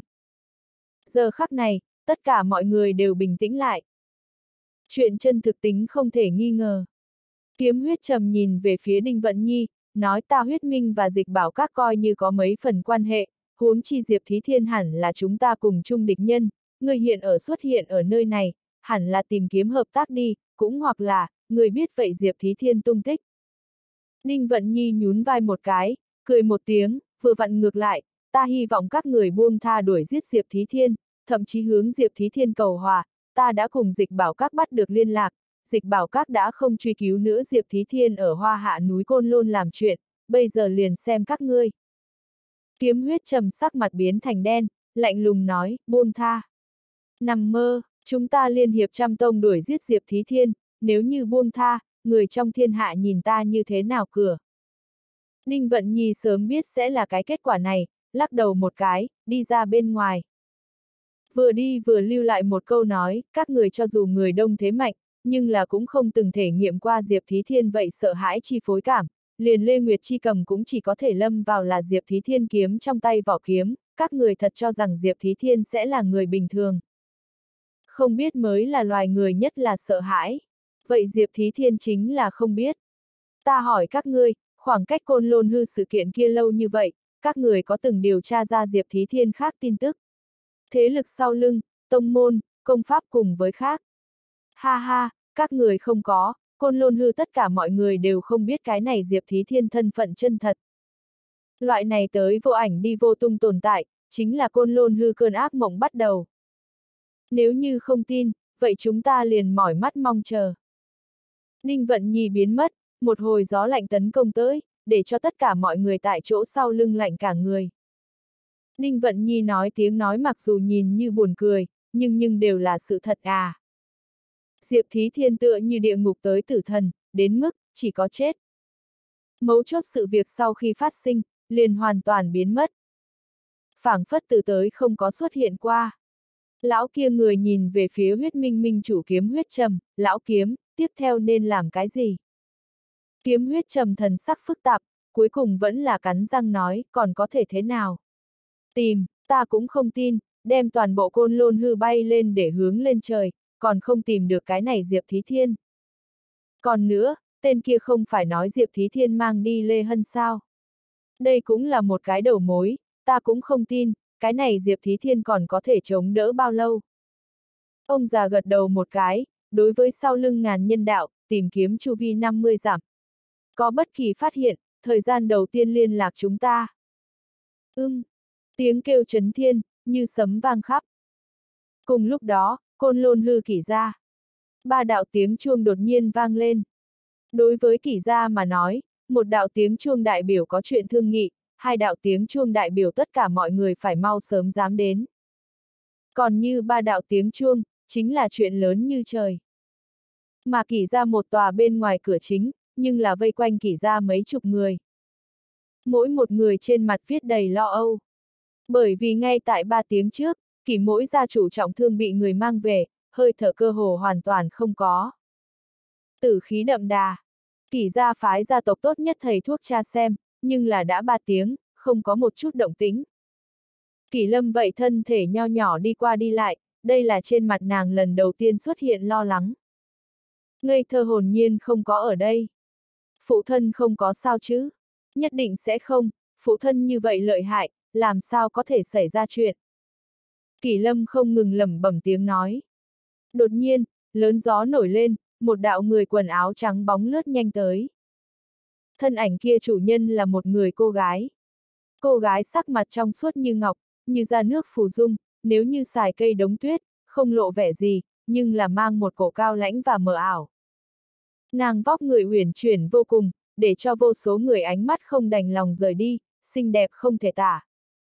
Giờ khắc này, tất cả mọi người đều bình tĩnh lại. Chuyện chân thực tính không thể nghi ngờ. Kiếm Huyết Trầm nhìn về phía Đinh Vận Nhi, nói ta Huyết Minh và Dịch Bảo các coi như có mấy phần quan hệ, huống chi Diệp Thí Thiên hẳn là chúng ta cùng chung địch nhân, người xuất hiện ở nơi này, hẳn là tìm kiếm hợp tác đi, cũng hoặc là, người biết vậy Diệp Thí Thiên tung tích. Đinh Vận Nhi nhún vai một cái, cười một tiếng, vừa vặn ngược lại, ta hy vọng các người buông tha đuổi giết Diệp Thí Thiên, thậm chí hướng Diệp Thí Thiên cầu hòa, ta đã cùng Dịch Bảo các bắt được liên lạc, Dịch Bảo các đã không truy cứu nữa Diệp Thí Thiên ở Hoa Hạ núi Côn Lôn làm chuyện, bây giờ liền xem các ngươi. Kiếm Huyết Trầm sắc mặt biến thành đen, lạnh lùng nói, buông tha. Nằm mơ, chúng ta liên hiệp trăm tông đuổi giết Diệp Thí Thiên, nếu như buông tha, người trong thiên hạ nhìn ta như thế nào cửa. Đinh Vận Nhi sớm biết sẽ là cái kết quả này, lắc đầu một cái, đi ra bên ngoài. Vừa đi vừa lưu lại một câu nói, các người cho dù người đông thế mạnh, nhưng là cũng không từng thể nghiệm qua Diệp Thí Thiên vậy sợ hãi chi phối cảm, liền Lê Nguyệt Chi cầm cũng chỉ có thể lâm vào là Diệp Thí Thiên kiếm trong tay vỏ kiếm, các người thật cho rằng Diệp Thí Thiên sẽ là người bình thường. Không biết mới là loài người nhất là sợ hãi. Vậy Diệp Thí Thiên chính là không biết. Ta hỏi các ngươi, khoảng cách Côn Lôn Hư sự kiện kia lâu như vậy, các người có từng điều tra ra Diệp Thí Thiên khác tin tức? Thế lực sau lưng, tông môn, công pháp cùng với khác. Ha ha, các người không có, Côn Lôn Hư tất cả mọi người đều không biết cái này Diệp Thí Thiên thân phận chân thật. Loại này tới vô ảnh đi vô tung tồn tại, chính là Côn Lôn Hư cơn ác mộng bắt đầu. Nếu như không tin, vậy chúng ta liền mỏi mắt mong chờ. Đinh Vận Nhi biến mất, một hồi gió lạnh tấn công tới, để cho tất cả mọi người tại chỗ sau lưng lạnh cả người. Đinh Vận Nhi nói tiếng nói mặc dù nhìn như buồn cười, nhưng đều là sự thật à. Diệp Thí Thiên tựa như địa ngục tới tử thần, đến mức, chỉ có chết. Mấu chốt sự việc sau khi phát sinh, liền hoàn toàn biến mất. Phảng phất từ tới không có xuất hiện qua. Lão kia người nhìn về phía Huyết Minh Minh chủ Kiếm Huyết Trầm, lão kiếm, tiếp theo nên làm cái gì? Kiếm Huyết Trầm thần sắc phức tạp, cuối cùng vẫn là cắn răng nói, còn có thể thế nào? Tìm, ta cũng không tin, đem toàn bộ Côn Lôn Hư bay lên để hướng lên trời, còn không tìm được cái này Diệp Thí Thiên. Còn nữa, tên kia không phải nói Diệp Thí Thiên mang đi Lê Hân sao? Đây cũng là một cái đầu mối, ta cũng không tin, cái này Diệp Thí Thiên còn có thể chống đỡ bao lâu. Ông già gật đầu một cái, đối với sau lưng ngàn nhân đạo, tìm kiếm chu vi 50 dặm. Có bất kỳ phát hiện, thời gian đầu tiên liên lạc chúng ta. Tiếng kêu chấn thiên, như sấm vang khắp. Cùng lúc đó, Côn Lôn Hư kỷ ra. Ba đạo tiếng chuông đột nhiên vang lên. Đối với Kỷ gia mà nói, một đạo tiếng chuông đại biểu có chuyện thương nghị, hai đạo tiếng chuông đại biểu tất cả mọi người phải mau sớm dám đến. Còn như ba đạo tiếng chuông, chính là chuyện lớn như trời. Mà Kỷ gia một tòa bên ngoài cửa chính, nhưng là vây quanh Kỷ gia mấy chục người. Mỗi một người trên mặt viết đầy lo âu. Bởi vì ngay tại 3 tiếng trước, Kỷ mỗi gia chủ trọng thương bị người mang về, hơi thở cơ hồ hoàn toàn không có. Tử khí đậm đà. Kỷ gia phái gia tộc tốt nhất thầy thuốc tra xem, nhưng là đã 3 tiếng, không có một chút động tĩnh. Kỷ Lâm vậy thân thể nho nhỏ đi qua đi lại, đây là trên mặt nàng lần đầu tiên xuất hiện lo lắng. Ngây thơ hồn nhiên không có ở đây. Phụ thân không có sao chứ? Nhất định sẽ không, phụ thân như vậy lợi hại, làm sao có thể xảy ra chuyện? Kỷ Lâm không ngừng lẩm bẩm tiếng nói. Đột nhiên, lớn gió nổi lên, một đạo người quần áo trắng bóng lướt nhanh tới. Thân ảnh kia chủ nhân là một người cô gái. Cô gái sắc mặt trong suốt như ngọc, như ra nước phù dung, nếu như xài cây đống tuyết, không lộ vẻ gì, nhưng là mang một cổ cao lãnh và mờ ảo. Nàng vóc người uyển chuyển vô cùng, để cho vô số người ánh mắt không đành lòng rời đi, xinh đẹp không thể tả.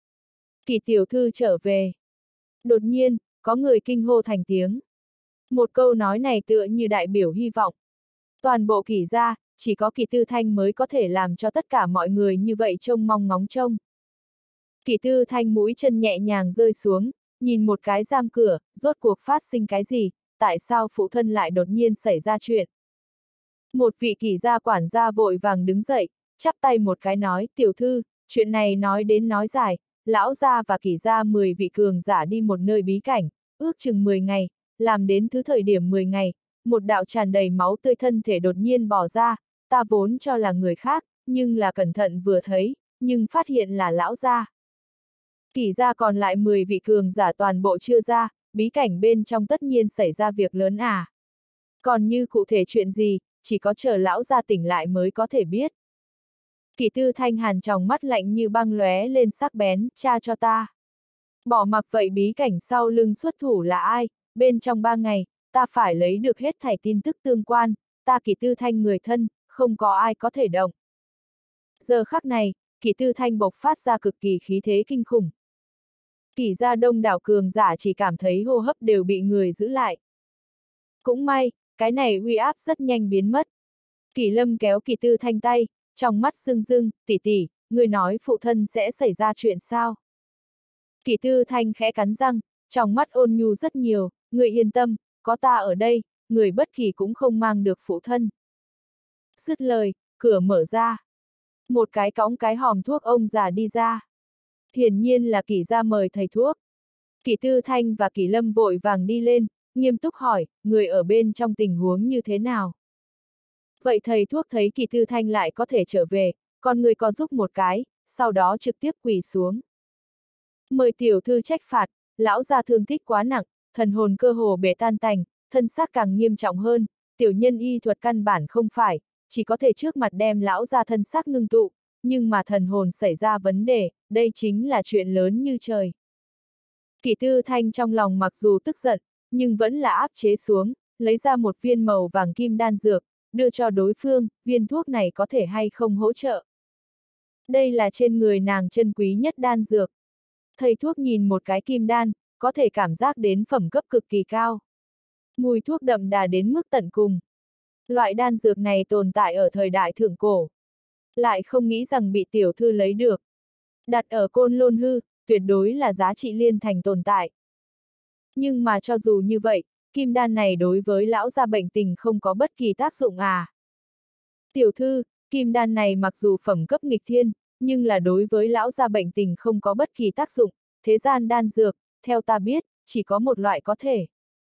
Kỷ tiểu thư trở về. Đột nhiên, có người kinh hô thành tiếng. Một câu nói này tựa như đại biểu hy vọng. Toàn bộ Kỷ gia, chỉ có Kỷ Tư Thanh mới có thể làm cho tất cả mọi người như vậy trông mong ngóng trông. Kỷ Tư Thanh mũi chân nhẹ nhàng rơi xuống, nhìn một cái giam cửa, rốt cuộc phát sinh cái gì, tại sao phụ thân lại đột nhiên xảy ra chuyện. Một vị Kỷ gia quản gia vội vàng đứng dậy, chắp tay một cái nói, tiểu thư, chuyện này nói đến nói dài, lão gia và Kỷ gia 10 vị cường giả đi một nơi bí cảnh, ước chừng 10 ngày, làm đến thứ thời điểm 10 ngày, một đạo tràn đầy máu tươi thân thể đột nhiên bò ra, ta vốn cho là người khác, nhưng là cẩn thận vừa thấy, nhưng phát hiện là lão gia. Kỷ gia còn lại 10 vị cường giả toàn bộ chưa ra, bí cảnh bên trong tất nhiên xảy ra việc lớn à. Còn như cụ thể chuyện gì, chỉ có chờ lão gia tỉnh lại mới có thể biết. Kỷ Tư Thanh hàn tròng mắt lạnh như băng lóe lên sắc bén, tra cho ta. Bỏ mặc vậy bí cảnh sau lưng xuất thủ là ai, bên trong 3 ngày, ta phải lấy được hết thảy tin tức tương quan, ta Kỷ Tư Thanh người thân, không có ai có thể động. Giờ khắc này, Kỷ Tư Thanh bộc phát ra cực kỳ khí thế kinh khủng. Kỷ gia đông đảo cường giả chỉ cảm thấy hô hấp đều bị người giữ lại. Cũng may, cái này uy áp rất nhanh biến mất. Kỷ Lâm kéo Kỷ Tư Thanh tay, trong mắt rưng rưng, tỷ tỷ, người nói phụ thân sẽ xảy ra chuyện sao? Kỷ Tư Thanh khẽ cắn răng, trong mắt ôn nhu rất nhiều, người yên tâm, có ta ở đây, người bất kỳ cũng không mang được phụ thân. Dứt lời, cửa mở ra. Một cái cõng cái hòm thuốc ông già đi ra. Hiển nhiên là Kỷ gia mời thầy thuốc. Kỷ Tư Thanh và Kỷ Lâm vội vàng đi lên, nghiêm túc hỏi, người ở bên trong tình huống như thế nào? Vậy thầy thuốc thấy Kỷ Tư Thanh lại có thể trở về, còn người có giúp một cái, sau đó trực tiếp quỳ xuống. Mời tiểu thư trách phạt, lão gia thương tích quá nặng, thần hồn cơ hồ bể tan tành, thân xác càng nghiêm trọng hơn, tiểu nhân y thuật căn bản không phải, chỉ có thể trước mặt đem lão gia thân xác ngưng tụ, nhưng mà thần hồn xảy ra vấn đề, đây chính là chuyện lớn như trời. Kỷ Tư Thanh trong lòng mặc dù tức giận, nhưng vẫn là áp chế xuống, lấy ra một viên màu vàng kim đan dược, đưa cho đối phương, viên thuốc này có thể hay không hỗ trợ. Đây là trên người nàng chân quý nhất đan dược. Thầy thuốc nhìn một cái kim đan, có thể cảm giác đến phẩm cấp cực kỳ cao. Mùi thuốc đậm đà đến mức tận cùng. Loại đan dược này tồn tại ở thời đại thượng cổ. Lại không nghĩ rằng bị tiểu thư lấy được. Đặt ở Côn Lôn Hư, tuyệt đối là giá trị liên thành tồn tại. Nhưng mà cho dù như vậy, kim đan này đối với lão gia bệnh tình không có bất kỳ tác dụng à. Tiểu thư, kim đan này mặc dù phẩm cấp nghịch thiên, nhưng là đối với lão gia bệnh tình không có bất kỳ tác dụng, thế gian đan dược, theo ta biết, chỉ có một loại có thể.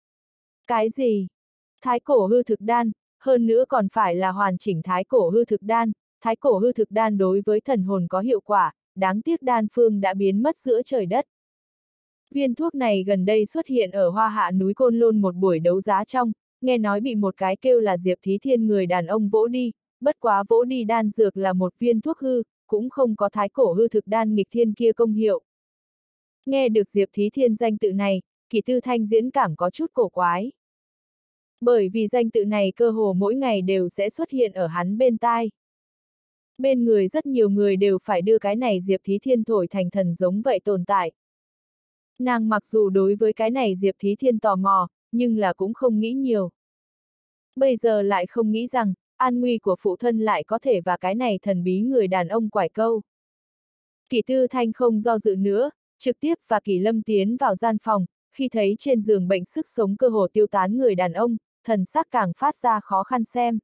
Cái gì? Thái cổ hư thực đan, hơn nữa còn phải là hoàn chỉnh thái cổ hư thực đan, thái cổ hư thực đan đối với thần hồn có hiệu quả, đáng tiếc đan phương đã biến mất giữa trời đất. Viên thuốc này gần đây xuất hiện ở Hoa Hạ núi Côn Lôn một buổi đấu giá trong, nghe nói bị một cái kêu là Diệp Thí Thiên người đàn ông vỗ đi, bất quá vỗ đi đan dược là một viên thuốc hư, cũng không có thái cổ hư thực đan nghịch thiên kia công hiệu. Nghe được Diệp Thí Thiên danh tự này, Kỷ Tư Thanh diễn cảm có chút cổ quái. Bởi vì danh tự này cơ hồ mỗi ngày đều sẽ xuất hiện ở hắn bên tai. Bên người rất nhiều người đều phải đưa cái này Diệp Thí Thiên thổi thành thần giống vậy tồn tại. Nàng mặc dù đối với cái này Diệp Thí Thiên tò mò, nhưng là cũng không nghĩ nhiều. Bây giờ lại không nghĩ rằng, an nguy của phụ thân lại có thể và cái này thần bí người đàn ông quải câu. Kỷ Tư Thanh không do dự nữa, trực tiếp và Kỷ Lâm tiến vào gian phòng, khi thấy trên giường bệnh sức sống cơ hồ tiêu tán người đàn ông, thần sắc càng phát ra khó khăn xem.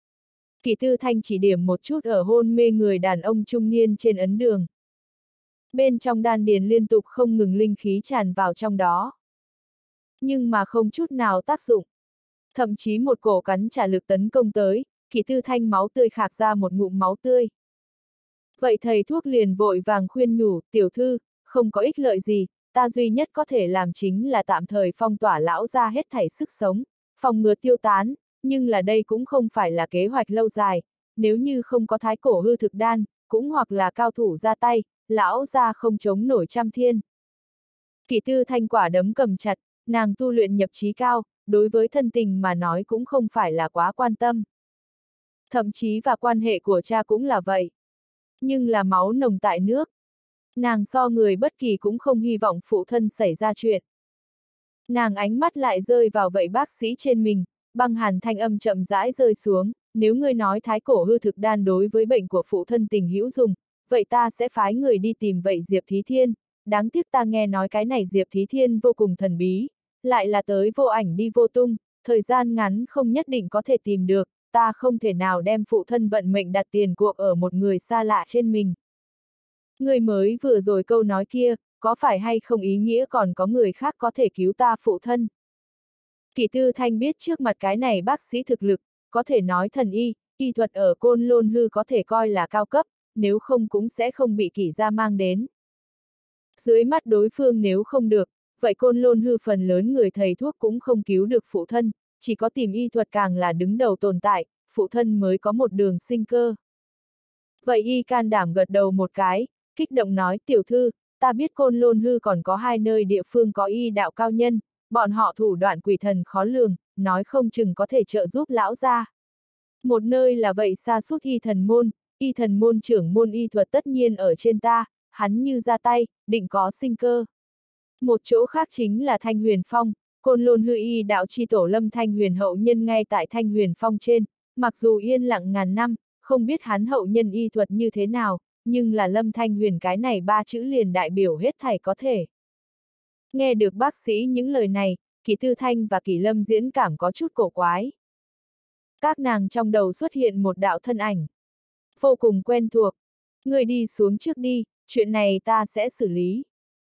Kỷ Tư Thanh chỉ điểm một chút ở hôn mê người đàn ông trung niên trên ấn đường. Bên trong đan điền liên tục không ngừng linh khí tràn vào trong đó. Nhưng mà không chút nào tác dụng. Thậm chí một cổ cắn trả lực tấn công tới, Kỷ Tư Thanh máu tươi khạc ra một ngụm máu tươi. Vậy thầy thuốc liền vội vàng khuyên nhủ, tiểu thư, không có ích lợi gì, ta duy nhất có thể làm chính là tạm thời phong tỏa lão ra hết thảy sức sống, phòng ngừa tiêu tán, nhưng là đây cũng không phải là kế hoạch lâu dài, nếu như không có thái cổ hư thực đan, cũng hoặc là cao thủ ra tay, lão ra không chống nổi trăm thiên. Kỷ Tư Thanh quả đấm cầm chặt, nàng tu luyện nhập chí cao, đối với thân tình mà nói cũng không phải là quá quan tâm. Thậm chí và quan hệ của cha cũng là vậy. Nhưng là máu nồng tại nước. Nàng so người bất kỳ cũng không hy vọng phụ thân xảy ra chuyện. Nàng ánh mắt lại rơi vào vậy bác sĩ trên mình, băng hàn thanh âm chậm rãi rơi xuống, nếu ngươi nói thái cổ hư thực đan đối với bệnh của phụ thân tình hữu dùng, vậy ta sẽ phái người đi tìm vậy Diệp Thí Thiên, đáng tiếc ta nghe nói cái này Diệp Thí Thiên vô cùng thần bí, lại là tới vô ảnh đi vô tung, thời gian ngắn không nhất định có thể tìm được, ta không thể nào đem phụ thân vận mệnh đặt tiền cuộc ở một người xa lạ trên mình. Người mới vừa rồi câu nói kia, có phải hay không ý nghĩa còn có người khác có thể cứu ta phụ thân? Kỷ Tư Thanh biết trước mặt cái này bác sĩ thực lực, có thể nói thần y, y thuật ở Côn Lôn Hư có thể coi là cao cấp, nếu không cũng sẽ không bị Kỷ gia mang đến. Dưới mắt đối phương nếu không được, vậy Côn Lôn Hư phần lớn người thầy thuốc cũng không cứu được phụ thân, chỉ có tìm y thuật càng là đứng đầu tồn tại, phụ thân mới có một đường sinh cơ. Vậy y can đảm gật đầu một cái, kích động nói tiểu thư, ta biết Côn Lôn Hư còn có hai nơi địa phương có y đạo cao nhân, bọn họ thủ đoạn quỷ thần khó lường, nói không chừng có thể trợ giúp lão gia. Một nơi là vậy xa sút y thần môn trưởng môn y thuật tất nhiên ở trên ta, hắn như ra tay, định có sinh cơ. Một chỗ khác chính là Thanh Huyền Phong, Côn Lôn Hư y đạo chi tổ Lâm Thanh Huyền hậu nhân ngay tại Thanh Huyền Phong trên, mặc dù yên lặng ngàn năm, không biết hắn hậu nhân y thuật như thế nào, nhưng là Lâm Thanh Huyền cái này ba chữ liền đại biểu hết thảy có thể. Nghe được bác sĩ những lời này, Kỷ Tư Thanh và Kỷ Lâm diễn cảm có chút cổ quái. Các nàng trong đầu xuất hiện một đạo thân ảnh. Vô cùng quen thuộc. Người đi xuống trước đi, chuyện này ta sẽ xử lý.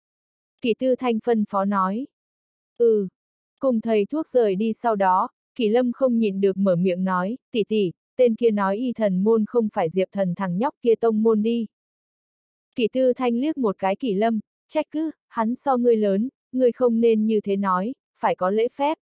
Kỷ Tư Thanh phân phó nói. Ừ. Cùng thầy thuốc rời đi sau đó, Kỷ Lâm không nhịn được mở miệng nói, tỷ tỷ, tên kia nói y thần môn không phải Diệp thần thằng nhóc kia tông môn đi. Kỷ Tư Thanh liếc một cái Kỷ Lâm, trách cứ, hắn so ngươi lớn, ngươi không nên như thế nói, phải có lễ phép.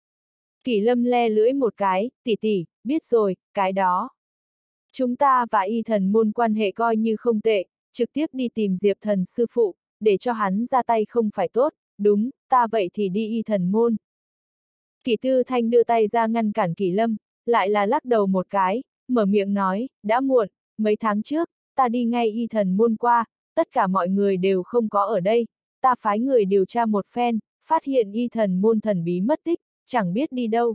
Kỷ Lâm le lưỡi một cái, tỷ tỷ, biết rồi, cái đó. Chúng ta và y thần môn quan hệ coi như không tệ, trực tiếp đi tìm Diệp thần sư phụ, để cho hắn ra tay không phải tốt, đúng, ta vậy thì đi y thần môn. Kỷ Tư Thanh đưa tay ra ngăn cản Kỷ Lâm, lại là lắc đầu một cái, mở miệng nói, đã muộn, mấy tháng trước, ta đi ngay y thần môn qua, tất cả mọi người đều không có ở đây, ta phái người điều tra một phen, phát hiện y thần môn thần bí mất tích, chẳng biết đi đâu.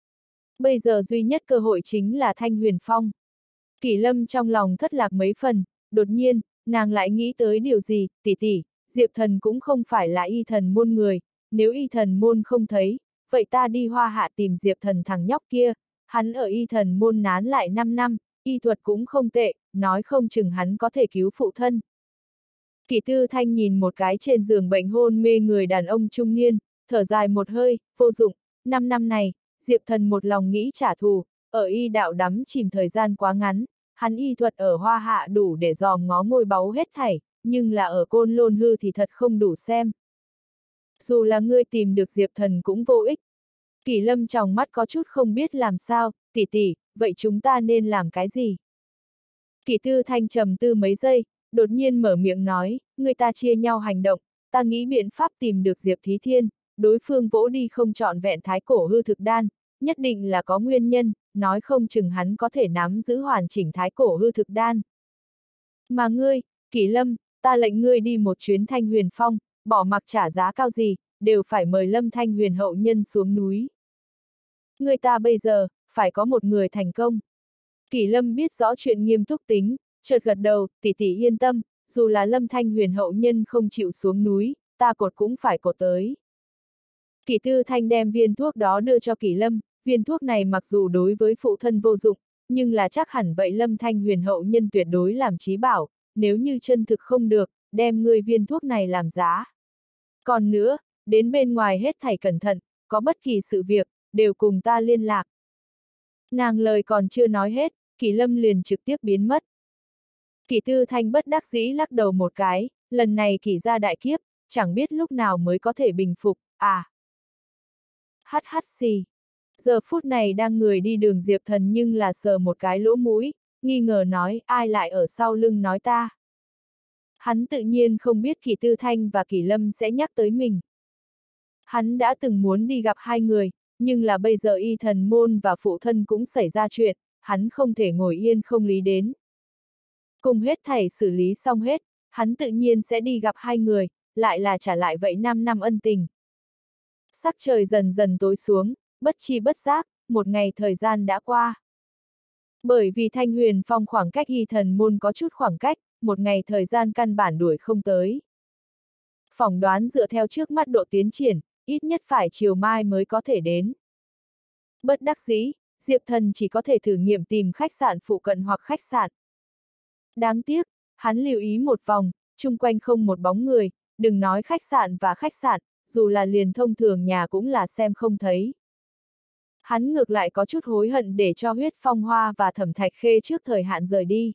Bây giờ duy nhất cơ hội chính là Thanh Huyền Phong. Kỷ Lâm trong lòng thất lạc mấy phần, đột nhiên, nàng lại nghĩ tới điều gì, tỷ tỷ, Diệp thần cũng không phải là y thần môn người, nếu y thần môn không thấy, vậy ta đi Hoa Hạ tìm Diệp thần thằng nhóc kia, hắn ở y thần môn nán lại 5 năm, y thuật cũng không tệ, nói không chừng hắn có thể cứu phụ thân. Kỷ Tư Thanh nhìn một cái trên giường bệnh hôn mê người đàn ông trung niên, thở dài một hơi, vô dụng, 5 năm này, Diệp thần một lòng nghĩ trả thù, ở y đạo đắm chìm thời gian quá ngắn, hắn y thuật ở Hoa Hạ đủ để dòm ngó ngôi báu hết thảy, nhưng là ở Côn Lôn Hư thì thật không đủ xem. Dù là ngươi tìm được Diệp thần cũng vô ích. Kỷ Lâm trong mắt có chút không biết làm sao, tỷ tỷ, vậy chúng ta nên làm cái gì? Kỷ Tư Thanh trầm tư mấy giây, đột nhiên mở miệng nói, người ta chia nhau hành động, ta nghĩ biện pháp tìm được Diệp Thí Thiên, đối phương vỗ đi không trọn vẹn thái cổ hư thực đan, nhất định là có nguyên nhân, nói không chừng hắn có thể nắm giữ hoàn chỉnh thái cổ hư thực đan. Mà ngươi, Kỷ Lâm, ta lệnh ngươi đi một chuyến Thanh Huyền Phong, bỏ mặc trả giá cao gì, đều phải mời Lâm Thanh Huyền hậu nhân xuống núi. Người ta bây giờ, phải có một người thành công. Kỷ Lâm biết rõ chuyện nghiêm túc tính, chợt gật đầu, tỷ tỷ yên tâm, dù là Lâm Thanh Huyền hậu nhân không chịu xuống núi, ta cột cũng phải cột tới. Kỷ Tư Thanh đem viên thuốc đó đưa cho Kỷ Lâm, viên thuốc này mặc dù đối với phụ thân vô dụng, nhưng là chắc hẳn vậy Lâm Thanh Huyền hậu nhân tuyệt đối làm chí bảo, nếu như chân thực không được, đem ngươi viên thuốc này làm giá. Còn nữa, đến bên ngoài hết thảy cẩn thận, có bất kỳ sự việc, đều cùng ta liên lạc. Nàng lời còn chưa nói hết, Kỷ Lâm liền trực tiếp biến mất. Kỷ Tư Thanh bất đắc dĩ lắc đầu một cái, lần này Kỷ ra đại kiếp, chẳng biết lúc nào mới có thể bình phục, à. Hắt hắt xì. Giờ phút này đang người đi đường Diệp Thần nhưng là sờ một cái lỗ mũi, nghi ngờ nói, ai lại ở sau lưng nói ta. Hắn tự nhiên không biết Kỷ Tư Thanh và Kỷ Lâm sẽ nhắc tới mình. Hắn đã từng muốn đi gặp hai người, nhưng là bây giờ Y Thần Môn và phụ thân cũng xảy ra chuyện, hắn không thể ngồi yên không lý đến. Cùng hết thảy xử lý xong hết, hắn tự nhiên sẽ đi gặp hai người, lại là trả lại vậy 5 năm ân tình. Sắc trời dần dần tối xuống, bất chi bất giác, một ngày thời gian đã qua. Bởi vì Thanh Huyền Phong khoảng cách Y Thần Môn có chút khoảng cách, một ngày thời gian căn bản đuổi không tới. Phỏng đoán dựa theo trước mắt độ tiến triển, ít nhất phải chiều mai mới có thể đến. Bất đắc dĩ, Diệp Thần chỉ có thể thử nghiệm tìm khách sạn phụ cận hoặc khách sạn. Đáng tiếc, hắn lưu ý một vòng, chung quanh không một bóng người, đừng nói khách sạn, dù là liền thông thường nhà cũng là xem không thấy. Hắn ngược lại có chút hối hận để cho Huyết Phong Hoa và Thẩm Thạch Khê trước thời hạn rời đi.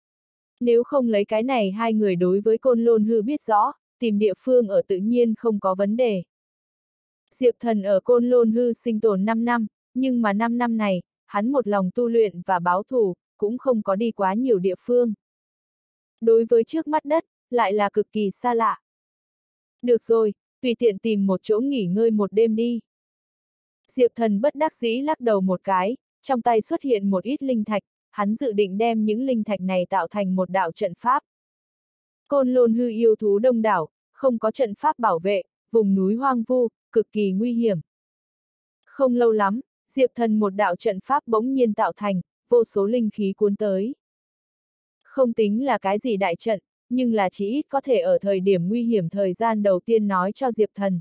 Nếu không lấy cái này hai người đối với Côn Lôn Hư biết rõ, tìm địa phương ở tự nhiên không có vấn đề. Diệp Thần ở Côn Lôn Hư sinh tồn 5 năm, nhưng mà 5 năm này, hắn một lòng tu luyện và báo thù, cũng không có đi quá nhiều địa phương. Đối với trước mắt đất, lại là cực kỳ xa lạ. Được rồi, tùy tiện tìm một chỗ nghỉ ngơi một đêm đi. Diệp Thần bất đắc dĩ lắc đầu một cái, trong tay xuất hiện một ít linh thạch, hắn dự định đem những linh thạch này tạo thành một đạo trận pháp. Côn Lôn Hư yêu thú đông đảo, không có trận pháp bảo vệ, vùng núi hoang vu, cực kỳ nguy hiểm. Không lâu lắm, Diệp Thần một đạo trận pháp bỗng nhiên tạo thành, vô số linh khí cuốn tới. Không tính là cái gì đại trận, nhưng là chỉ ít có thể ở thời điểm nguy hiểm thời gian đầu tiên nói cho Diệp Thần.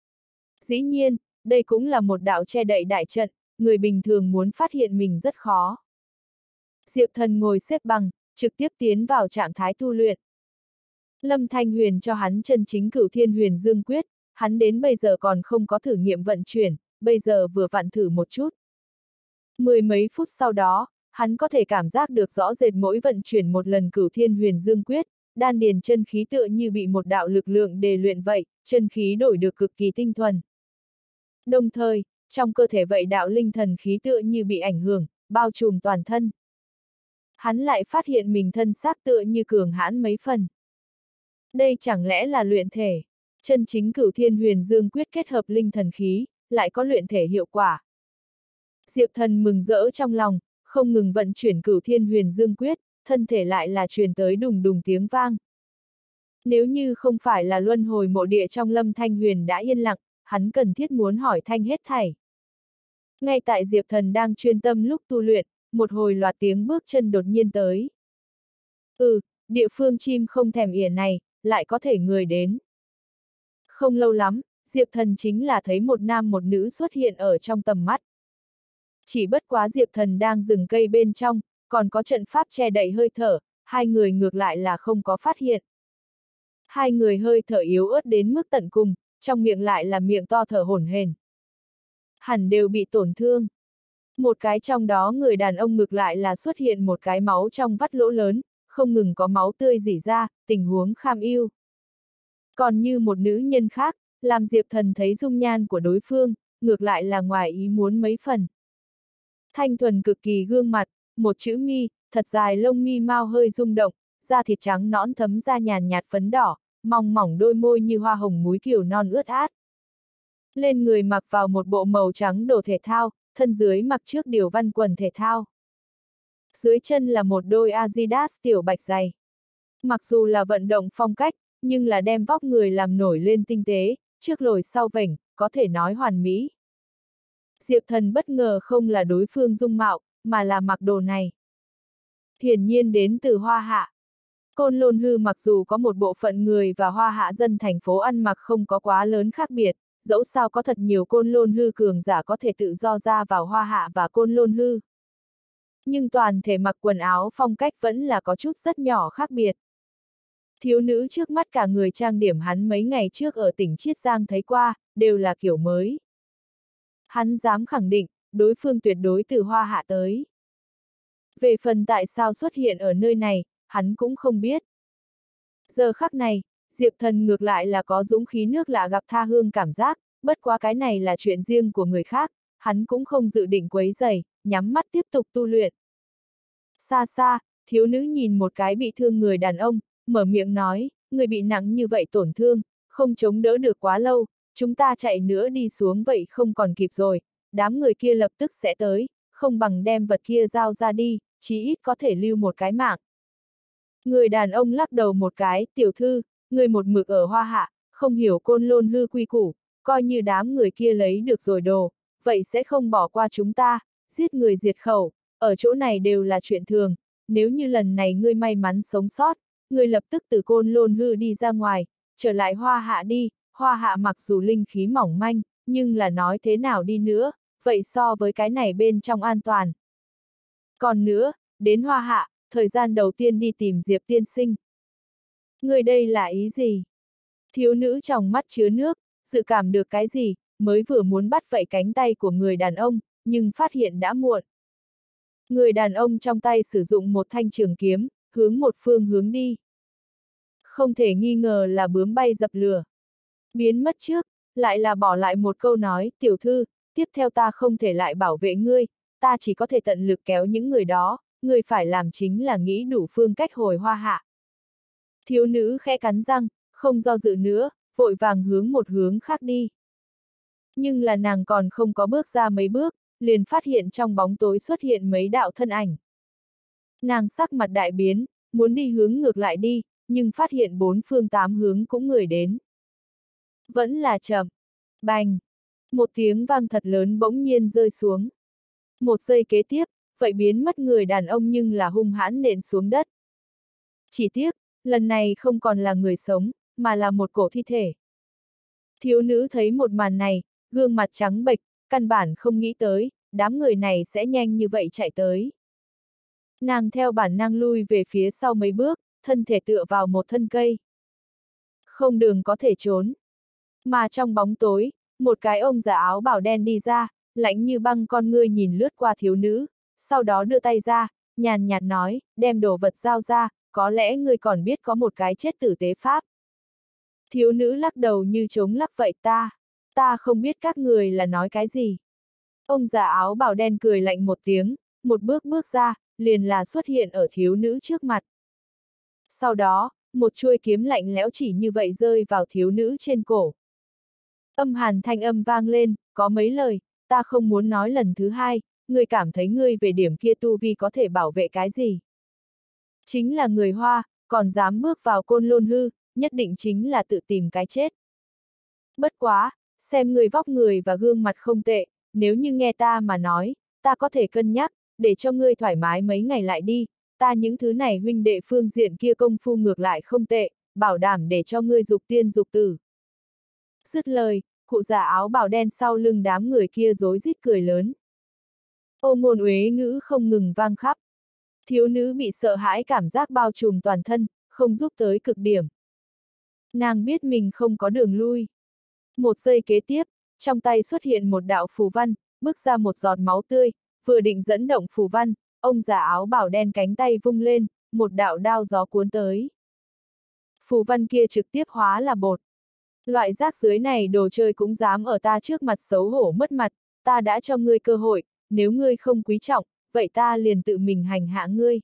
Dĩ nhiên, đây cũng là một đạo che đậy đại trận, người bình thường muốn phát hiện mình rất khó. Diệp Thần ngồi xếp bằng, trực tiếp tiến vào trạng thái tu luyện. Lâm Thanh Huyền cho hắn chân chính Cửu Thiên Huyền Dương Quyết, hắn đến bây giờ còn không có thử nghiệm vận chuyển, bây giờ vừa vặn thử một chút. Mười mấy phút sau đó, hắn có thể cảm giác được rõ rệt mỗi vận chuyển một lần Cửu Thiên Huyền Dương Quyết, đan điền chân khí tựa như bị một đạo lực lượng đề luyện vậy, chân khí đổi được cực kỳ tinh thuần. Đồng thời, trong cơ thể vậy đạo linh thần khí tựa như bị ảnh hưởng, bao trùm toàn thân. Hắn lại phát hiện mình thân xác tựa như cường hãn mấy phần. Đây chẳng lẽ là luyện thể? Chân chính Cửu Thiên Huyền Dương Quyết kết hợp linh thần khí, lại có luyện thể hiệu quả. Diệp Thần mừng rỡ trong lòng, không ngừng vận chuyển Cửu Thiên Huyền Dương Quyết, thân thể lại là truyền tới đùng đùng tiếng vang. Nếu như không phải là luân hồi mộ địa trong Lâm Thanh Huyền đã yên lặng, hắn cần thiết muốn hỏi thanh hết thảy. Ngay tại Diệp Thần đang chuyên tâm lúc tu luyện, một hồi loạt tiếng bước chân đột nhiên tới. Địa phương chim không thèm ỉa này, lại có thể người đến. Không lâu lắm, Diệp Thần chính là thấy một nam một nữ xuất hiện ở trong tầm mắt. Chỉ bất quá Diệp Thần đang rừng cây bên trong, còn có trận pháp che đậy hơi thở, hai người ngược lại là không có phát hiện. Hai người hơi thở yếu ớt đến mức tận cùng, trong miệng lại là miệng to thở hổn hển. Hẳn đều bị tổn thương. Một cái trong đó người đàn ông ngược lại là xuất hiện một cái máu trong vắt lỗ lớn, không ngừng có máu tươi rỉ ra, tình huống kham ưu. Còn như một nữ nhân khác, làm Diệp Thần thấy dung nhan của đối phương, ngược lại là ngoài ý muốn mấy phần. Thanh thuần cực kỳ gương mặt, một chữ mi, thật dài lông mi mau hơi rung động, da thịt trắng nõn thấm ra nhàn nhạt phấn đỏ, mỏng mỏng đôi môi như hoa hồng múi kiều non ướt át. Lên người mặc vào một bộ màu trắng đồ thể thao, thân dưới mặc trước điều văn quần thể thao. Dưới chân là một đôi Adidas tiểu bạch dày. Mặc dù là vận động phong cách, nhưng là đem vóc người làm nổi lên tinh tế, trước lồi sau vểnh, có thể nói hoàn mỹ. Diệp Thần bất ngờ không là đối phương dung mạo, mà là mặc đồ này. Hiển nhiên đến từ Hoa Hạ. Côn Lôn Hư mặc dù có một bộ phận người và Hoa Hạ dân thành phố ăn mặc không có quá lớn khác biệt, dẫu sao có thật nhiều Côn Lôn Hư cường giả có thể tự do ra vào Hoa Hạ và Côn Lôn Hư. Nhưng toàn thể mặc quần áo phong cách vẫn là có chút rất nhỏ khác biệt. Thiếu nữ trước mắt cả người trang điểm hắn mấy ngày trước ở tỉnh Chiết Giang thấy qua, đều là kiểu mới. Hắn dám khẳng định, đối phương tuyệt đối từ Hoa Hạ tới. Về phần tại sao xuất hiện ở nơi này, hắn cũng không biết. Giờ khắc này, Diệp Thần ngược lại là có dũng khí nước lạ gặp tha hương cảm giác, bất quá cái này là chuyện riêng của người khác, hắn cũng không dự định quấy rầy, nhắm mắt tiếp tục tu luyện. Xa xa, thiếu nữ nhìn một cái bị thương người đàn ông, mở miệng nói, người bị nặng như vậy tổn thương, không chống đỡ được quá lâu, chúng ta chạy nữa đi xuống vậy không còn kịp rồi, đám người kia lập tức sẽ tới, không bằng đem vật kia giao ra đi, chí ít có thể lưu một cái mạng. Người đàn ông lắc đầu một cái, tiểu thư, người một mực ở Hoa Hạ, không hiểu Côn Lôn Hư quy củ, coi như đám người kia lấy được rồi đồ, vậy sẽ không bỏ qua chúng ta, giết người diệt khẩu, ở chỗ này đều là chuyện thường, nếu như lần này ngươi may mắn sống sót, ngươi lập tức từ Côn Lôn Hư đi ra ngoài, trở lại Hoa Hạ đi, Hoa Hạ mặc dù linh khí mỏng manh, nhưng là nói thế nào đi nữa, vậy so với cái này bên trong an toàn. Còn nữa, đến Hoa Hạ, thời gian đầu tiên đi tìm Diệp tiên sinh. Người đây là ý gì? Thiếu nữ trong mắt chứa nước, dự cảm được cái gì, mới vừa muốn bắt vạy cánh tay của người đàn ông, nhưng phát hiện đã muộn. Người đàn ông trong tay sử dụng một thanh trường kiếm, hướng một phương hướng đi. Không thể nghi ngờ là bướm bay dập lửa. Biến mất trước, lại là bỏ lại một câu nói, tiểu thư, tiếp theo ta không thể lại bảo vệ ngươi, ta chỉ có thể tận lực kéo những người đó, ngươi phải làm chính là nghĩ đủ phương cách hồi Hoa Hạ. Thiếu nữ khẽ cắn răng, không do dự nữa, vội vàng hướng một hướng khác đi. Nhưng là nàng còn không có bước ra mấy bước, liền phát hiện trong bóng tối xuất hiện mấy đạo thân ảnh. Nàng sắc mặt đại biến, muốn đi hướng ngược lại đi, nhưng phát hiện bốn phương tám hướng cũng người đến. Vẫn là chậm. Bành! Một tiếng vang thật lớn bỗng nhiên rơi xuống. Một giây kế tiếp, vậy biến mất người đàn ông nhưng là hung hãn nện xuống đất. Chỉ tiếc, lần này không còn là người sống, mà là một cổ thi thể. Thiếu nữ thấy một màn này, gương mặt trắng bệch, căn bản không nghĩ tới, đám người này sẽ nhanh như vậy chạy tới. Nàng theo bản năng lui về phía sau mấy bước, thân thể tựa vào một thân cây. Không đường có thể trốn. Mà trong bóng tối, một cái ông già áo bào đen đi ra, lạnh như băng con ngươi nhìn lướt qua thiếu nữ, sau đó đưa tay ra, nhàn nhạt nói, đem đồ vật giao ra, có lẽ ngươi còn biết có một cái chết tử tế pháp. Thiếu nữ lắc đầu như trống lắc vậy ta không biết các người là nói cái gì. Ông già áo bào đen cười lạnh một tiếng, một bước bước ra, liền là xuất hiện ở thiếu nữ trước mặt. Sau đó, một chuôi kiếm lạnh lẽo chỉ như vậy rơi vào thiếu nữ trên cổ. Âm hàn thanh âm vang lên, có mấy lời, ta không muốn nói lần thứ hai, ngươi cảm thấy ngươi về điểm kia tu vi có thể bảo vệ cái gì. Chính là người Hoa, còn dám bước vào Côn Lôn Hư, nhất định chính là tự tìm cái chết. Bất quá, xem người vóc người và gương mặt không tệ, nếu như nghe ta mà nói, ta có thể cân nhắc, để cho ngươi thoải mái mấy ngày lại đi, ta những thứ này huynh đệ phương diện kia công phu ngược lại không tệ, bảo đảm để cho ngươi dục tiên dục tử. Dứt lời, cụ già áo bào đen sau lưng đám người kia rối rít cười lớn. Ô ngôn uế ngữ không ngừng vang khắp. Thiếu nữ bị sợ hãi cảm giác bao trùm toàn thân, không giúp tới cực điểm. Nàng biết mình không có đường lui. Một giây kế tiếp, trong tay xuất hiện một đạo phù văn, bước ra một giọt máu tươi, vừa định dẫn động phù văn, ông già áo bào đen cánh tay vung lên, một đạo đao gió cuốn tới. Phù văn kia trực tiếp hóa là bột. Loại rác rưới này đồ chơi cũng dám ở ta trước mặt xấu hổ mất mặt, ta đã cho ngươi cơ hội, nếu ngươi không quý trọng, vậy ta liền tự mình hành hạ ngươi.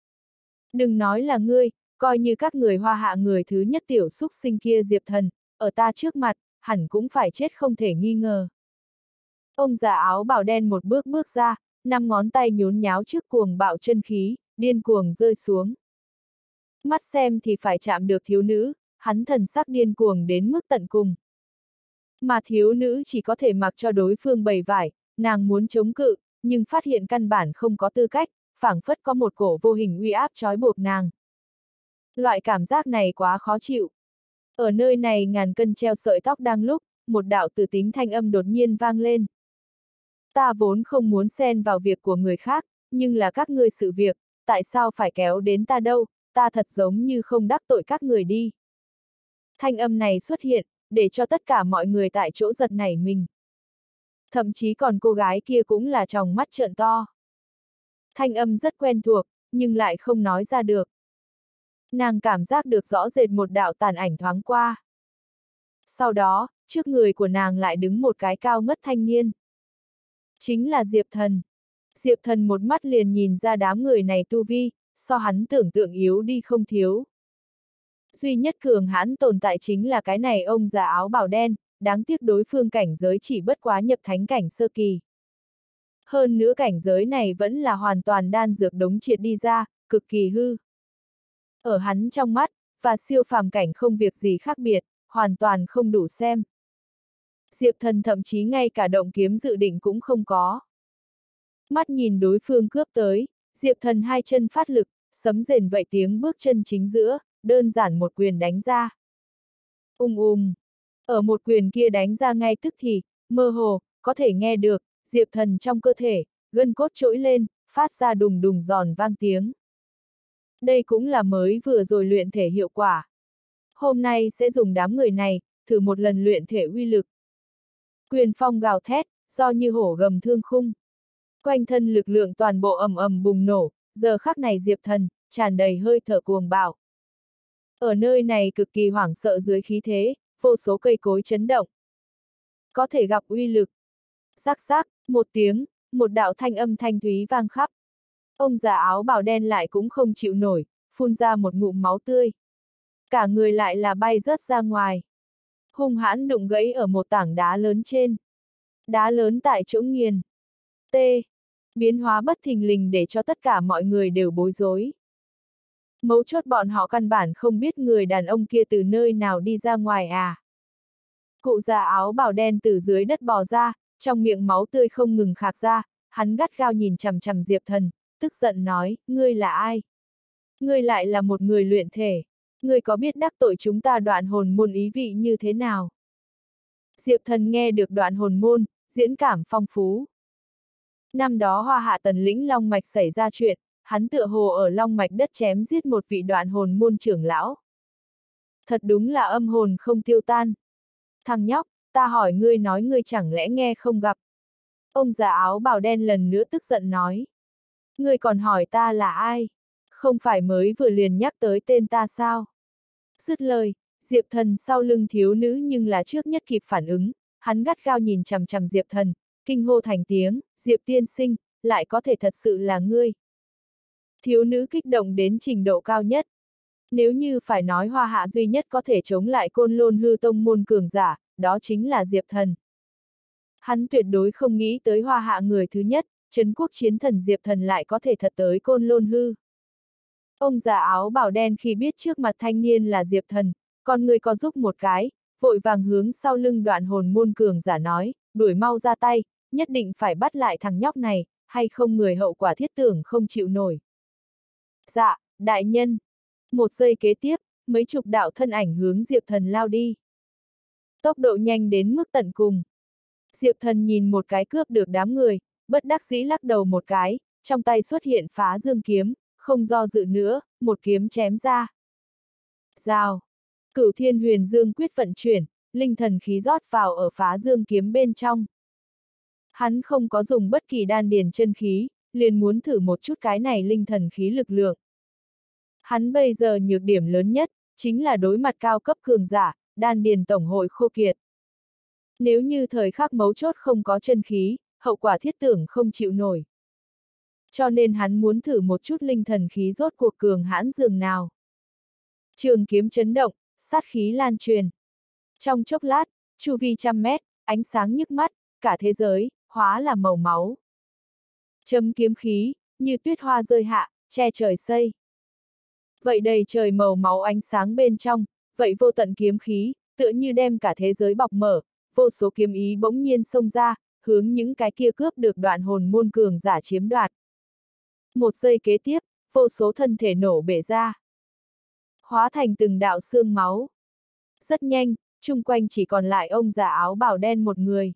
Đừng nói là ngươi, coi như các người Hoa Hạ người thứ nhất tiểu xúc sinh kia Diệp Thần, ở ta trước mặt, hẳn cũng phải chết không thể nghi ngờ. Ông già áo bào đen một bước bước ra, 5 ngón tay nhốn nháo trước cuồng bạo chân khí, điên cuồng rơi xuống. Mắt xem thì phải chạm được thiếu nữ, hắn thần sắc điên cuồng đến mức tận cùng. Mà thiếu nữ chỉ có thể mặc cho đối phương bày vải, nàng muốn chống cự, nhưng phát hiện căn bản không có tư cách, phảng phất có một cổ vô hình uy áp trói buộc nàng. Loại cảm giác này quá khó chịu. Ở nơi này ngàn cân treo sợi tóc đang lúc, một đạo từ tính thanh âm đột nhiên vang lên. Ta vốn không muốn xen vào việc của người khác, nhưng là các ngươi sự việc, tại sao phải kéo đến ta đâu, ta thật giống như không đắc tội các người đi. Thanh âm này xuất hiện, để cho tất cả mọi người tại chỗ giật nảy mình. Thậm chí còn cô gái kia cũng là tròng mắt trợn to. Thanh âm rất quen thuộc, nhưng lại không nói ra được. Nàng cảm giác được rõ rệt một đạo tàn ảnh thoáng qua. Sau đó, trước người của nàng lại đứng một cái cao ngất thanh niên. Chính là Diệp Thần. Diệp Thần một mắt liền nhìn ra đám người này tu vi, so hắn tưởng tượng yếu đi không thiếu. Duy nhất cường hãn tồn tại chính là cái này ông già áo bào đen, đáng tiếc đối phương cảnh giới chỉ bất quá nhập thánh cảnh sơ kỳ. Hơn nữa cảnh giới này vẫn là hoàn toàn đan dược đống triệt đi ra, cực kỳ hư. Ở hắn trong mắt, và siêu phàm cảnh không việc gì khác biệt, hoàn toàn không đủ xem. Diệp Thần thậm chí ngay cả động kiếm dự định cũng không có. Mắt nhìn đối phương cướp tới, Diệp Thần hai chân phát lực, sấm rền vậy tiếng bước chân chính giữa, đơn giản một quyền đánh ra. Ở một quyền kia đánh ra ngay tức thì, mơ hồ, có thể nghe được, Diệp Thần trong cơ thể, gân cốt trỗi lên, phát ra đùng đùng giòn vang tiếng. Đây cũng là mới vừa rồi luyện thể hiệu quả. Hôm nay sẽ dùng đám người này, thử một lần luyện thể uy lực. Quyền phong gào thét, do như hổ gầm thương khung. Quanh thân lực lượng toàn bộ ầm ầm bùng nổ, giờ khắc này Diệp Thần, tràn đầy hơi thở cuồng bạo. Ở nơi này cực kỳ hoảng sợ dưới khí thế, vô số cây cối chấn động. Có thể gặp uy lực. Rắc rắc, một tiếng, một đạo thanh âm thanh thúy vang khắp. Ông già áo bào đen lại cũng không chịu nổi, phun ra một ngụm máu tươi. Cả người lại là bay rớt ra ngoài. Hung hãn đụng gãy ở một tảng đá lớn trên. Đá lớn tại chỗ nghiền. T. Biến hóa bất thình lình để cho tất cả mọi người đều bối rối. Mấu chốt bọn họ căn bản không biết người đàn ông kia từ nơi nào đi ra ngoài à. Cụ già áo bào đen từ dưới đất bò ra, trong miệng máu tươi không ngừng khạc ra, hắn gắt gao nhìn chằm chằm Diệp Thần, tức giận nói, ngươi là ai? Ngươi lại là một người luyện thể, ngươi có biết đắc tội chúng ta đoạn hồn môn ý vị như thế nào? Diệp Thần nghe được đoạn hồn môn, diễn cảm phong phú. Năm đó Hoa Hạ Tần lĩnh Long Mạch xảy ra chuyện, hắn tựa hồ ở Long Mạch đất chém giết một vị đoạn hồn môn trưởng lão. Thật đúng là âm hồn không tiêu tan. Thằng nhóc, ta hỏi ngươi nói ngươi chẳng lẽ nghe không gặp. Ông già áo bào đen lần nữa tức giận nói. Ngươi còn hỏi ta là ai? Không phải mới vừa liền nhắc tới tên ta sao? Dứt lời, Diệp Thần sau lưng thiếu nữ nhưng là trước nhất kịp phản ứng, hắn gắt gao nhìn chằm chằm Diệp Thần, kinh hô thành tiếng, Diệp tiên sinh, lại có thể thật sự là ngươi. Thiếu nữ kích động đến trình độ cao nhất. Nếu như phải nói Hoa Hạ duy nhất có thể chống lại Côn Lôn hư tông môn cường giả, đó chính là Diệp Thần. Hắn tuyệt đối không nghĩ tới Hoa Hạ người thứ nhất, trấn quốc chiến thần Diệp Thần lại có thể thật tới Côn Lôn hư. Ông già áo bào đen khi biết trước mặt thanh niên là Diệp Thần, con người có giúp một cái, vội vàng hướng sau lưng đoạn hồn môn cường giả nói, đuổi mau ra tay, nhất định phải bắt lại thằng nhóc này, hay không người hậu quả thiết tưởng không chịu nổi. Dạ, đại nhân. Một giây kế tiếp, mấy chục đạo thân ảnh hướng Diệp Thần lao đi. Tốc độ nhanh đến mức tận cùng. Diệp Thần nhìn một cái cướp được đám người, bất đắc dĩ lắc đầu một cái, trong tay xuất hiện phá dương kiếm, không do dự nữa, một kiếm chém ra. Rào. Cửu Thiên Huyền Dương quyết vận chuyển, linh thần khí rót vào ở phá dương kiếm bên trong. Hắn không có dùng bất kỳ đan điền chân khí, liền muốn thử một chút cái này linh thần khí lực lượng. Hắn bây giờ nhược điểm lớn nhất, chính là đối mặt cao cấp cường giả, đan điền tổng hội khô kiệt. Nếu như thời khắc mấu chốt không có chân khí, hậu quả thiết tưởng không chịu nổi. Cho nên hắn muốn thử một chút linh thần khí rốt cuộc cường hãn dường nào. Trường kiếm chấn động, sát khí lan truyền. Trong chốc lát, chu vi trăm mét, ánh sáng nhức mắt, cả thế giới, hóa là màu máu. Châm kiếm khí, như tuyết hoa rơi hạ, che trời xây. Vậy đầy trời màu máu ánh sáng bên trong, vậy vô tận kiếm khí, tựa như đem cả thế giới bọc mở, vô số kiếm ý bỗng nhiên xông ra, hướng những cái kia cướp được đoạn hồn môn cường giả chiếm đoạt. Một giây kế tiếp, vô số thân thể nổ bể ra, hóa thành từng đạo xương máu. Rất nhanh, chung quanh chỉ còn lại ông già áo bào đen một người.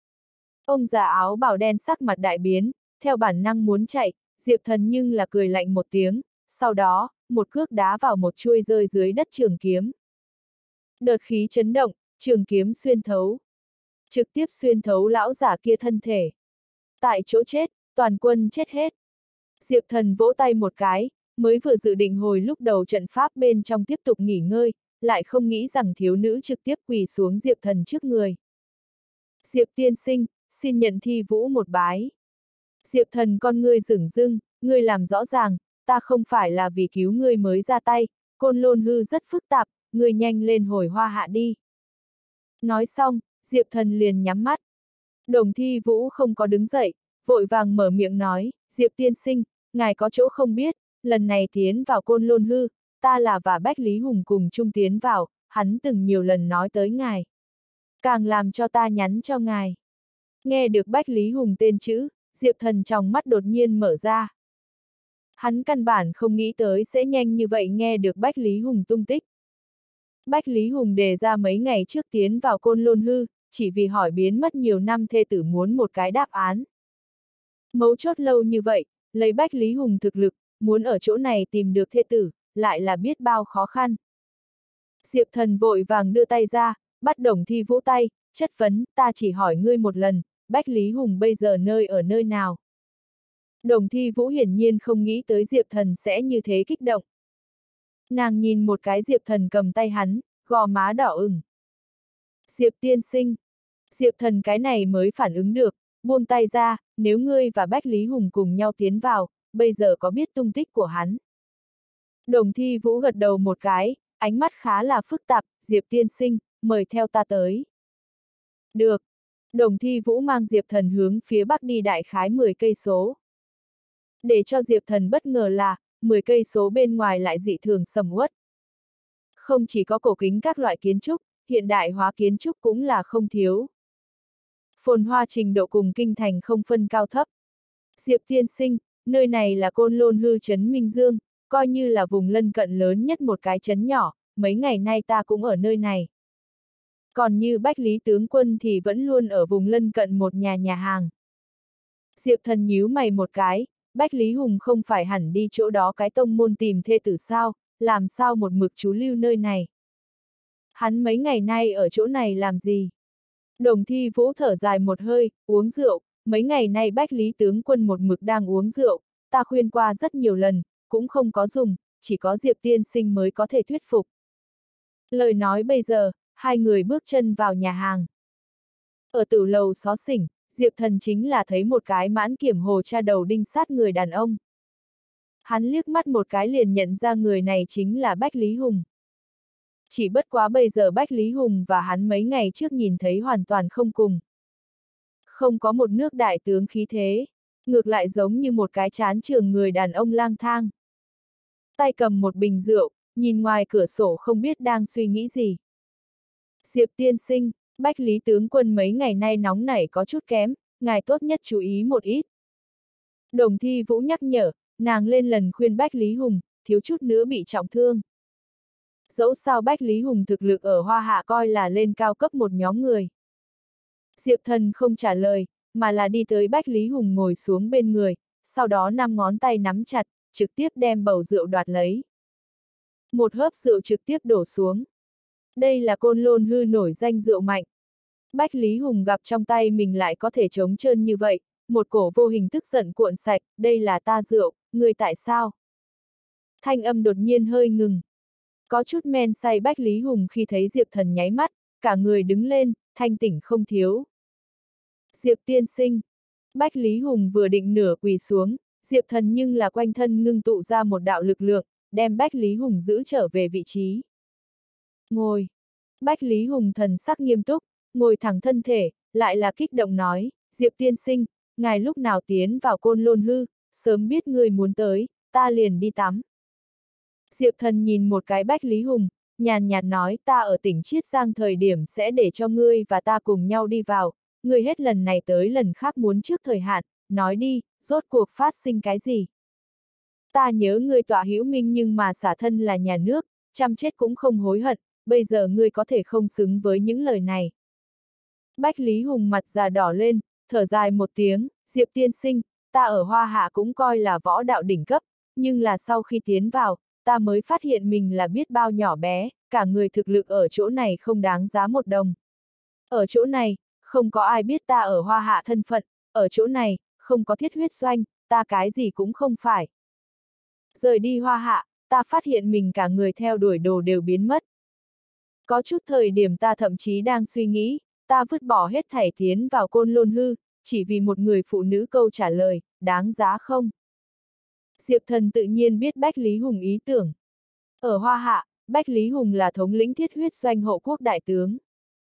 Ông già áo bào đen sắc mặt đại biến, theo bản năng muốn chạy, Diệp Thần nhưng là cười lạnh một tiếng, sau đó, một cước đá vào một chuôi rơi dưới đất trường kiếm. Đợt khí chấn động, trường kiếm xuyên thấu. Trực tiếp xuyên thấu lão giả kia thân thể. Tại chỗ chết, toàn quân chết hết. Diệp Thần vỗ tay một cái, mới vừa dự định hồi lúc đầu trận pháp bên trong tiếp tục nghỉ ngơi, lại không nghĩ rằng thiếu nữ trực tiếp quỳ xuống Diệp Thần trước người. Diệp tiên sinh, xin nhận thi vũ một bái. Diệp Thần con ngươi dửng dưng, ngươi làm rõ ràng, ta không phải là vì cứu ngươi mới ra tay, Côn Lôn hư rất phức tạp, ngươi nhanh lên hồi hoa hạ đi. Nói xong, Diệp Thần liền nhắm mắt. Đồng Thi Vũ không có đứng dậy, vội vàng mở miệng nói, Diệp tiên sinh, ngài có chỗ không biết, lần này tiến vào Côn Lôn hư, ta là và Bách Lý Hùng cùng chung tiến vào, hắn từng nhiều lần nói tới ngài. Càng làm cho ta nhắn cho ngài. Nghe được Bách Lý Hùng tên chữ, Diệp Thần trong mắt đột nhiên mở ra. Hắn căn bản không nghĩ tới sẽ nhanh như vậy nghe được Bách Lý Hùng tung tích. Bách Lý Hùng đề ra mấy ngày trước tiến vào Côn Lôn hư, chỉ vì hỏi biến mất nhiều năm thê tử muốn một cái đáp án. Mấu chốt lâu như vậy, lấy Bách Lý Hùng thực lực, muốn ở chỗ này tìm được thê tử, lại là biết bao khó khăn. Diệp Thần vội vàng đưa tay ra, bắt Đồng Thi Vũ tay, chất vấn, ta chỉ hỏi ngươi một lần, Bách Lý Hùng bây giờ nơi ở nơi nào? Đồng Thi Vũ hiển nhiên không nghĩ tới Diệp Thần sẽ như thế kích động. Nàng nhìn một cái Diệp Thần cầm tay hắn, gò má đỏ ửng. Diệp tiên sinh. Diệp Thần cái này mới phản ứng được, buông tay ra, nếu ngươi và Bách Lý Hùng cùng nhau tiến vào, bây giờ có biết tung tích của hắn. Đồng Thi Vũ gật đầu một cái, ánh mắt khá là phức tạp, Diệp tiên sinh, mời theo ta tới. Được. Đồng Thi Vũ mang Diệp Thần hướng phía bắc đi đại khái 10 cây số. Để cho Diệp Thần bất ngờ là, 10 cây số bên ngoài lại dị thường sầm uất. Không chỉ có cổ kính các loại kiến trúc, hiện đại hóa kiến trúc cũng là không thiếu. Phồn hoa trình độ cùng kinh thành không phân cao thấp. Diệp tiên sinh, nơi này là Côn Lôn hư trấn Minh Dương, coi như là vùng lân cận lớn nhất một cái trấn nhỏ, mấy ngày nay ta cũng ở nơi này. Còn như Bách Lý tướng quân thì vẫn luôn ở vùng lân cận một nhà hàng. Diệp Thần nhíu mày một cái, Bách Lý Hùng không phải hẳn đi chỗ đó cái tông môn tìm thê tử sao, làm sao một mực trú lưu nơi này. Hắn mấy ngày nay ở chỗ này làm gì? Đồng Thi Vũ thở dài một hơi, uống rượu, mấy ngày nay Bách Lý tướng quân một mực đang uống rượu, ta khuyên qua rất nhiều lần, cũng không có dùng, chỉ có Diệp tiên sinh mới có thể thuyết phục. Lời nói bây giờ, hai người bước chân vào nhà hàng. Ở tử lầu xó xỉnh, Diệp Thần chính là thấy một cái mãn kiểm hồ tra đầu đinh sát người đàn ông. Hắn liếc mắt một cái liền nhận ra người này chính là Bách Lý Hùng. Chỉ bất quá bây giờ Bách Lý Hùng và hắn mấy ngày trước nhìn thấy hoàn toàn không cùng. Không có một nước đại tướng khí thế, ngược lại giống như một cái chán trường người đàn ông lang thang. Tay cầm một bình rượu, nhìn ngoài cửa sổ không biết đang suy nghĩ gì. Diệp tiên sinh, Bách Lý tướng quân mấy ngày nay nóng nảy có chút kém, ngài tốt nhất chú ý một ít. Đồng Thi Vũ nhắc nhở, nàng lên lần khuyên Bách Lý Hùng, thiếu chút nữa bị trọng thương. Dẫu sao Bách Lý Hùng thực lực ở Hoa Hạ coi là lên cao cấp một nhóm người. Diệp Thần không trả lời, mà là đi tới Bách Lý Hùng ngồi xuống bên người, sau đó 5 ngón tay nắm chặt, trực tiếp đem bầu rượu đoạt lấy. Một hớp rượu trực tiếp đổ xuống. Đây là Côn Lôn hư nổi danh rượu mạnh. Bách Lý Hùng gặp trong tay mình lại có thể trống trơn như vậy, một cổ vô hình tức giận cuộn sạch, đây là ta rượu, ngươi tại sao? Thanh âm đột nhiên hơi ngừng. Có chút men say Bách Lý Hùng khi thấy Diệp Thần nháy mắt, cả người đứng lên, thanh tỉnh không thiếu. Diệp tiên sinh. Bách Lý Hùng vừa định nửa quỳ xuống, Diệp Thần nhưng là quanh thân ngưng tụ ra một đạo lực lượng, đem Bách Lý Hùng giữ trở về vị trí. Ngồi. Bách Lý Hùng thần sắc nghiêm túc, ngồi thẳng thân thể, lại là kích động nói, Diệp tiên sinh, ngài lúc nào tiến vào Côn Lôn Hư, sớm biết ngươi muốn tới, ta liền đi tắm. Diệp Thần nhìn một cái Bách Lý Hùng, nhàn nhạt nói ta ở tỉnh Chiết Giang thời điểm sẽ để cho ngươi và ta cùng nhau đi vào, ngươi hết lần này tới lần khác muốn trước thời hạn, nói đi, rốt cuộc phát sinh cái gì? Ta nhớ ngươi tọa hữu minh nhưng mà xả thân là nhà nước, chăm chết cũng không hối hận, bây giờ ngươi có thể không xứng với những lời này. Bách Lý Hùng mặt già đỏ lên, thở dài một tiếng, Diệp tiên sinh, ta ở Hoa Hạ cũng coi là võ đạo đỉnh cấp, nhưng là sau khi tiến vào, ta mới phát hiện mình là biết bao nhỏ bé, cả người thực lực ở chỗ này không đáng giá một đồng. Ở chỗ này, không có ai biết ta ở Hoa Hạ thân phận, ở chỗ này, không có thiết huyết doanh, ta cái gì cũng không phải. Rời đi Hoa Hạ, ta phát hiện mình cả người theo đuổi đồ đều biến mất. Có chút thời điểm ta thậm chí đang suy nghĩ, ta vứt bỏ hết thảy tiến vào Côn Lôn Hư, chỉ vì một người phụ nữ câu trả lời, đáng giá không? Diệp Thần tự nhiên biết Bách Lý Hùng ý tưởng. Ở Hoa Hạ, Bách Lý Hùng là thống lĩnh thiết huyết doanh hộ quốc đại tướng.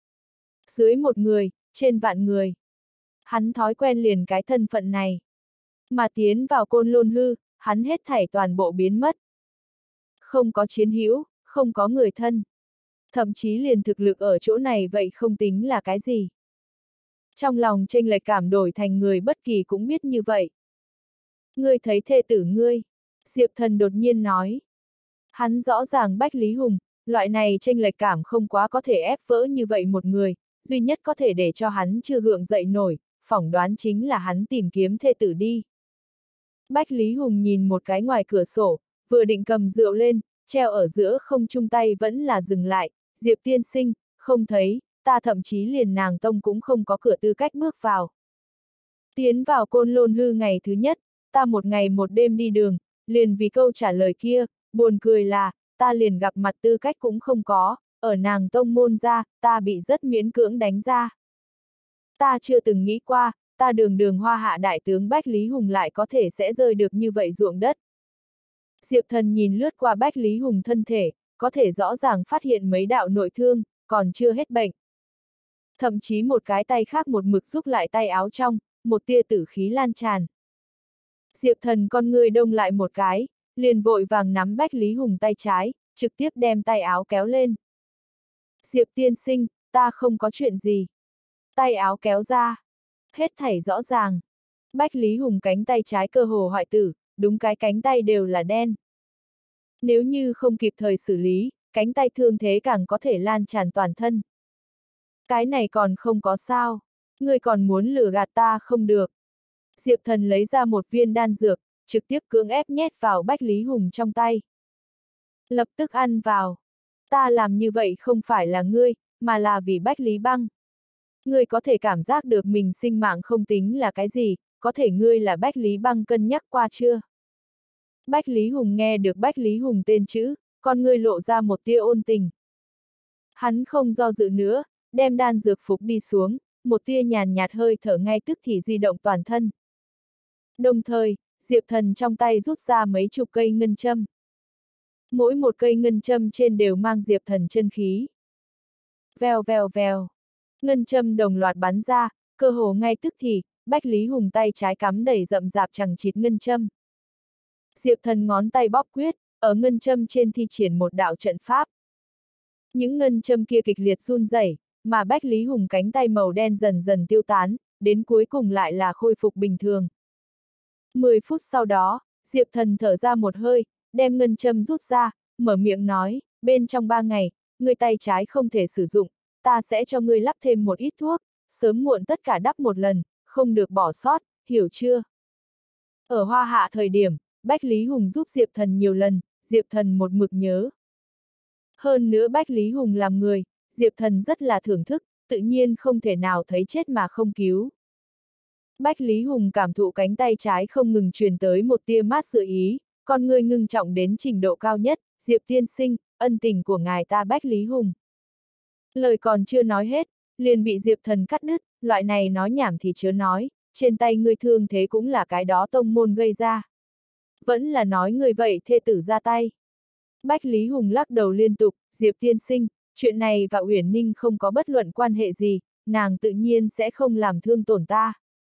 Dưới một người, trên vạn người. Hắn thói quen liền cái thân phận này. Mà tiến vào Côn Lôn Hư, hắn hết thảy toàn bộ biến mất. Không có chiến hữu, không có người thân. Thậm chí liền thực lực ở chỗ này vậy không tính là cái gì. Trong lòng chênh lệch cảm đổi thành người bất kỳ cũng biết như vậy. Ngươi thấy thê tử ngươi, Diệp Thần đột nhiên nói. Hắn rõ ràng Bách Lý Hùng, loại này chênh lệch cảm không quá có thể ép vỡ như vậy một người, duy nhất có thể để cho hắn chưa gượng dậy nổi, phỏng đoán chính là hắn tìm kiếm thê tử đi. Bách Lý Hùng nhìn một cái ngoài cửa sổ, vừa định cầm rượu lên, treo ở giữa không trung tay vẫn là dừng lại, Diệp tiên sinh, không thấy, ta thậm chí liền nàng tông cũng không có cửa tư cách bước vào. Tiến vào Côn Lôn Hư ngày thứ nhất, ta một ngày một đêm đi đường, liền vì câu trả lời kia, buồn cười là, ta liền gặp mặt tư cách cũng không có, ở nàng tông môn ra, ta bị rất miễn cưỡng đánh ra. Ta chưa từng nghĩ qua, ta đường Hoa Hạ đại tướng Bách Lý Hùng lại có thể sẽ rơi được như vậy ruộng đất. Diệp Thần nhìn lướt qua Bách Lý Hùng thân thể, có thể rõ ràng phát hiện mấy đạo nội thương, còn chưa hết bệnh. Thậm chí một cái tay khác một mực rúc lại tay áo trong, một tia tử khí lan tràn. Diệp Thần con người đông lại một cái, liền vội vàng nắm Bách Lý Hùng tay trái, trực tiếp đem tay áo kéo lên. Diệp tiên sinh, ta không có chuyện gì. Tay áo kéo ra. Hết thảy rõ ràng. Bách Lý Hùng cánh tay trái cơ hồ hoại tử, đúng cái cánh tay đều là đen. Nếu như không kịp thời xử lý, cánh tay thương thế càng có thể lan tràn toàn thân. Cái này còn không có sao. Ngươi còn muốn lừa gạt ta không được. Diệp Thần lấy ra một viên đan dược, trực tiếp cưỡng ép nhét vào Bách Lý Hùng trong tay. Lập tức ăn vào. Ta làm như vậy không phải là ngươi, mà là vì Bách Lý Băng. Ngươi có thể cảm giác được mình sinh mạng không tính là cái gì, có thể ngươi là Bách Lý Băng cân nhắc qua chưa? Bách Lý Hùng nghe được Bách Lý Hùng tên chữ, con ngươi lộ ra một tia ôn tình. Hắn không do dự nữa, đem đan dược phục đi xuống, một tia nhàn nhạt hơi thở ngay tức thì di động toàn thân. Đồng thời, Diệp Thần trong tay rút ra mấy chục cây ngân châm. Mỗi một cây ngân châm trên đều mang Diệp Thần chân khí. Vèo vèo vèo. Ngân châm đồng loạt bắn ra, cơ hồ ngay tức thì, Bách Lý Hùng tay trái cắm đầy rậm rạp chằng chịt ngân châm. Diệp Thần ngón tay bóp quyết, ở ngân châm trên thi triển một đạo trận pháp. Những ngân châm kia kịch liệt run rẩy, mà Bách Lý Hùng cánh tay màu đen dần dần tiêu tán, đến cuối cùng lại là khôi phục bình thường. 10 phút sau đó, Diệp Thần thở ra một hơi, đem ngân châm rút ra, mở miệng nói, bên trong 3 ngày, ngươi tay trái không thể sử dụng, ta sẽ cho ngươi lắp thêm một ít thuốc, sớm muộn tất cả đắp một lần, không được bỏ sót, hiểu chưa? Ở Hoa Hạ thời điểm, Bách Lý Hùng giúp Diệp Thần nhiều lần, Diệp Thần một mực nhớ. Hơn nữa Bách Lý Hùng làm người, Diệp Thần rất là thưởng thức, tự nhiên không thể nào thấy chết mà không cứu. Bách Lý Hùng cảm thụ cánh tay trái không ngừng truyền tới một tia mát sự ý, con ngươi ngưng trọng đến trình độ cao nhất, Diệp tiên sinh, ân tình của ngài ta Bách Lý Hùng. Lời còn chưa nói hết, liền bị Diệp Thần cắt đứt, loại này nói nhảm thì chớ nói, trên tay ngươi thương thế cũng là cái đó tông môn gây ra. Vẫn là nói người vậy thê tử ra tay. Bách Lý Hùng lắc đầu liên tục, Diệp tiên sinh, chuyện này và Uyển Ninh không có bất luận quan hệ gì, nàng tự nhiên sẽ không làm thương tổn ta.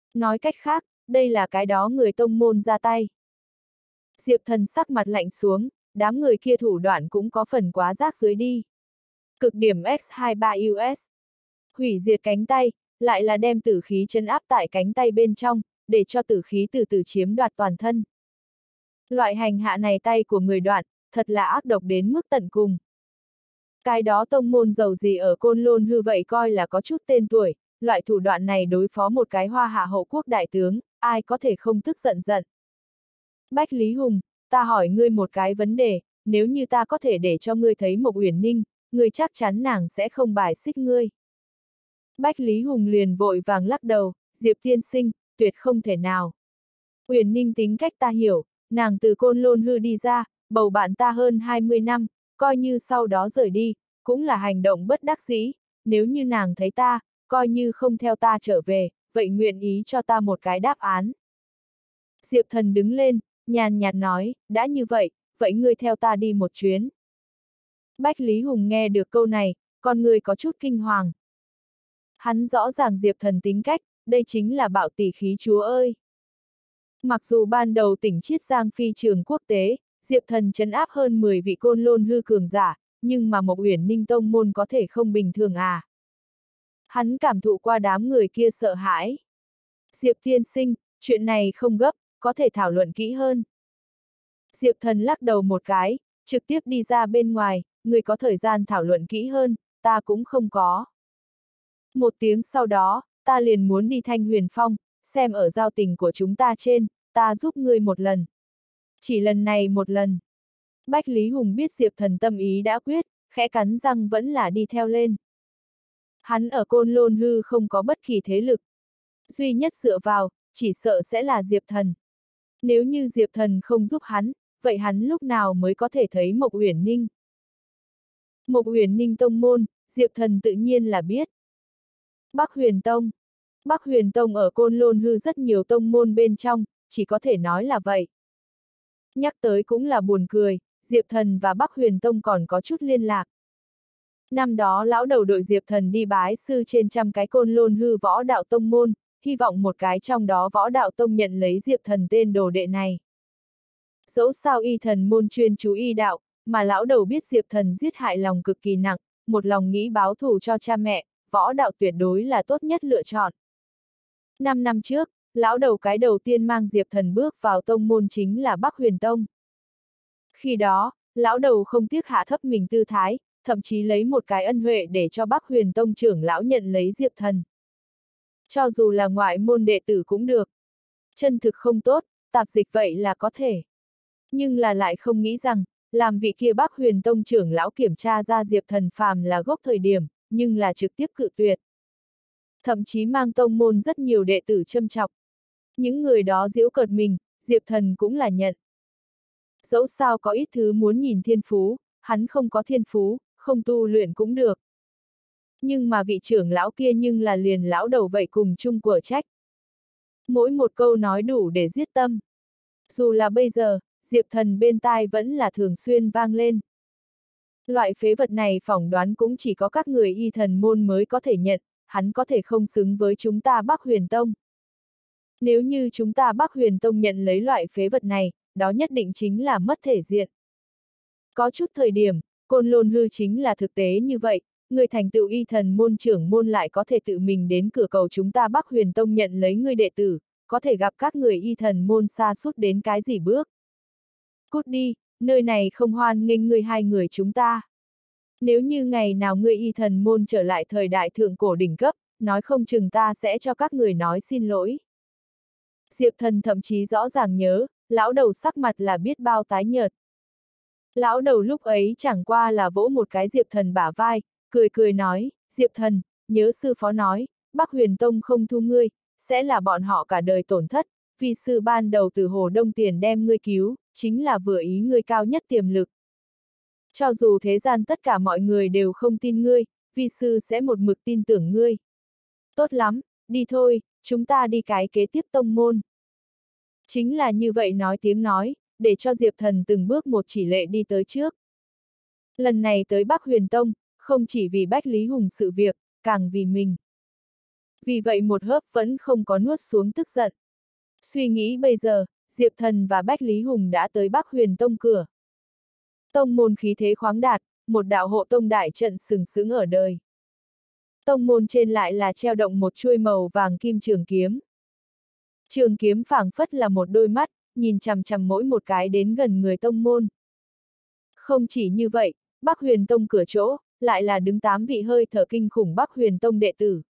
Nói cách khác, đây là cái đó người tông môn ra tay. Diệp Thần sắc mặt lạnh xuống, đám người kia thủ đoạn cũng có phần quá rác dưới đi. Cực điểm X23 US. Hủy diệt cánh tay, lại là đem tử khí chân áp tại cánh tay bên trong, để cho tử khí từ từ chiếm đoạt toàn thân. Loại hành hạ này tay của người đoạn, thật là ác độc đến mức tận cùng. Cái đó tông môn giàu gì ở Côn Lôn Hư vậy coi là có chút tên tuổi, loại thủ đoạn này đối phó một cái Hoa Hạ hậu quốc đại tướng, ai có thể không tức giận giận. Bách Lý Hùng, ta hỏi ngươi một cái vấn đề, nếu như ta có thể để cho ngươi thấy Mộc Uyển Ninh, ngươi chắc chắn nàng sẽ không bài xích ngươi. Bách Lý Hùng liền vội vàng lắc đầu, Diệp tiên sinh, tuyệt không thể nào. Uyển Ninh tính cách ta hiểu, nàng từ Côn Lôn Hư đi ra, bầu bạn ta hơn 20 năm, coi như sau đó rời đi, cũng là hành động bất đắc dĩ, nếu như nàng thấy ta, coi như không theo ta trở về, vậy nguyện ý cho ta một cái đáp án. Diệp Thần đứng lên, nhàn nhạt nói, đã như vậy, vậy ngươi theo ta đi một chuyến. Bách Lý Hùng nghe được câu này, con người có chút kinh hoàng. Hắn rõ ràng Diệp Thần tính cách, đây chính là bạo tỷ khí chúa ơi. Mặc dù ban đầu tỉnh Chiết Giang phi trường quốc tế, Diệp Thần trấn áp hơn 10 vị Côn Lôn Hư cường giả, nhưng mà Mộc Uyển Ninh tông môn có thể không bình thường à. Hắn cảm thụ qua đám người kia sợ hãi. Diệp tiên sinh, chuyện này không gấp, có thể thảo luận kỹ hơn. Diệp Thần lắc đầu một cái, trực tiếp đi ra bên ngoài, người có thời gian thảo luận kỹ hơn, ta cũng không có. Một tiếng sau đó, ta liền muốn đi Thanh Huyền Phong, xem ở giao tình của chúng ta trên, ta giúp ngươi một lần. Chỉ lần này một lần. Bách Lý Hùng biết Diệp Thần tâm ý đã quyết, khẽ cắn răng vẫn là đi theo lên. Hắn ở Côn Lôn Hư không có bất kỳ thế lực. Duy nhất dựa vào, chỉ sợ sẽ là Diệp Thần. Nếu như Diệp Thần không giúp hắn, vậy hắn lúc nào mới có thể thấy Mộc Uyển Ninh? Mộc Uyển Ninh tông môn, Diệp Thần tự nhiên là biết. Bắc Huyền Tông. Bắc Huyền Tông ở Côn Lôn Hư rất nhiều tông môn bên trong, chỉ có thể nói là vậy. Nhắc tới cũng là buồn cười, Diệp Thần và Bắc Huyền Tông còn có chút liên lạc. Năm đó lão đầu đội Diệp Thần đi bái sư trên trăm cái Côn Lôn Hư võ đạo tông môn, hy vọng một cái trong đó võ đạo tông nhận lấy Diệp Thần tên đồ đệ này. Dẫu sao y thần môn chuyên chú y đạo, mà lão đầu biết Diệp Thần giết hại lòng cực kỳ nặng, một lòng nghĩ báo thù cho cha mẹ, võ đạo tuyệt đối là tốt nhất lựa chọn. 5 năm trước, lão đầu cái đầu tiên mang Diệp Thần bước vào tông môn chính là Bắc Huyền Tông. Khi đó, lão đầu không tiếc hạ thấp mình tư thái, thậm chí lấy một cái ân huệ để cho Bắc Huyền Tông trưởng lão nhận lấy Diệp Thần. Cho dù là ngoại môn đệ tử cũng được. Chân thực không tốt, tạp dịch vậy là có thể. Nhưng là lại không nghĩ rằng, làm vị kia Bắc Huyền Tông trưởng lão kiểm tra ra Diệp Thần phàm là gốc thời điểm, nhưng là trực tiếp cự tuyệt. Thậm chí mang tông môn rất nhiều đệ tử châm chọc. Những người đó giễu cợt mình, Diệp Thần cũng là nhận. Dẫu sao có ít thứ muốn nhìn thiên phú, hắn không có thiên phú, không tu luyện cũng được. Nhưng mà vị trưởng lão kia nhưng là liền lão đầu vậy cùng chung của trách. Mỗi một câu nói đủ để giết tâm. Dù là bây giờ, Diệp Thần bên tai vẫn là thường xuyên vang lên. Loại phế vật này phỏng đoán cũng chỉ có các người y thần môn mới có thể nhận, hắn có thể không xứng với chúng ta Bắc Huyền Tông. Nếu như chúng ta Bắc Huyền Tông nhận lấy loại phế vật này, đó nhất định chính là mất thể diện. Có chút thời điểm, Côn Lôn Hư chính là thực tế như vậy, người thành tựu y thần môn trưởng môn lại có thể tự mình đến cửa cầu chúng ta Bắc Huyền Tông nhận lấy người đệ tử, có thể gặp các người y thần môn xa suốt đến cái gì bước. Cút đi, nơi này không hoan nghênh người hai người chúng ta. Nếu như ngày nào người y thần môn trở lại thời đại thượng cổ đỉnh cấp, nói không chừng ta sẽ cho các người nói xin lỗi. Diệp Thần thậm chí rõ ràng nhớ, lão đầu sắc mặt là biết bao tái nhợt. Lão đầu lúc ấy chẳng qua là vỗ một cái Diệp Thần bả vai, cười cười nói, Diệp Thần, nhớ sư phó nói, Bắc Huyền Tông không thu ngươi, sẽ là bọn họ cả đời tổn thất, vì sư ban đầu từ Hồ Đông tiền đem ngươi cứu, chính là vừa ý ngươi cao nhất tiềm lực. Cho dù thế gian tất cả mọi người đều không tin ngươi, vi sư sẽ một mực tin tưởng ngươi. Tốt lắm, đi thôi, chúng ta đi cái kế tiếp tông môn. Chính là như vậy nói tiếng nói, để cho Diệp Thần từng bước một chỉ lệ đi tới trước. Lần này tới Bắc Huyền Tông, không chỉ vì Bách Lý Hùng sự việc, càng vì mình. Vì vậy một hớp vẫn không có nuốt xuống tức giận. Suy nghĩ bây giờ, Diệp Thần và Bách Lý Hùng đã tới Bắc Huyền Tông cửa. Tông môn khí thế khoáng đạt, một đạo hộ tông đại trận sừng sững ở đời. Tông môn trên lại là treo động một chuôi màu vàng kim trường kiếm. Trường kiếm phảng phất là một đôi mắt, nhìn chằm chằm mỗi một cái đến gần người tông môn. Không chỉ như vậy, Bắc Huyền Tông cửa chỗ, lại là đứng 8 vị hơi thở kinh khủng Bắc Huyền Tông đệ tử.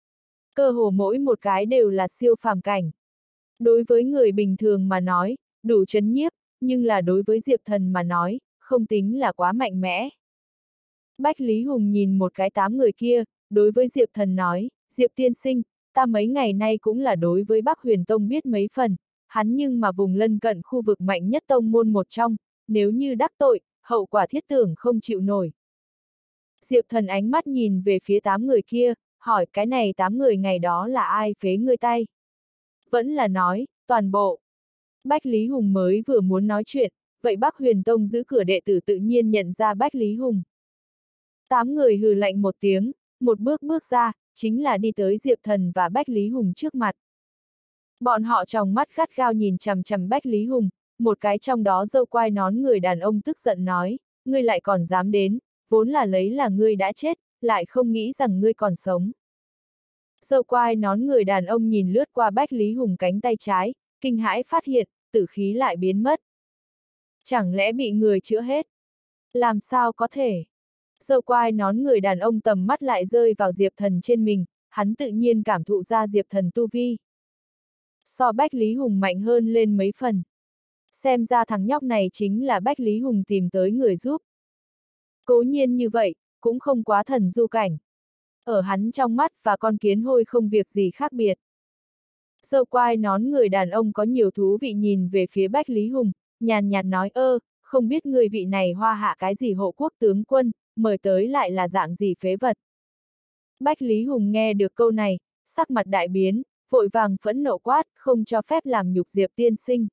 Cơ hồ mỗi một cái đều là siêu phàm cảnh. Đối với người bình thường mà nói, đủ chấn nhiếp, nhưng là đối với Diệp Thần mà nói, không tính là quá mạnh mẽ. Bách Lý Hùng nhìn một cái 8 người kia, đối với Diệp Thần nói, Diệp tiên sinh, ta mấy ngày nay cũng là đối với Bắc Huyền Tông biết mấy phần, hắn nhưng mà vùng lân cận khu vực mạnh nhất tông môn một trong, nếu như đắc tội, hậu quả thiết tưởng không chịu nổi. Diệp Thần ánh mắt nhìn về phía 8 người kia, hỏi cái này 8 người ngày đó là ai phế ngươi tay? Vẫn là nói, toàn bộ. Bách Lý Hùng mới vừa muốn nói chuyện, vậy Bắc Huyền Tông giữ cửa đệ tử tự nhiên nhận ra Bách Lý Hùng. 8 người hừ lạnh một tiếng, một bước bước ra, chính là đi tới Diệp Thần và Bách Lý Hùng trước mặt. Bọn họ tròng mắt gắt gao nhìn chằm chằm Bách Lý Hùng, một cái trong đó râu quai nón người đàn ông tức giận nói, ngươi lại còn dám đến, vốn là lấy là ngươi đã chết, lại không nghĩ rằng ngươi còn sống. Râu quai nón người đàn ông nhìn lướt qua Bách Lý Hùng cánh tay trái, kinh hãi phát hiện, tử khí lại biến mất. Chẳng lẽ bị người chữa hết? Làm sao có thể? Râu quai nón người đàn ông tầm mắt lại rơi vào Diệp Thần trên mình, hắn tự nhiên cảm thụ ra Diệp Thần tu vi. So Bách Lý Hùng mạnh hơn lên mấy phần. Xem ra thằng nhóc này chính là Bách Lý Hùng tìm tới người giúp. Cố nhiên như vậy, cũng không quá thần du cảnh. Ở hắn trong mắt và con kiến hôi không việc gì khác biệt. Râu quai nón người đàn ông có nhiều thú vị nhìn về phía Bách Lý Hùng, nhàn nhạt nói không biết người vị này hoa hạ cái gì hộ quốc tướng quân, mời tới lại là dạng gì phế vật. Bách Lý Hùng nghe được câu này, sắc mặt đại biến, vội vàng phẫn nộ quát, không cho phép làm nhục Diệp tiên sinh.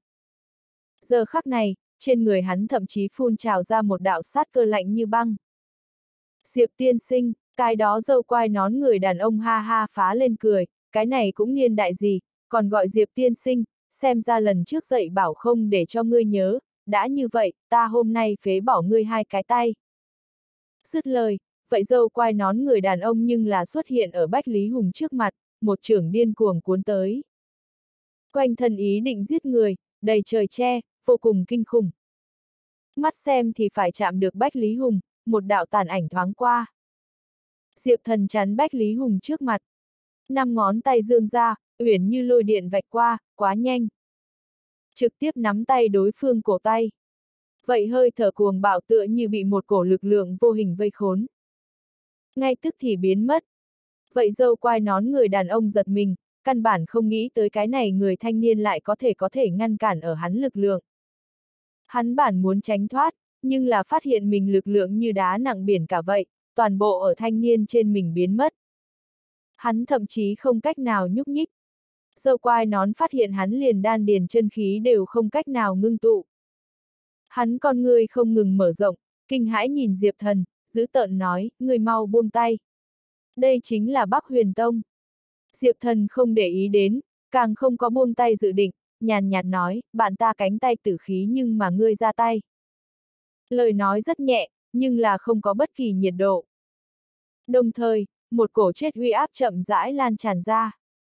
Giờ khắc này, trên người hắn thậm chí phun trào ra một đạo sát cơ lạnh như băng. Diệp tiên sinh, cái đó râu quai nón người đàn ông ha ha phá lên cười, cái này cũng niên đại gì, còn gọi Diệp tiên sinh, xem ra lần trước dạy bảo không để cho ngươi nhớ, đã như vậy, ta hôm nay phế bỏ ngươi 2 cái tay. Dứt lời, vậy râu quai nón người đàn ông nhưng là xuất hiện ở Bách Lý Hùng trước mặt, một chưởng điên cuồng cuốn tới. Quanh thân ý định giết người, đầy trời che, vô cùng kinh khủng. Mắt xem thì phải chạm được Bách Lý Hùng, một đạo tàn ảnh thoáng qua. Diệp Thần chắn Bách Lý Hùng trước mặt. 5 ngón tay dương ra, uyển như lôi điện vạch qua, quá nhanh. Trực tiếp nắm tay đối phương cổ tay. Vậy hơi thở cuồng bạo tựa như bị một cổ lực lượng vô hình vây khốn. Ngay tức thì biến mất. Vậy râu quai nón người đàn ông giật mình, căn bản không nghĩ tới cái này người thanh niên lại có thể ngăn cản ở hắn lực lượng. Hắn bản muốn tránh thoát, nhưng là phát hiện mình lực lượng như đá nặng biển cả vậy, toàn bộ ở thanh niên trên mình biến mất. Hắn thậm chí không cách nào nhúc nhích. Râu quai nón phát hiện hắn liền đan điền chân khí đều không cách nào ngưng tụ. Hắn con người không ngừng mở rộng, kinh hãi nhìn Diệp Thần, dữ tợn nói, người mau buông tay. Đây chính là Bắc Huyền Tông. Diệp Thần không để ý đến, càng không có buông tay dự định, nhàn nhạt nói, bạn ta cánh tay tử khí nhưng mà ngươi ra tay. Lời nói rất nhẹ, nhưng là không có bất kỳ nhiệt độ. Đồng thời, một cổ chết uy áp chậm rãi lan tràn ra.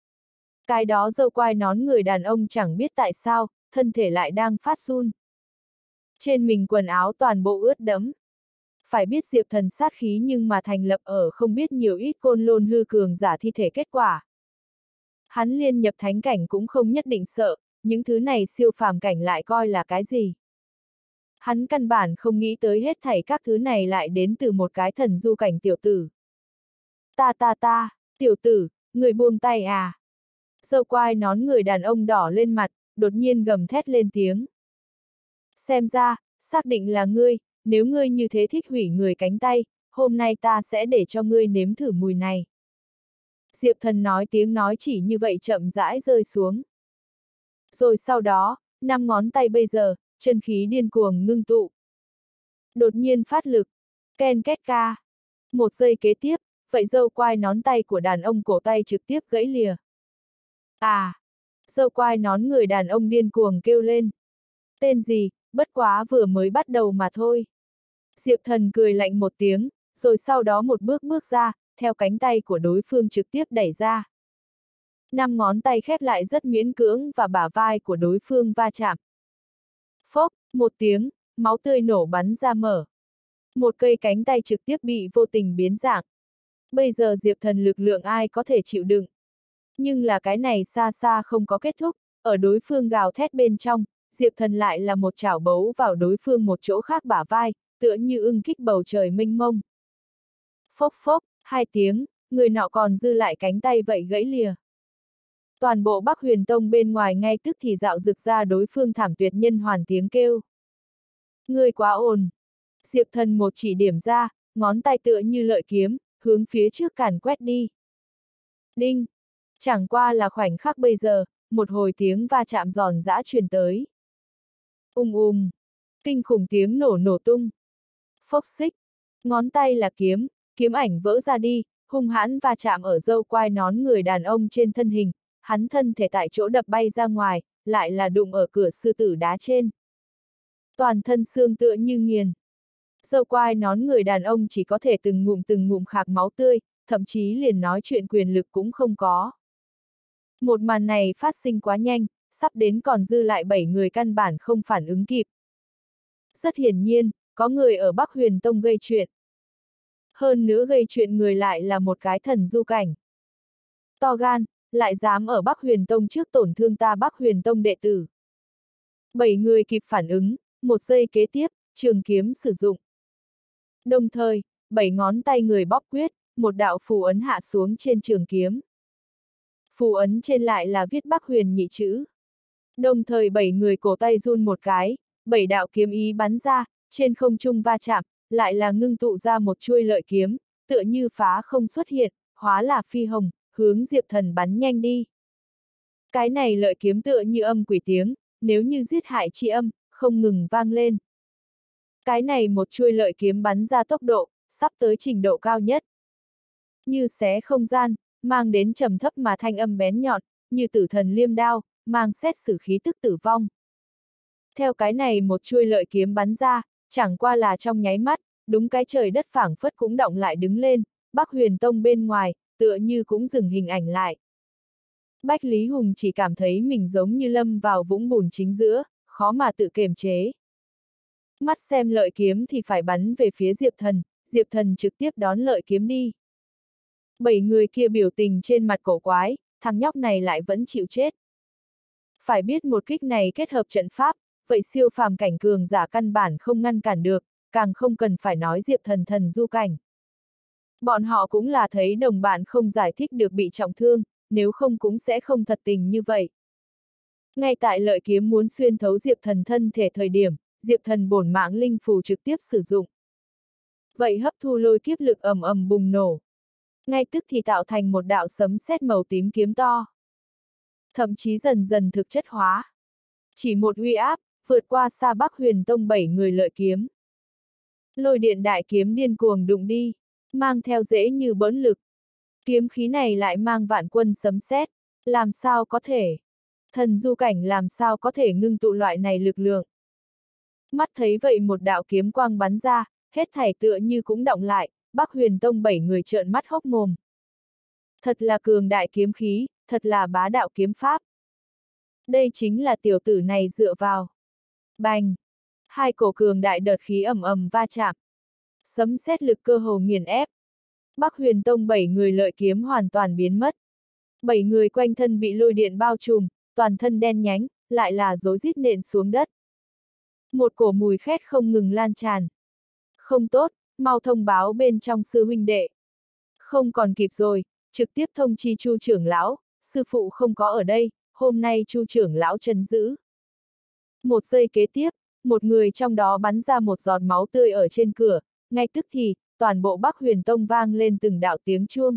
Cái đó râu quai nón người đàn ông chẳng biết tại sao, thân thể lại đang phát run. Trên mình quần áo toàn bộ ướt đẫm. Phải biết Diệp Thần sát khí nhưng mà thành lập ở không biết nhiều ít côn lôn hư cường giả thi thể kết quả. Hắn liên nhập thánh cảnh cũng không nhất định sợ, những thứ này siêu phàm cảnh lại coi là cái gì. Hắn căn bản không nghĩ tới hết thảy các thứ này lại đến từ một cái thần du cảnh tiểu tử. Ta, tiểu tử, người buông tay à. Râu quai nón người đàn ông đỏ lên mặt, đột nhiên gầm thét lên tiếng. Xem ra, xác định là ngươi, nếu ngươi như thế thích hủy người cánh tay, hôm nay ta sẽ để cho ngươi nếm thử mùi này. Diệp Thần nói tiếng nói chỉ như vậy chậm rãi rơi xuống. Rồi sau đó, 5 ngón tay bây giờ, chân khí điên cuồng ngưng tụ. Đột nhiên phát lực, ken két ca. Một giây kế tiếp, vậy dâu quai nón tay của đàn ông cổ tay trực tiếp gãy lìa. À! Dâu quai nón người đàn ông điên cuồng kêu lên. Tên gì, bất quá vừa mới bắt đầu mà thôi. Diệp Thần cười lạnh một tiếng, rồi sau đó một bước bước ra, theo cánh tay của đối phương trực tiếp đẩy ra. 5 ngón tay khép lại rất miễn cưỡng và bả vai của đối phương va chạm. Phốc, một tiếng, máu tươi nổ bắn ra mở. Một cây cánh tay trực tiếp bị vô tình biến dạng. Bây giờ Diệp Thần lực lượng ai có thể chịu đựng. Nhưng là cái này xa xa không có kết thúc, ở đối phương gào thét bên trong, Diệp Thần lại là một chảo bấu vào đối phương một chỗ khác bả vai, tựa như ưng kích bầu trời mênh mông. Phốc phốc, 2 tiếng, người nọ còn dư lại cánh tay vậy gãy lìa. Toàn bộ Bắc Huyền Tông bên ngoài ngay tức thì dạo rực ra đối phương thảm tuyệt nhân hoàn tiếng kêu. Người quá ồn. Diệp Thần một chỉ điểm ra, ngón tay tựa như lợi kiếm, hướng phía trước càn quét đi. Đinh! Chẳng qua là khoảnh khắc bây giờ, một hồi tiếng va chạm giòn giã truyền tới. Kinh khủng tiếng nổ nổ tung. Phốc xích! Ngón tay là kiếm, kiếm ảnh vỡ ra đi, hung hãn va chạm ở râu quai nón người đàn ông trên thân hình, hắn thân thể tại chỗ đập bay ra ngoài, lại là đụng ở cửa sư tử đá trên. Toàn thân xương tựa như nghiền. Râu quai nón người đàn ông chỉ có thể từng ngụm khạc máu tươi, thậm chí liền nói chuyện quyền lực cũng không có. Một màn này phát sinh quá nhanh, sắp đến còn dư lại 7 người căn bản không phản ứng kịp. Rất hiển nhiên, có người ở Bắc Huyền Tông gây chuyện. Hơn nữa gây chuyện người lại là một cái thần du cảnh. To gan, lại dám ở Bắc Huyền Tông trước tổn thương ta Bắc Huyền Tông đệ tử. 7 người kịp phản ứng, một giây kế tiếp, trường kiếm sử dụng. Đồng thời, 7 ngón tay người bóp quyết, một đạo phù ấn hạ xuống trên trường kiếm. Phù ấn trên lại là viết Bắc Huyền nhị chữ. Đồng thời 7 người cổ tay run một cái, 7 đạo kiếm ý bắn ra, trên không trung va chạm, lại là ngưng tụ ra một chuôi lợi kiếm, tựa như phá không xuất hiện, hóa là phi hồng, hướng Diệp Thần bắn nhanh đi. Cái này lợi kiếm tựa như âm quỷ tiếng, nếu như giết hại chi âm, không ngừng vang lên. Cái này một chuôi lợi kiếm bắn ra tốc độ, sắp tới trình độ cao nhất. Như xé không gian, mang đến trầm thấp mà thanh âm bén nhọn, như tử thần liêm đao, mang xét xử khí tức tử vong. Theo cái này một chuôi lợi kiếm bắn ra, chẳng qua là trong nháy mắt, đúng cái trời đất phảng phất cũng động lại đứng lên, Bắc Huyền Tông bên ngoài, tựa như cũng dừng hình ảnh lại. Bách Lý Hùng chỉ cảm thấy mình giống như lâm vào vũng bùn chính giữa, khó mà tự kiềm chế. Mắt xem lợi kiếm thì phải bắn về phía Diệp Thần trực tiếp đón lợi kiếm đi. 7 người kia biểu tình trên mặt cổ quái, thằng nhóc này lại vẫn chịu chết. Phải biết một kích này kết hợp trận pháp, vậy siêu phàm cảnh cường giả căn bản không ngăn cản được, càng không cần phải nói Diệp Thần thần du cảnh. Bọn họ cũng là thấy đồng bạn không giải thích được bị trọng thương, nếu không cũng sẽ không thật tình như vậy. Ngay tại lợi kiếm muốn xuyên thấu Diệp Thần thân thể thời điểm, Diệp Thần bổn mạng linh phù trực tiếp sử dụng. Vậy hấp thu lôi kiếp lực ầm ầm bùng nổ. Ngay tức thì tạo thành một đạo sấm sét màu tím kiếm to. Thậm chí dần dần thực chất hóa. Chỉ một uy áp, vượt qua xa Bắc Huyền Tông 7 người lợi kiếm. Lôi điện đại kiếm điên cuồng đụng đi, mang theo dễ như bỡn lực. Kiếm khí này lại mang vạn quân sấm sét, làm sao có thể? Thần du cảnh làm sao có thể ngưng tụ loại này lực lượng? Mắt thấy vậy một đạo kiếm quang bắn ra, hết thảy tựa như cũng động lại, Bắc Huyền Tông 7 người trợn mắt hốc mồm. Thật là cường đại kiếm khí, thật là bá đạo kiếm pháp. Đây chính là tiểu tử này dựa vào. Bành! 2 cổ cường đại đợt khí ầm ầm va chạm. Sấm sét lực cơ hồ nghiền ép. Bắc Huyền Tông 7 người lợi kiếm hoàn toàn biến mất. 7 người quanh thân bị lôi điện bao trùm, toàn thân đen nhánh, lại là rối rít nện xuống đất. Một cổ mùi khét không ngừng lan tràn. Không tốt, mau thông báo bên trong sư huynh đệ. Không còn kịp rồi, trực tiếp thông chi Chu trưởng lão, sư phụ không có ở đây, hôm nay Chu trưởng lão trấn giữ. Một giây kế tiếp, một người trong đó bắn ra một giọt máu tươi ở trên cửa, ngay tức thì, toàn bộ Bắc Huyền Tông vang lên từng đạo tiếng chuông.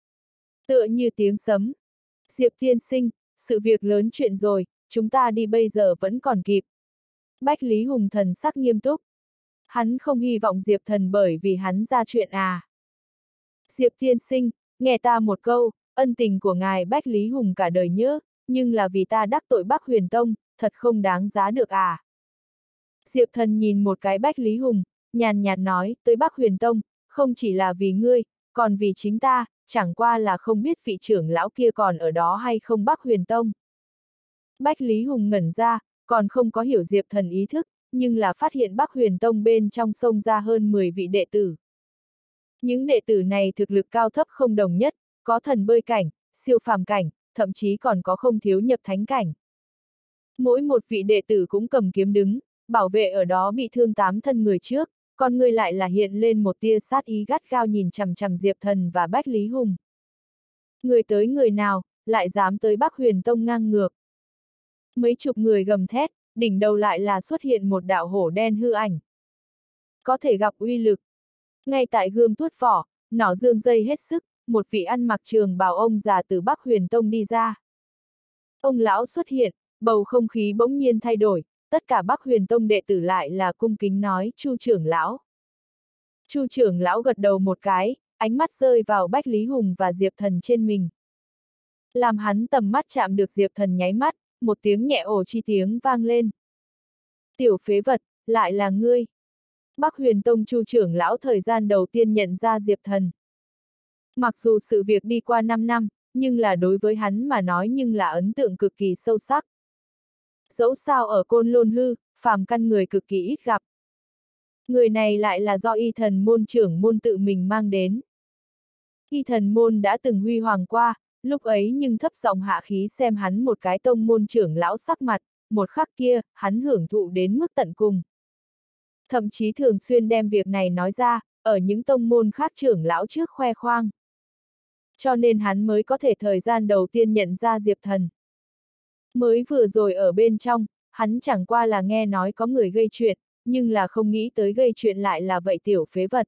Tựa như tiếng sấm. Diệp tiên sinh, sự việc lớn chuyện rồi, chúng ta đi bây giờ vẫn còn kịp. Bách Lý Hùng thần sắc nghiêm túc. Hắn không hy vọng Diệp Thần bởi vì hắn ra chuyện à. Diệp tiên sinh, nghe ta một câu, ân tình của ngài Bách Lý Hùng cả đời nhớ, nhưng là vì ta đắc tội Bắc Huyền Tông, thật không đáng giá được à. Diệp Thần nhìn một cái Bách Lý Hùng, nhàn nhạt nói, tới Bắc Huyền Tông, không chỉ là vì ngươi, còn vì chính ta, chẳng qua là không biết vị trưởng lão kia còn ở đó hay không Bắc Huyền Tông. Bách Lý Hùng ngẩn ra, còn không có hiểu Diệp Thần ý thức, nhưng là phát hiện Bắc Huyền Tông bên trong xông ra hơn 10 vị đệ tử. Những đệ tử này thực lực cao thấp không đồng nhất, có thần bơi cảnh, siêu phàm cảnh, thậm chí còn có không thiếu nhập thánh cảnh. Mỗi một vị đệ tử cũng cầm kiếm đứng, bảo vệ ở đó bị thương 8 thân người trước, còn người lại là hiện lên một tia sát ý gắt gao nhìn chằm chằm Diệp Thần và Bách Lý Hùng. Người tới người nào, lại dám tới Bắc Huyền Tông ngang ngược. Mấy chục người gầm thét, đỉnh đầu lại là xuất hiện một đạo hổ đen hư ảnh. Có thể gặp uy lực. Ngay tại gươm tuốt vỏ, nỏ dương dây hết sức, một vị ăn mặc trường bào ông già từ Bắc Huyền Tông đi ra. Ông lão xuất hiện, bầu không khí bỗng nhiên thay đổi, tất cả Bắc Huyền Tông đệ tử lại là cung kính nói, Chu trưởng lão. Chu trưởng lão gật đầu một cái, ánh mắt rơi vào Bách Lý Hùng và Diệp Thần trên mình. Làm hắn tầm mắt chạm được Diệp Thần nháy mắt, một tiếng nhẹ ồ chi tiếng vang lên. Tiểu phế vật, lại là ngươi. Bắc Huyền Tông Chu trưởng lão thời gian đầu tiên nhận ra Diệp Thần. Mặc dù sự việc đi qua 5 năm, nhưng là đối với hắn mà nói nhưng là ấn tượng cực kỳ sâu sắc. Dẫu sao ở Côn Lôn Hư, phàm căn người cực kỳ ít gặp. Người này lại là do Y Thần môn trưởng môn tự mình mang đến. Y Thần môn đã từng huy hoàng qua, lúc ấy nhưng thấp giọng hạ khí xem hắn một cái tông môn trưởng lão sắc mặt, một khắc kia, hắn hưởng thụ đến mức tận cùng. Thậm chí thường xuyên đem việc này nói ra, ở những tông môn khác trưởng lão trước khoe khoang. Cho nên hắn mới có thể thời gian đầu tiên nhận ra Diệp Thần. Mới vừa rồi ở bên trong, hắn chẳng qua là nghe nói có người gây chuyện, nhưng là không nghĩ tới gây chuyện lại là vậy tiểu phế vật.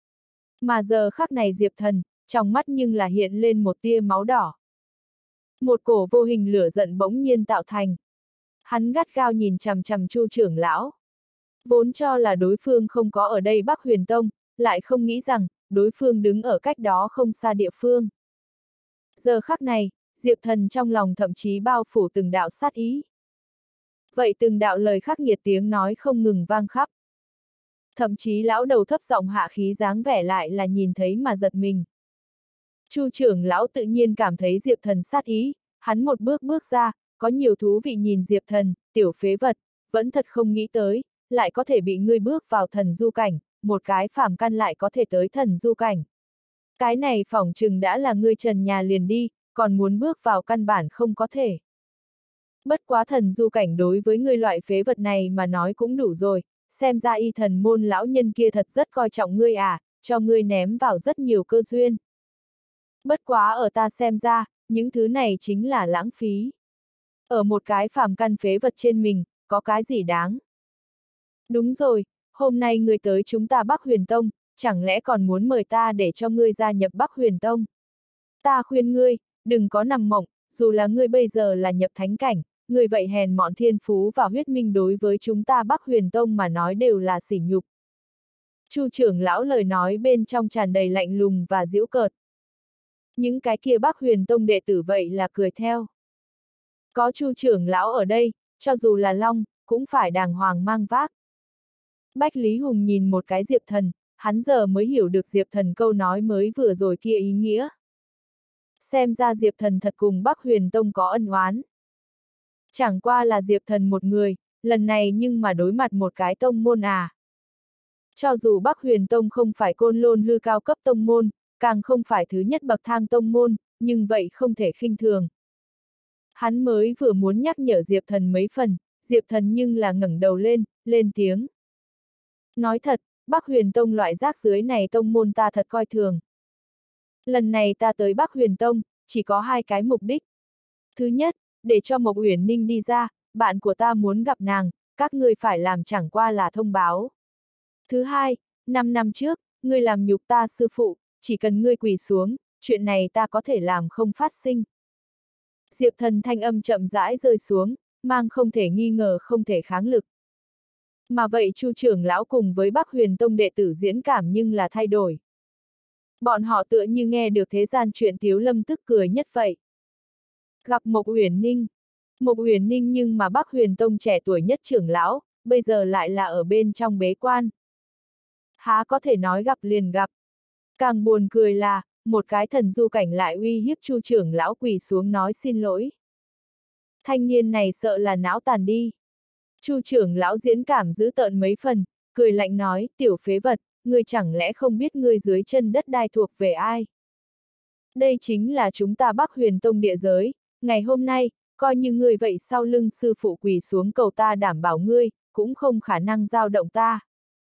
Mà giờ khắc này Diệp Thần, trong mắt nhưng là hiện lên một tia máu đỏ. Một cổ vô hình lửa giận bỗng nhiên tạo thành. Hắn gắt gao nhìn chằm chằm Chu trưởng lão. Vốn cho là đối phương không có ở đây Bắc Huyền Tông, lại không nghĩ rằng, đối phương đứng ở cách đó không xa địa phương. Giờ khắc này, Diệp Thần trong lòng thậm chí bao phủ từng đạo sát ý. Vậy từng đạo lời khắc nghiệt tiếng nói không ngừng vang khắp. Thậm chí lão đầu thấp giọng hạ khí dáng vẻ lại là nhìn thấy mà giật mình. Chu trưởng lão tự nhiên cảm thấy Diệp Thần sát ý, hắn một bước bước ra, có nhiều thú vị nhìn Diệp Thần, tiểu phế vật, vẫn thật không nghĩ tới, lại có thể bị ngươi bước vào thần du cảnh, một cái phàm căn lại có thể tới thần du cảnh. Cái này phỏng chừng đã là ngươi trần nhà liền đi, còn muốn bước vào căn bản không có thể. Bất quá thần du cảnh đối với ngươi loại phế vật này mà nói cũng đủ rồi, xem ra Y Thần môn lão nhân kia thật rất coi trọng ngươi à, cho ngươi ném vào rất nhiều cơ duyên. Bất quá ở ta xem ra, những thứ này chính là lãng phí. Ở một cái phàm căn phế vật trên mình, có cái gì đáng? Đúng rồi, hôm nay ngươi tới chúng ta Bắc Huyền Tông, chẳng lẽ còn muốn mời ta để cho ngươi gia nhập Bắc Huyền Tông? Ta khuyên ngươi, đừng có nằm mộng, dù là ngươi bây giờ là nhập thánh cảnh, ngươi vậy hèn mọn thiên phú và huyết minh đối với chúng ta Bắc Huyền Tông mà nói đều là sỉ nhục. Chu trưởng lão lời nói bên trong tràn đầy lạnh lùng và giễu cợt. Những cái kia Bắc Huyền Tông đệ tử vậy là cười theo. Có Chu trưởng lão ở đây, cho dù là long, cũng phải đàng hoàng mang vác. Bách Lý Hùng nhìn một cái Diệp Thần, hắn giờ mới hiểu được Diệp Thần câu nói mới vừa rồi kia ý nghĩa. Xem ra Diệp Thần thật cùng Bắc Huyền Tông có ân oán. Chẳng qua là Diệp Thần một người, lần này nhưng mà đối mặt một cái tông môn à. Cho dù Bắc Huyền Tông không phải Côn Lôn Hư cao cấp tông môn, càng không phải thứ nhất bậc thang tông môn, nhưng vậy không thể khinh thường. Hắn mới vừa muốn nhắc nhở Diệp Thần mấy phần, Diệp Thần nhưng là ngẩng đầu lên, lên tiếng. Nói thật, Bắc Huyền Tông loại rác dưới này tông môn ta thật coi thường. Lần này ta tới Bắc Huyền Tông, chỉ có 2 cái mục đích. Thứ nhất, để cho Mộc Uyển Ninh đi ra, bạn của ta muốn gặp nàng, các ngươi phải làm chẳng qua là thông báo. Thứ hai, 5 năm trước, ngươi làm nhục ta sư phụ, chỉ cần ngươi quỳ xuống, chuyện này ta có thể làm không phát sinh. Diệp Thần thanh âm chậm rãi rơi xuống, mang không thể nghi ngờ không thể kháng lực. Mà vậy Chu trưởng lão cùng với Bắc Huyền Tông đệ tử diễn cảm nhưng là thay đổi. Bọn họ tựa như nghe được thế gian chuyện Tiếu Lâm tức cười nhất vậy. Gặp Mộc Uyển Ninh. Mộc Uyển Ninh nhưng mà Bắc Huyền Tông trẻ tuổi nhất trưởng lão, bây giờ lại là ở bên trong bế quan. Há có thể nói gặp liền gặp. Càng buồn cười là, một cái thần du cảnh lại uy hiếp Chu trưởng lão quỳ xuống nói xin lỗi. Thanh niên này sợ là não tàn đi. Chu trưởng lão diễn cảm giữ tợn mấy phần, cười lạnh nói, tiểu phế vật, ngươi chẳng lẽ không biết ngươi dưới chân đất đai thuộc về ai? Đây chính là chúng ta Bắc Huyền Tông địa giới, ngày hôm nay, coi như ngươi vậy sau lưng sư phụ quỳ xuống cầu ta đảm bảo ngươi, cũng không khả năng giao động ta.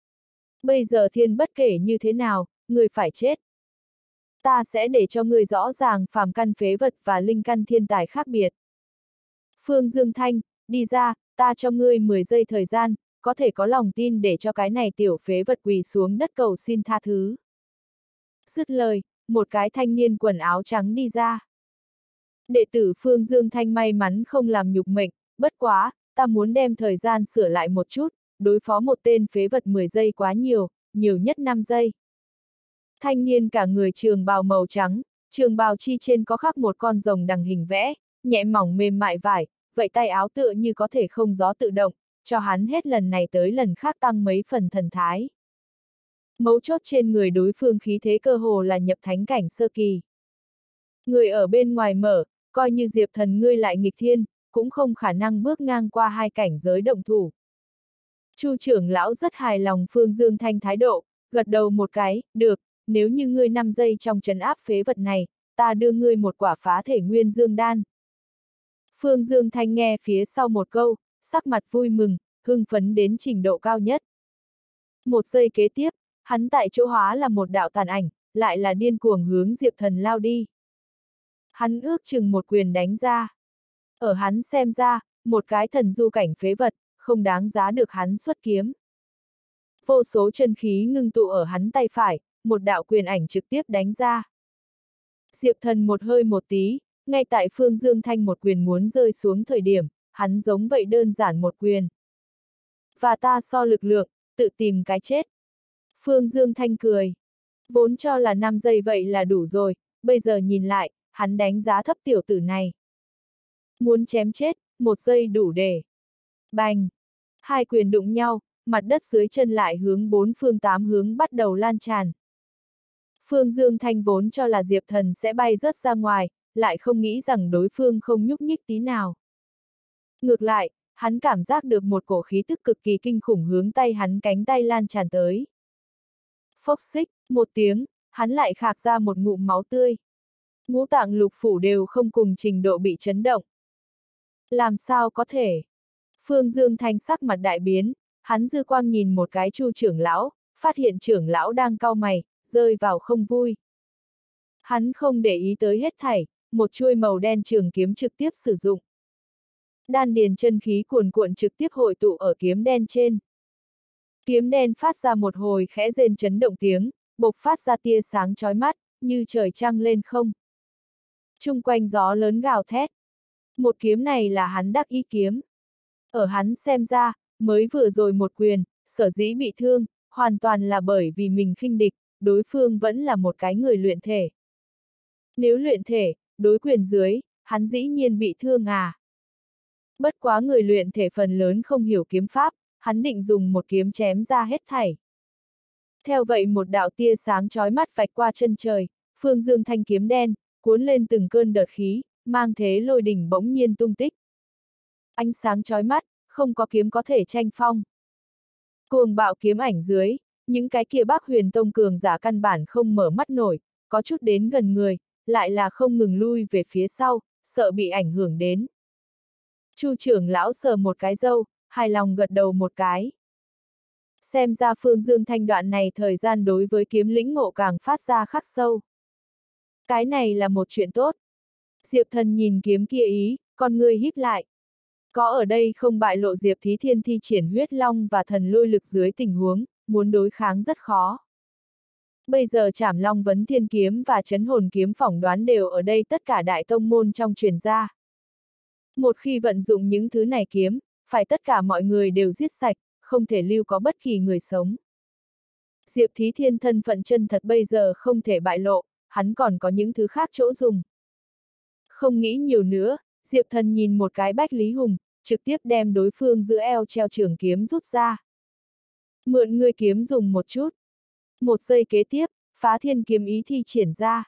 Bây giờ thiên bất kể như thế nào, ngươi phải chết. Ta sẽ để cho ngươi rõ ràng phàm căn phế vật và linh căn thiên tài khác biệt. Phương Dương Thanh, đi ra, ta cho ngươi 10 giây thời gian, có thể có lòng tin để cho cái này tiểu phế vật quỳ xuống đất cầu xin tha thứ. Dứt lời, một cái thanh niên quần áo trắng đi ra. Đệ tử Phương Dương Thanh may mắn không làm nhục mệnh, bất quá, ta muốn đem thời gian sửa lại một chút, đối phó một tên phế vật 10 giây quá nhiều, nhiều nhất 5 giây. Thanh niên cả người trường bào màu trắng, trường bào chi trên có khắc một con rồng đằng hình vẽ, nhẹ mỏng mềm mại vải, vậy tay áo tựa như có thể không gió tự động, cho hắn hết lần này tới lần khác tăng mấy phần thần thái. Mấu chốt trên người đối phương khí thế cơ hồ là nhập thánh cảnh sơ kỳ. Người ở bên ngoài mở, coi như Diệp Thần ngươi lại nghịch thiên, cũng không khả năng bước ngang qua hai cảnh giới động thủ. Chu trưởng lão rất hài lòng Phương Dương Thanh thái độ, gật đầu một cái, được, nếu như ngươi 5 giây trong trấn áp phế vật này, ta đưa ngươi một quả phá thể nguyên dương đan. Phương Dương Thanh nghe phía sau một câu, sắc mặt vui mừng, hưng phấn đến trình độ cao nhất. Một giây kế tiếp, hắn tại chỗ hóa là một đạo tàn ảnh, lại là điên cuồng hướng Diệp Thần lao đi. Hắn ước chừng một quyền đánh ra. Ở hắn xem ra, một cái thần du cảnh phế vật, không đáng giá được hắn xuất kiếm. Vô số chân khí ngưng tụ ở hắn tay phải, một đạo quyền ảnh trực tiếp đánh ra. Diệp Thần một hơi một tí, ngay tại Phương Dương Thanh một quyền muốn rơi xuống thời điểm, hắn giống vậy đơn giản một quyền. Và ta so lực lượng, tự tìm cái chết. Phương Dương Thanh cười. Vốn cho là 5 giây vậy là đủ rồi, bây giờ nhìn lại, hắn đánh giá thấp tiểu tử này. Muốn chém chết, 1 giây đủ để. Bành! Hai quyền đụng nhau, mặt đất dưới chân lại hướng 4 phương 8 hướng bắt đầu lan tràn. Phương Dương Thanh vốn cho là Diệp Thần sẽ bay rớt ra ngoài, lại không nghĩ rằng đối phương không nhúc nhích tí nào. Ngược lại, hắn cảm giác được một cổ khí tức cực kỳ kinh khủng hướng tay hắn cánh tay lan tràn tới. Phốc xích, một tiếng, hắn lại khạc ra một ngụm máu tươi. Ngũ tạng lục phủ đều không cùng trình độ bị chấn động. Làm sao có thể? Phương Dương Thanh sắc mặt đại biến, hắn dư quang nhìn một cái Chu trưởng lão, phát hiện trưởng lão đang cau mày, rơi vào không vui. Hắn không để ý tới hết thảy, một chuôi màu đen trường kiếm trực tiếp sử dụng. Đan điền chân khí cuồn cuộn trực tiếp hội tụ ở kiếm đen trên. Kiếm đen phát ra một hồi khẽ rên chấn động tiếng, bộc phát ra tia sáng chói mắt, như trời trăng lên không. Chung quanh gió lớn gào thét. Một kiếm này là hắn đắc ý kiếm. Ở hắn xem ra, mới vừa rồi một quyền, sở dĩ bị thương, hoàn toàn là bởi vì mình khinh địch, đối phương vẫn là một cái người luyện thể. Nếu luyện thể, đối quyền dưới, hắn dĩ nhiên bị thương à. Bất quá người luyện thể phần lớn không hiểu kiếm pháp, hắn định dùng một kiếm chém ra hết thảy. Theo vậy một đạo tia sáng chói mắt vạch qua chân trời, Phương Dương Thanh kiếm đen, cuốn lên từng cơn đợt khí, mang thế lôi đỉnh bỗng nhiên tung tích. Ánh sáng chói mắt, không có kiếm có thể tranh phong. Cuồng bạo kiếm ảnh dưới, những cái kia Bắc Huyền Tông cường giả căn bản không mở mắt nổi, có chút đến gần người, lại là không ngừng lui về phía sau, sợ bị ảnh hưởng đến. Chu trưởng lão sờ một cái râu, hài lòng gật đầu một cái. Xem ra Phương Dương Thanh đoạn này thời gian đối với kiếm lĩnh ngộ càng phát ra khắc sâu. Cái này là một chuyện tốt. Diệp Thần nhìn kiếm kia ý, con ngươi híp lại. Có ở đây không bại lộ Diệp Thí Thiên thi triển huyết long và thần lôi lực dưới tình huống, muốn đối kháng rất khó. Bây giờ Trảm Long Vấn Thiên kiếm và Chấn Hồn kiếm phỏng đoán đều ở đây tất cả đại tông môn trong truyền gia. Một khi vận dụng những thứ này kiếm, phải tất cả mọi người đều giết sạch, không thể lưu có bất kỳ người sống. Diệp Thí Thiên thân phận chân thật bây giờ không thể bại lộ, hắn còn có những thứ khác chỗ dùng. Không nghĩ nhiều nữa, Diệp Thần nhìn một cái Bách Lý Hùng, trực tiếp đem đối phương giữa eo treo trường kiếm rút ra. Mượn ngươi kiếm dùng một chút. Một giây kế tiếp, Phá Thiên kiếm ý thi triển ra.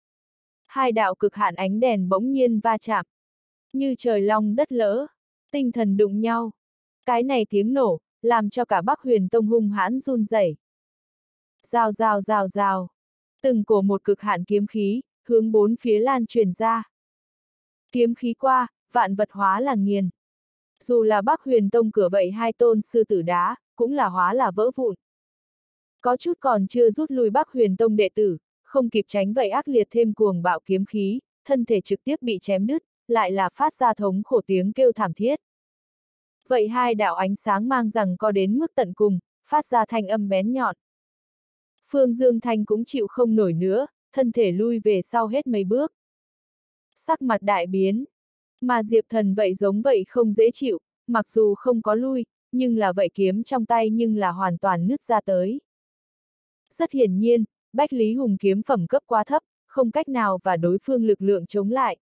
Hai đạo cực hạn ánh đèn bỗng nhiên va chạm. Như trời long đất lỡ, tinh thần đụng nhau. Cái này tiếng nổ, làm cho cả Bắc Huyền Tông hung hãn run rẩy. Rào rào rào rào. Từng cổ một cực hạn kiếm khí, hướng bốn phía lan truyền ra. Kiếm khí qua, vạn vật hóa là nghiền. Dù là Bắc Huyền Tông cửa vậy hai tôn sư tử đá, cũng là hóa là vỡ vụn. Có chút còn chưa rút lui Bắc Huyền Tông đệ tử, không kịp tránh vậy ác liệt thêm cuồng bạo kiếm khí, thân thể trực tiếp bị chém đứt, lại là phát ra thống khổ tiếng kêu thảm thiết. Vậy hai đạo ánh sáng mang rằng có đến mức tận cùng, phát ra thanh âm bén nhọn. Phương Dương Thanh cũng chịu không nổi nữa, thân thể lui về sau hết mấy bước. Sắc mặt đại biến. Mà Diệp Thần vậy giống vậy không dễ chịu, mặc dù không có lui, nhưng là vậy kiếm trong tay nhưng là hoàn toàn nứt ra tới. Rất hiển nhiên, Bách Lý Hùng kiếm phẩm cấp quá thấp, không cách nào và đối phương lực lượng chống lại.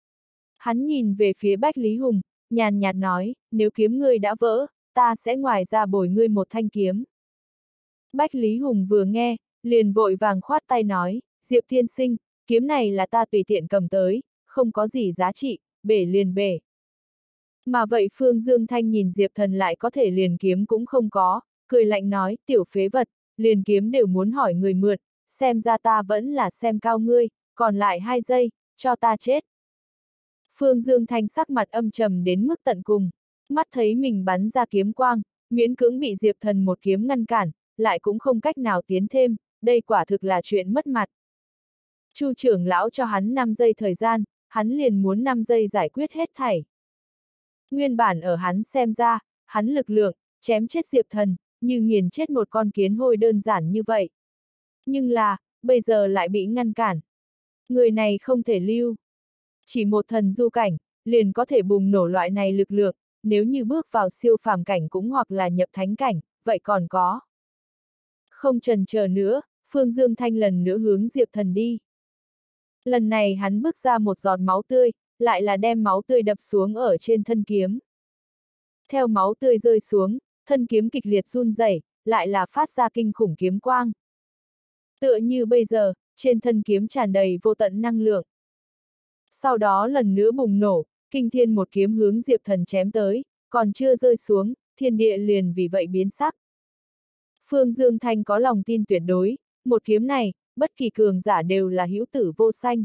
Hắn nhìn về phía Bách Lý Hùng, nhàn nhạt nói, nếu kiếm ngươi đã vỡ, ta sẽ ngoài ra bồi ngươi một thanh kiếm. Bách Lý Hùng vừa nghe, liền vội vàng khoát tay nói, Diệp tiên sinh, kiếm này là ta tùy tiện cầm tới, không có gì giá trị, bể liền bể. Mà vậy Phương Dương Thanh nhìn Diệp Thần lại có thể liền kiếm cũng không có, cười lạnh nói, tiểu phế vật, liền kiếm đều muốn hỏi người mượn, xem ra ta vẫn là xem cao ngươi, còn lại 2 giây, cho ta chết. Phương Dương Thanh sắc mặt âm trầm đến mức tận cùng, mắt thấy mình bắn ra kiếm quang, miễn cưỡng bị Diệp Thần một kiếm ngăn cản, lại cũng không cách nào tiến thêm, đây quả thực là chuyện mất mặt. Chu trưởng lão cho hắn 5 giây thời gian, hắn liền muốn 5 giây giải quyết hết thảy. Nguyên bản ở hắn xem ra, hắn lực lượng, chém chết Diệp Thần, như nghiền chết một con kiến hôi đơn giản như vậy. Nhưng là, bây giờ lại bị ngăn cản. Người này không thể lưu. Chỉ một thần du cảnh, liền có thể bùng nổ loại này lực lượng, nếu như bước vào siêu phàm cảnh cũng hoặc là nhập thánh cảnh, vậy còn có. Không chần chờ nữa, Phương Dương Thanh lần nữa hướng Diệp Thần đi. Lần này hắn bước ra một giọt máu tươi, lại là đem máu tươi đập xuống ở trên thân kiếm. Theo máu tươi rơi xuống, thân kiếm kịch liệt run rẩy, lại là phát ra kinh khủng kiếm quang. Tựa như bây giờ, trên thân kiếm tràn đầy vô tận năng lượng. Sau đó lần nữa bùng nổ, kinh thiên một kiếm hướng Diệp Thần chém tới, còn chưa rơi xuống, thiên địa liền vì vậy biến sắc. Phương Dương Thanh có lòng tin tuyệt đối, một kiếm này, bất kỳ cường giả đều là hữu tử vô sanh.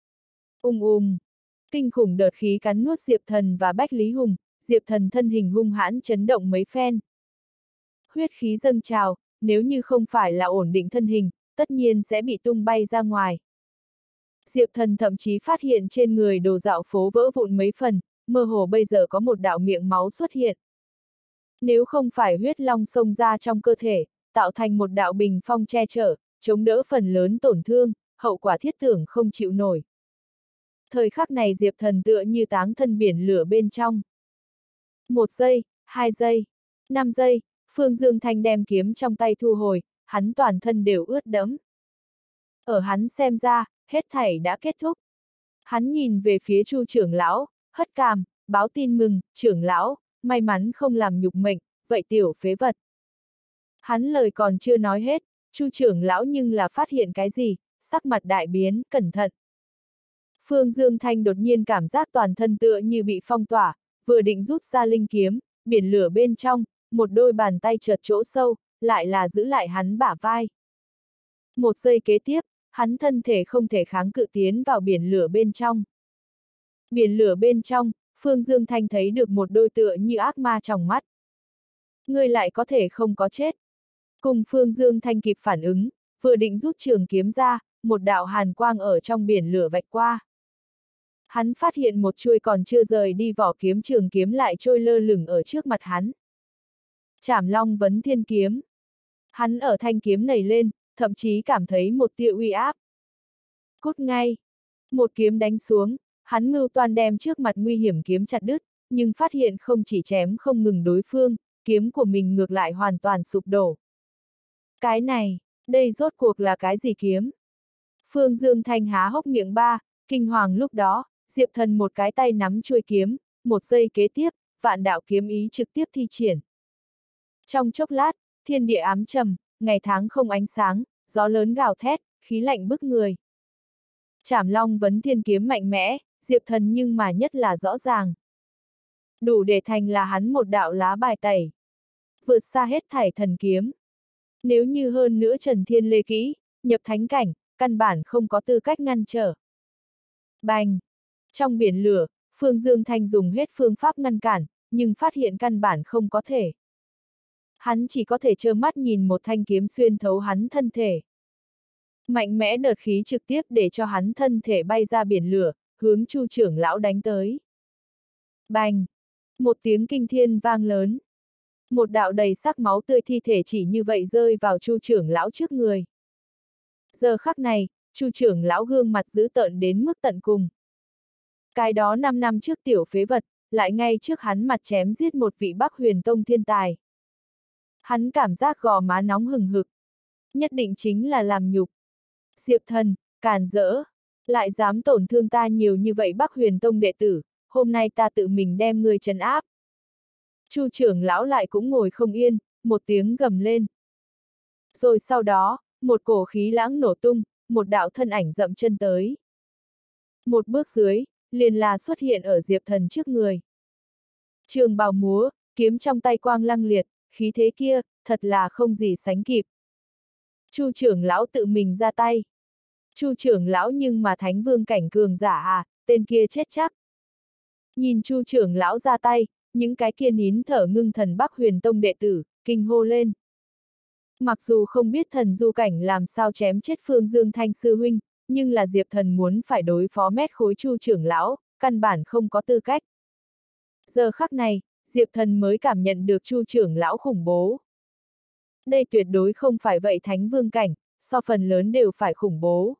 Kinh khủng đợt khí cắn nuốt Diệp Thần và Bách Lý Hùng, Diệp Thần thân hình hung hãn chấn động mấy phen. Huyết khí dâng trào, nếu như không phải là ổn định thân hình, tất nhiên sẽ bị tung bay ra ngoài. Diệp Thần thậm chí phát hiện trên người đồ dạo phố vỡ vụn mấy phần, mơ hồ bây giờ có một đạo miệng máu xuất hiện. Nếu không phải huyết long xông ra trong cơ thể, tạo thành một đạo bình phong che chở, chống đỡ phần lớn tổn thương, hậu quả thiết tưởng không chịu nổi. Thời khắc này Diệp Thần tựa như táng thân biển lửa bên trong. 1 giây, 2 giây, 5 giây, Phương Dương Thanh đem kiếm trong tay thu hồi, hắn toàn thân đều ướt đẫm. Ở hắn xem ra, hết thảy đã kết thúc. Hắn nhìn về phía Chu trưởng lão, hất cằm, báo tin mừng, trưởng lão, may mắn không làm nhục mệnh, vậy tiểu phế vật. Hắn lời còn chưa nói hết, Chu trưởng lão nhưng là phát hiện cái gì, sắc mặt đại biến, cẩn thận. Phương Dương Thanh đột nhiên cảm giác toàn thân tựa như bị phong tỏa, vừa định rút ra linh kiếm, biển lửa bên trong, một đôi bàn tay chợt chỗ sâu, lại là giữ lại hắn bả vai. 1 giây kế tiếp, hắn thân thể không thể kháng cự tiến vào biển lửa bên trong. Biển lửa bên trong, Phương Dương Thanh thấy được một đôi tựa như ác ma trong mắt. Ngươi lại có thể không có chết. Cùng Phương Dương Thanh kịp phản ứng, vừa định rút trường kiếm ra, một đạo hàn quang ở trong biển lửa vạch qua. Hắn phát hiện một chuôi còn chưa rời đi vỏ kiếm trường kiếm lại trôi lơ lửng ở trước mặt hắn. Trảm Long Vấn Thiên Kiếm. Hắn ở thanh kiếm này lên, thậm chí cảm thấy một tia uy áp. Cút ngay. Một kiếm đánh xuống, hắn mưu toan đem trước mặt nguy hiểm kiếm chặt đứt, nhưng phát hiện không chỉ chém không ngừng đối phương, kiếm của mình ngược lại hoàn toàn sụp đổ. Cái này, đây rốt cuộc là cái gì kiếm? Phương Dương Thanh há hốc miệng ba, kinh hoàng lúc đó, Diệp Thần một cái tay nắm chuôi kiếm, một giây kế tiếp, vạn đạo kiếm ý trực tiếp thi triển. Trong chốc lát, thiên địa ám trầm, ngày tháng không ánh sáng, gió lớn gào thét, khí lạnh bức người. Trảm Long Vấn Thiên kiếm mạnh mẽ, Diệp Thần nhưng mà nhất là rõ ràng. Đủ để thành là hắn một đạo lá bài tẩy. Vượt xa hết thảy thần kiếm. Nếu như hơn nữa Trần Thiên Lê kỹ, nhập thánh cảnh, căn bản không có tư cách ngăn trở. Bành! Trong biển lửa, Phương Dương Thanh dùng hết phương pháp ngăn cản, nhưng phát hiện căn bản không có thể. Hắn chỉ có thể trơ mắt nhìn một thanh kiếm xuyên thấu hắn thân thể. Mạnh mẽ đợt khí trực tiếp để cho hắn thân thể bay ra biển lửa, hướng Chu trưởng lão đánh tới. Bành! Một tiếng kinh thiên vang lớn. Một đạo đầy sắc máu tươi thi thể chỉ như vậy rơi vào Chu trưởng lão trước người. Giờ khắc này, Chu trưởng lão gương mặt dữ tợn đến mức tận cùng. Cái đó 5 năm trước tiểu phế vật, lại ngay trước hắn mặt chém giết một vị Bắc Huyền Tông thiên tài. Hắn cảm giác gò má nóng hừng hực. Nhất định chính là làm nhục. Diệp Thần, càn rỡ, lại dám tổn thương ta nhiều như vậy Bắc Huyền Tông đệ tử, hôm nay ta tự mình đem ngươi trấn áp. Chu trưởng lão lại cũng ngồi không yên, một tiếng gầm lên. Rồi sau đó, một cổ khí lãng nổ tung, một đạo thân ảnh dậm chân tới. Một bước dưới, liền là xuất hiện ở Diệp Thần trước người. Trường bào múa, kiếm trong tay quang lăng liệt, khí thế kia, thật là không gì sánh kịp. Chu trưởng lão tự mình ra tay. Chu trưởng lão nhưng mà thánh vương cảnh cường giả à, tên kia chết chắc. Nhìn Chu trưởng lão ra tay, những cái kia nín thở ngưng thần Bắc Huyền Tông đệ tử, kinh hô lên. Mặc dù không biết thần du cảnh làm sao chém chết Phương Dương Thanh sư huynh, nhưng là Diệp Thần muốn phải đối phó mét khối Chu trưởng lão, căn bản không có tư cách. Giờ khắc này, Diệp Thần mới cảm nhận được Chu trưởng lão khủng bố. Đây tuyệt đối không phải vậy thánh vương cảnh, so phần lớn đều phải khủng bố.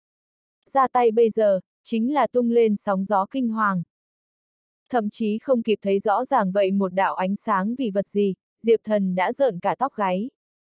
Ra tay bây giờ, chính là tung lên sóng gió kinh hoàng. Thậm chí không kịp thấy rõ ràng vậy một đạo ánh sáng vì vật gì, Diệp Thần đã rợn cả tóc gáy.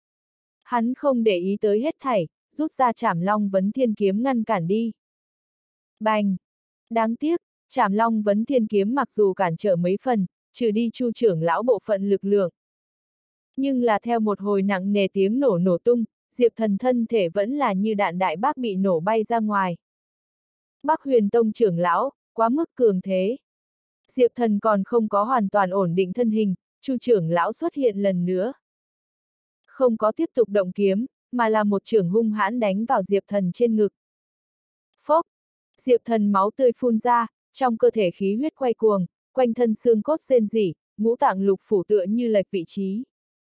Hắn không để ý tới hết thảy, rút ra Trảm Long Vấn Thiên kiếm ngăn cản đi. Bành! Đáng tiếc, Trảm Long Vấn Thiên kiếm mặc dù cản trở mấy phần, trừ đi Chu trưởng lão bộ phận lực lượng. Nhưng là theo một hồi nặng nề tiếng nổ tung, Diệp Thần thân thể vẫn là như đạn đại bác bị nổ bay ra ngoài. Bắc Huyền Tông trưởng lão, quá mức cường thế. Diệp Thần còn không có hoàn toàn ổn định thân hình, Chu trưởng lão xuất hiện lần nữa. Không có tiếp tục động kiếm, mà là một chưởng hung hãn đánh vào Diệp Thần trên ngực. Phốc! Diệp Thần máu tươi phun ra, trong cơ thể khí huyết quay cuồng, quanh thân xương cốt rên rỉ, ngũ tạng lục phủ tựa như lệch vị trí.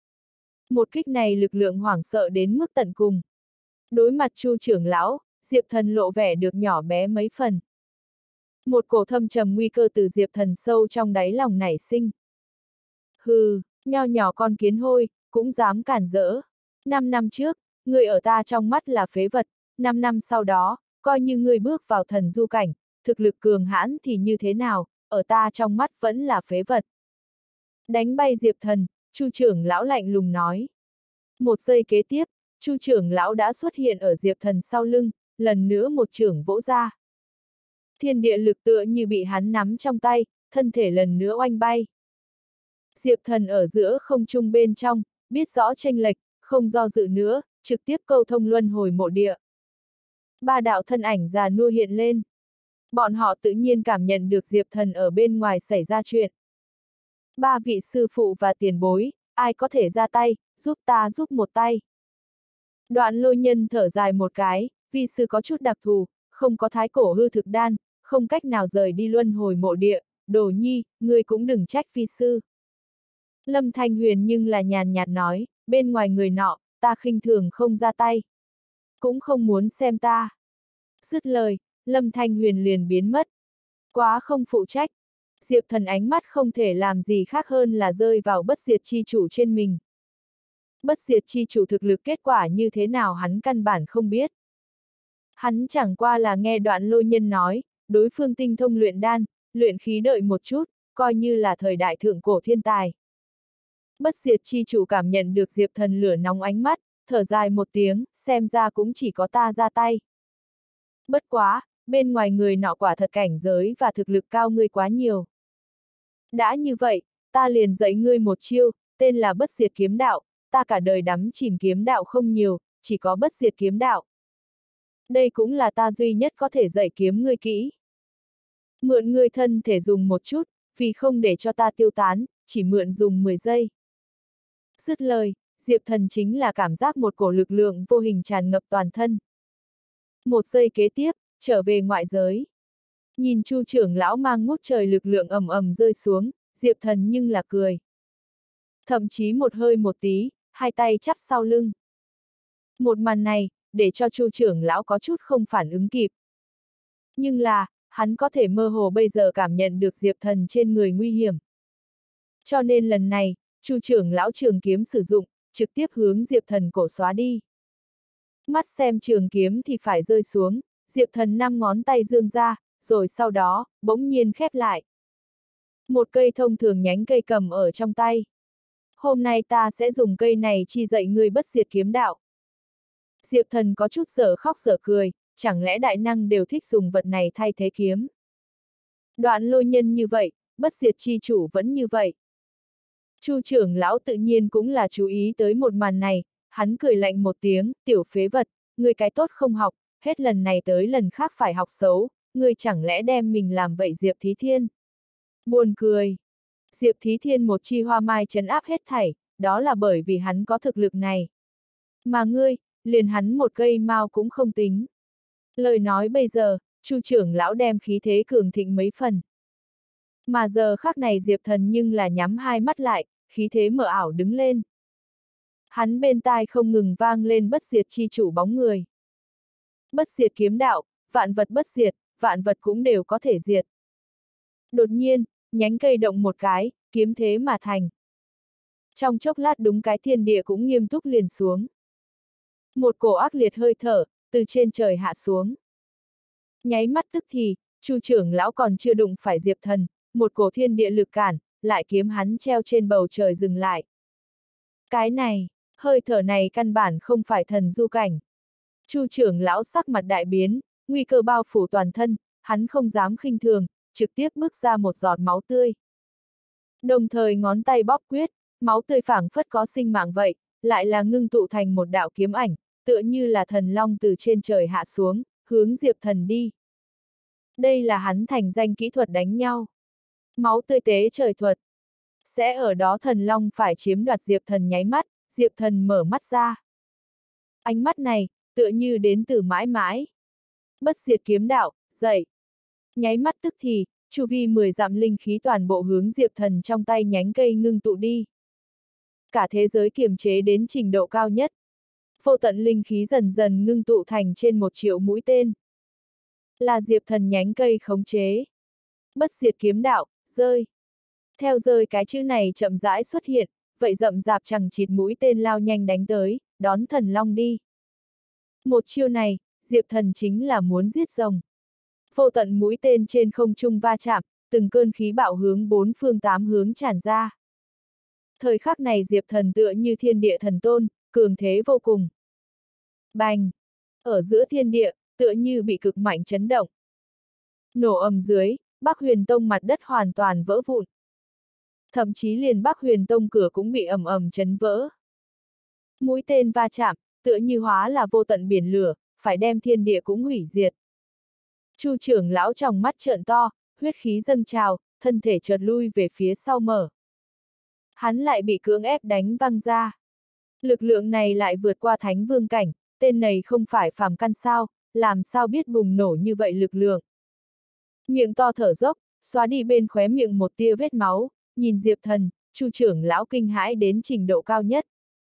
Một kích này lực lượng hoảng sợ đến mức tận cùng. Đối mặt Chu trưởng lão, Diệp Thần lộ vẻ được nhỏ bé mấy phần. Một cổ thâm trầm nguy cơ từ Diệp Thần sâu trong đáy lòng nảy sinh. Hừ, nho nhỏ con kiến hôi, cũng dám cản rỡ. 5 năm trước, người ở ta trong mắt là phế vật, 5 năm sau đó, coi như người bước vào thần du cảnh, thực lực cường hãn thì như thế nào, ở ta trong mắt vẫn là phế vật. Đánh bay Diệp Thần, Chu trưởng lão lạnh lùng nói. Một giây kế tiếp, Chu trưởng lão đã xuất hiện ở Diệp Thần sau lưng, lần nữa một chưởng vỗ ra. Thiên địa lực tựa như bị hắn nắm trong tay, thân thể lần nữa oanh bay. Diệp Thần ở giữa không trung bên trong, biết rõ chênh lệch, không do dự nữa, trực tiếp câu thông luân hồi mộ địa. Ba đạo thân ảnh già nua hiện lên. Bọn họ tự nhiên cảm nhận được Diệp Thần ở bên ngoài xảy ra chuyện. Ba vị sư phụ và tiền bối, ai có thể ra tay, giúp ta giúp một tay. Đoạn Lôi Nhân thở dài một cái, vi sư có chút đặc thù, không có thái cổ hư thực đan, không cách nào rời đi luân hồi mộ địa, Đồ Nhi, ngươi cũng đừng trách vi sư. Lâm Thanh Huyền nhưng là nhàn nhạt nói, bên ngoài người nọ, ta khinh thường không ra tay. Cũng không muốn xem ta. Dứt lời, Lâm Thanh Huyền liền biến mất. Quá không phụ trách. Diệp Thần ánh mắt không thể làm gì khác hơn là rơi vào bất diệt chi chủ trên mình. Bất diệt chi chủ thực lực kết quả như thế nào hắn căn bản không biết. Hắn chẳng qua là nghe Đoạn Lôi Nhân nói, đối phương tinh thông luyện đan, luyện khí đợi một chút, coi như là thời đại thượng cổ thiên tài. Bất diệt chi chủ cảm nhận được Diệp Thần lửa nóng ánh mắt, thở dài một tiếng, xem ra cũng chỉ có ta ra tay. Bất quá, bên ngoài người nọ quả thật cảnh giới và thực lực cao ngươi quá nhiều. Đã như vậy, ta liền dạy ngươi một chiêu, tên là bất diệt kiếm đạo, ta cả đời đắm chìm kiếm đạo không nhiều, chỉ có bất diệt kiếm đạo. Đây cũng là ta duy nhất có thể dạy kiếm ngươi kỹ. Mượn ngươi thân thể dùng một chút, vì không để cho ta tiêu tán, chỉ mượn dùng 10 giây. Dứt lời, Diệp Thần chính là cảm giác một cổ lực lượng vô hình tràn ngập toàn thân. Một giây kế tiếp, trở về ngoại giới. Nhìn Chu trưởng lão mang ngút trời lực lượng ầm ầm rơi xuống, Diệp Thần nhưng là cười. Thậm chí một hơi một tí, hai tay chắp sau lưng. Một màn này, để cho Chu trưởng lão có chút không phản ứng kịp. Nhưng là, hắn có thể mơ hồ bây giờ cảm nhận được Diệp Thần trên người nguy hiểm. Cho nên lần này, Chu trưởng lão trường kiếm sử dụng, trực tiếp hướng Diệp Thần cổ xóa đi. Mắt xem trường kiếm thì phải rơi xuống, Diệp Thần 5 ngón tay giương ra, rồi sau đó, bỗng nhiên khép lại. Một cây thông thường nhánh cây cầm ở trong tay. Hôm nay ta sẽ dùng cây này chi dạy ngươi bất diệt kiếm đạo. Diệp Thần có chút dở khóc dở cười, chẳng lẽ đại năng đều thích dùng vật này thay thế kiếm. Đoạn lôi nhân như vậy, bất diệt chi chủ vẫn như vậy. Chu trưởng lão tự nhiên cũng là chú ý tới một màn này, hắn cười lạnh một tiếng, tiểu phế vật, ngươi cái tốt không học, hết lần này tới lần khác phải học xấu, ngươi chẳng lẽ đem mình làm vậy Diệp Thí Thiên. Buồn cười. Diệp Thí Thiên một chi hoa mai trấn áp hết thảy, đó là bởi vì hắn có thực lực này. Mà ngươi, liền hắn một cây mao cũng không tính. Lời nói bây giờ, Chu trưởng lão đem khí thế cường thịnh mấy phần. Mà giờ khắc này Diệp Thần nhưng là nhắm hai mắt lại, khí thế mờ ảo đứng lên. Hắn bên tai không ngừng vang lên bất diệt chi chủ bóng người. Bất diệt kiếm đạo, vạn vật bất diệt, vạn vật cũng đều có thể diệt. Đột nhiên, nhánh cây động một cái, kiếm thế mà thành. Trong chốc lát đúng cái thiên địa cũng nghiêm túc liền xuống. Một cổ ác liệt hơi thở, từ trên trời hạ xuống. Nháy mắt tức thì, Chu trưởng lão còn chưa đụng phải Diệp Thần, một cổ thiên địa lực cản, lại kiếm hắn treo trên bầu trời dừng lại. Cái này, hơi thở này căn bản không phải thần du cảnh. Chu trưởng lão sắc mặt đại biến, nguy cơ bao phủ toàn thân, hắn không dám khinh thường, trực tiếp bước ra một giọt máu tươi. Đồng thời ngón tay bóp quyết, máu tươi phảng phất có sinh mạng vậy, lại là ngưng tụ thành một đạo kiếm ảnh, tựa như là thần long từ trên trời hạ xuống, hướng Diệp Thần đi. Đây là hắn thành danh kỹ thuật đánh nhau. Máu tươi tế trời thuật. Sẽ ở đó thần long phải chiếm đoạt Diệp Thần nháy mắt, Diệp Thần mở mắt ra. Ánh mắt này, tựa như đến từ mãi mãi. Bất diệt kiếm đạo, dậy. Nháy mắt tức thì, chu vi 10 dặm linh khí toàn bộ hướng Diệp Thần trong tay nhánh cây ngưng tụ đi. Cả thế giới kiềm chế đến trình độ cao nhất. Vô tận linh khí dần dần ngưng tụ thành trên 1 triệu mũi tên. Là Diệp Thần nhánh cây khống chế. Bất diệt kiếm đạo, rơi. Theo rơi cái chữ này chậm rãi xuất hiện, vậy rậm rạp chằng chịt mũi tên lao nhanh đánh tới, đón thần long đi. Một chiêu này, Diệp Thần chính là muốn giết rồng. Vô tận mũi tên trên không trung va chạm, từng cơn khí bạo hướng 4 phương 8 hướng tràn ra. Thời khắc này Diệp Thần tựa như thiên địa thần tôn, cường thế vô cùng. Bành! Ở giữa thiên địa, tựa như bị cực mạnh chấn động. Nổ ầm dưới, Bắc Huyền Tông mặt đất hoàn toàn vỡ vụn. Thậm chí liền Bắc Huyền Tông cửa cũng bị ầm ầm chấn vỡ. Mũi tên va chạm, tựa như hóa là vô tận biển lửa, phải đem thiên địa cũng hủy diệt. Chu trưởng lão trong mắt trợn to, huyết khí dâng trào, thân thể chợt lui về phía sau mở. Hắn lại bị cưỡng ép đánh văng ra. Lực lượng này lại vượt qua thánh vương cảnh, tên này không phải phàm căn sao, làm sao biết bùng nổ như vậy lực lượng. Miệng to thở dốc, xóa đi bên khóe miệng một tia vết máu, nhìn Diệp Thần, Chu trưởng lão kinh hãi đến trình độ cao nhất.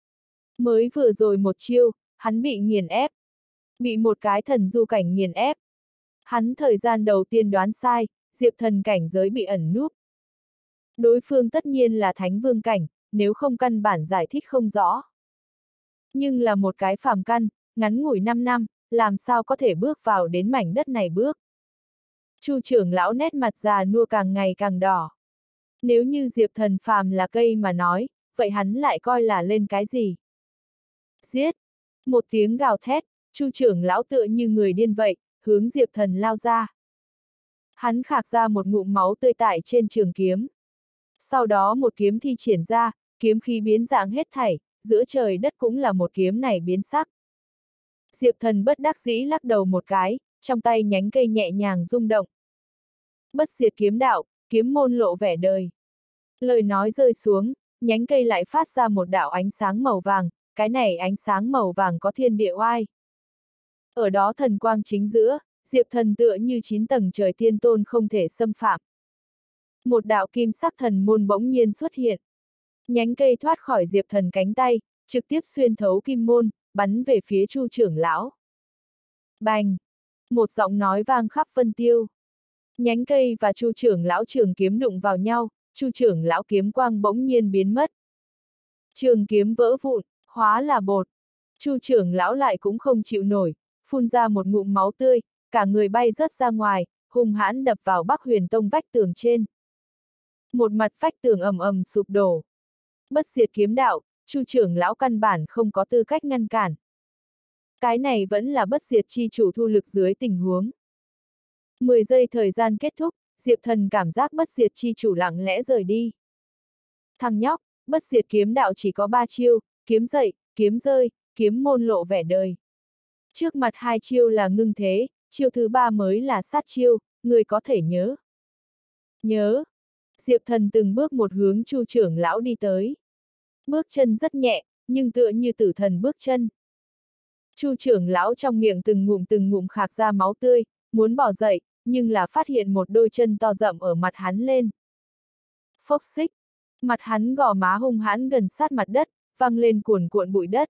Mới vừa rồi một chiêu, hắn bị nghiền ép. Bị một cái thần du cảnh nghiền ép. Hắn thời gian đầu tiên đoán sai, Diệp Thần cảnh giới bị ẩn núp. Đối phương tất nhiên là thánh vương cảnh, nếu không căn bản giải thích không rõ. Nhưng là một cái phàm căn, ngắn ngủi 5 năm, làm sao có thể bước vào đến mảnh đất này bước. Chu trưởng lão nét mặt già nua càng ngày càng đỏ. Nếu như Diệp Thần phàm là cây mà nói, vậy hắn lại coi là lên cái gì? Giết! Một tiếng gào thét, Chu trưởng lão tựa như người điên vậy, hướng Diệp Thần lao ra. Hắn khạc ra một ngụm máu tươi tại trên trường kiếm. Sau đó một kiếm thi triển ra, kiếm khí biến dạng hết thảy, giữa trời đất cũng là một kiếm này biến sắc. Diệp Thần bất đắc dĩ lắc đầu một cái, trong tay nhánh cây nhẹ nhàng rung động. Bất diệt kiếm đạo, kiếm môn lộ vẻ đời. Lời nói rơi xuống, nhánh cây lại phát ra một đạo ánh sáng màu vàng, cái này ánh sáng màu vàng có thiên địa oai. Ở đó thần quang chính giữa, Diệp Thần tựa như 9 tầng trời tiên tôn không thể xâm phạm. Một đạo kim sắc thần môn bỗng nhiên xuất hiện. Nhánh cây thoát khỏi Diệp Thần cánh tay, trực tiếp xuyên thấu kim môn, bắn về phía Chu trưởng lão. Bành! Một giọng nói vang khắp vân tiêu. Nhánh cây và Chu trưởng lão trường kiếm đụng vào nhau, Chu trưởng lão kiếm quang bỗng nhiên biến mất. Trường kiếm vỡ vụn, hóa là bột. Chu trưởng lão lại cũng không chịu nổi, phun ra một ngụm máu tươi, cả người bay rớt ra ngoài, hung hãn đập vào Bắc Huyền Tông vách tường trên. Một mặt vách tường ầm ầm sụp đổ. Bất diệt kiếm đạo, Chu trưởng lão căn bản không có tư cách ngăn cản. Cái này vẫn là bất diệt chi chủ thu lực dưới tình huống. 10 giây thời gian kết thúc, Diệp Thần cảm giác bất diệt chi chủ lặng lẽ rời đi. Thằng nhóc, bất diệt kiếm đạo chỉ có 3 chiêu, kiếm dậy, kiếm rơi, kiếm môn lộ vẻ đời. Trước mặt 2 chiêu là ngưng thế, chiêu thứ 3 mới là sát chiêu, người có thể nhớ. Nhớ. Diệp Thần từng bước một hướng Chu trưởng lão đi tới. Bước chân rất nhẹ, nhưng tựa như tử thần bước chân. Chu trưởng lão trong miệng từng ngụm khạc ra máu tươi, muốn bỏ dậy, nhưng là phát hiện một đôi chân to rậm ở mặt hắn lên. Phốc xích, mặt hắn gò má hung hãn gần sát mặt đất, văng lên cuồn cuộn bụi đất.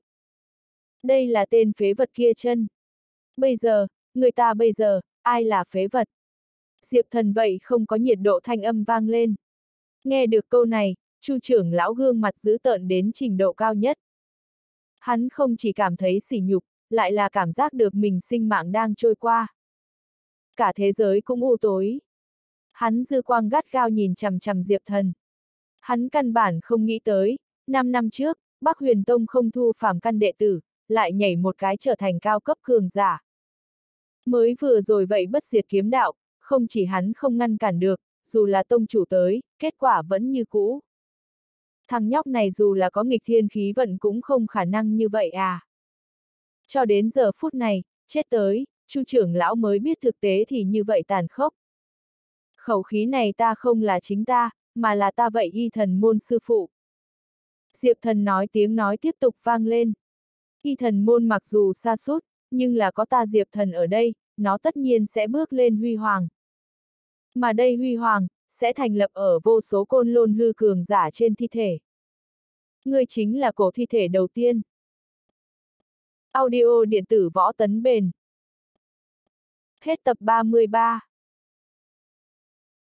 Đây là tên phế vật kia chân. Bây giờ, ai là phế vật? Diệp Thần vậy không có nhiệt độ thanh âm vang lên. Nghe được câu này, Chu trưởng lão gương mặt dữ tợn đến trình độ cao nhất. Hắn không chỉ cảm thấy sỉ nhục, lại là cảm giác được mình sinh mạng đang trôi qua. Cả thế giới cũng u tối. Hắn dư quang gắt gao nhìn chằm chằm Diệp Thần. Hắn căn bản không nghĩ tới, 5 năm trước, Bắc Huyền Tông không thu phàm căn đệ tử, lại nhảy một cái trở thành cao cấp cường giả. Mới vừa rồi vậy bất diệt kiếm đạo, không chỉ hắn không ngăn cản được, dù là tông chủ tới, kết quả vẫn như cũ. Thằng nhóc này dù là có nghịch thiên khí vận cũng không khả năng như vậy à. Cho đến giờ phút này, chết tới, Chu trưởng lão mới biết thực tế thì như vậy tàn khốc. Khẩu khí này ta không là chính ta, mà là ta vậy y thần môn sư phụ. Diệp Thần nói tiếng nói tiếp tục vang lên. Y thần môn mặc dù xa sút nhưng là có ta Diệp Thần ở đây, nó tất nhiên sẽ bước lên huy hoàng. Mà đây huy hoàng, sẽ thành lập ở vô số côn lôn hư cường giả trên thi thể. Ngươi chính là cổ thi thể đầu tiên. Audio điện tử Võ Tấn Bền. Hết tập 33.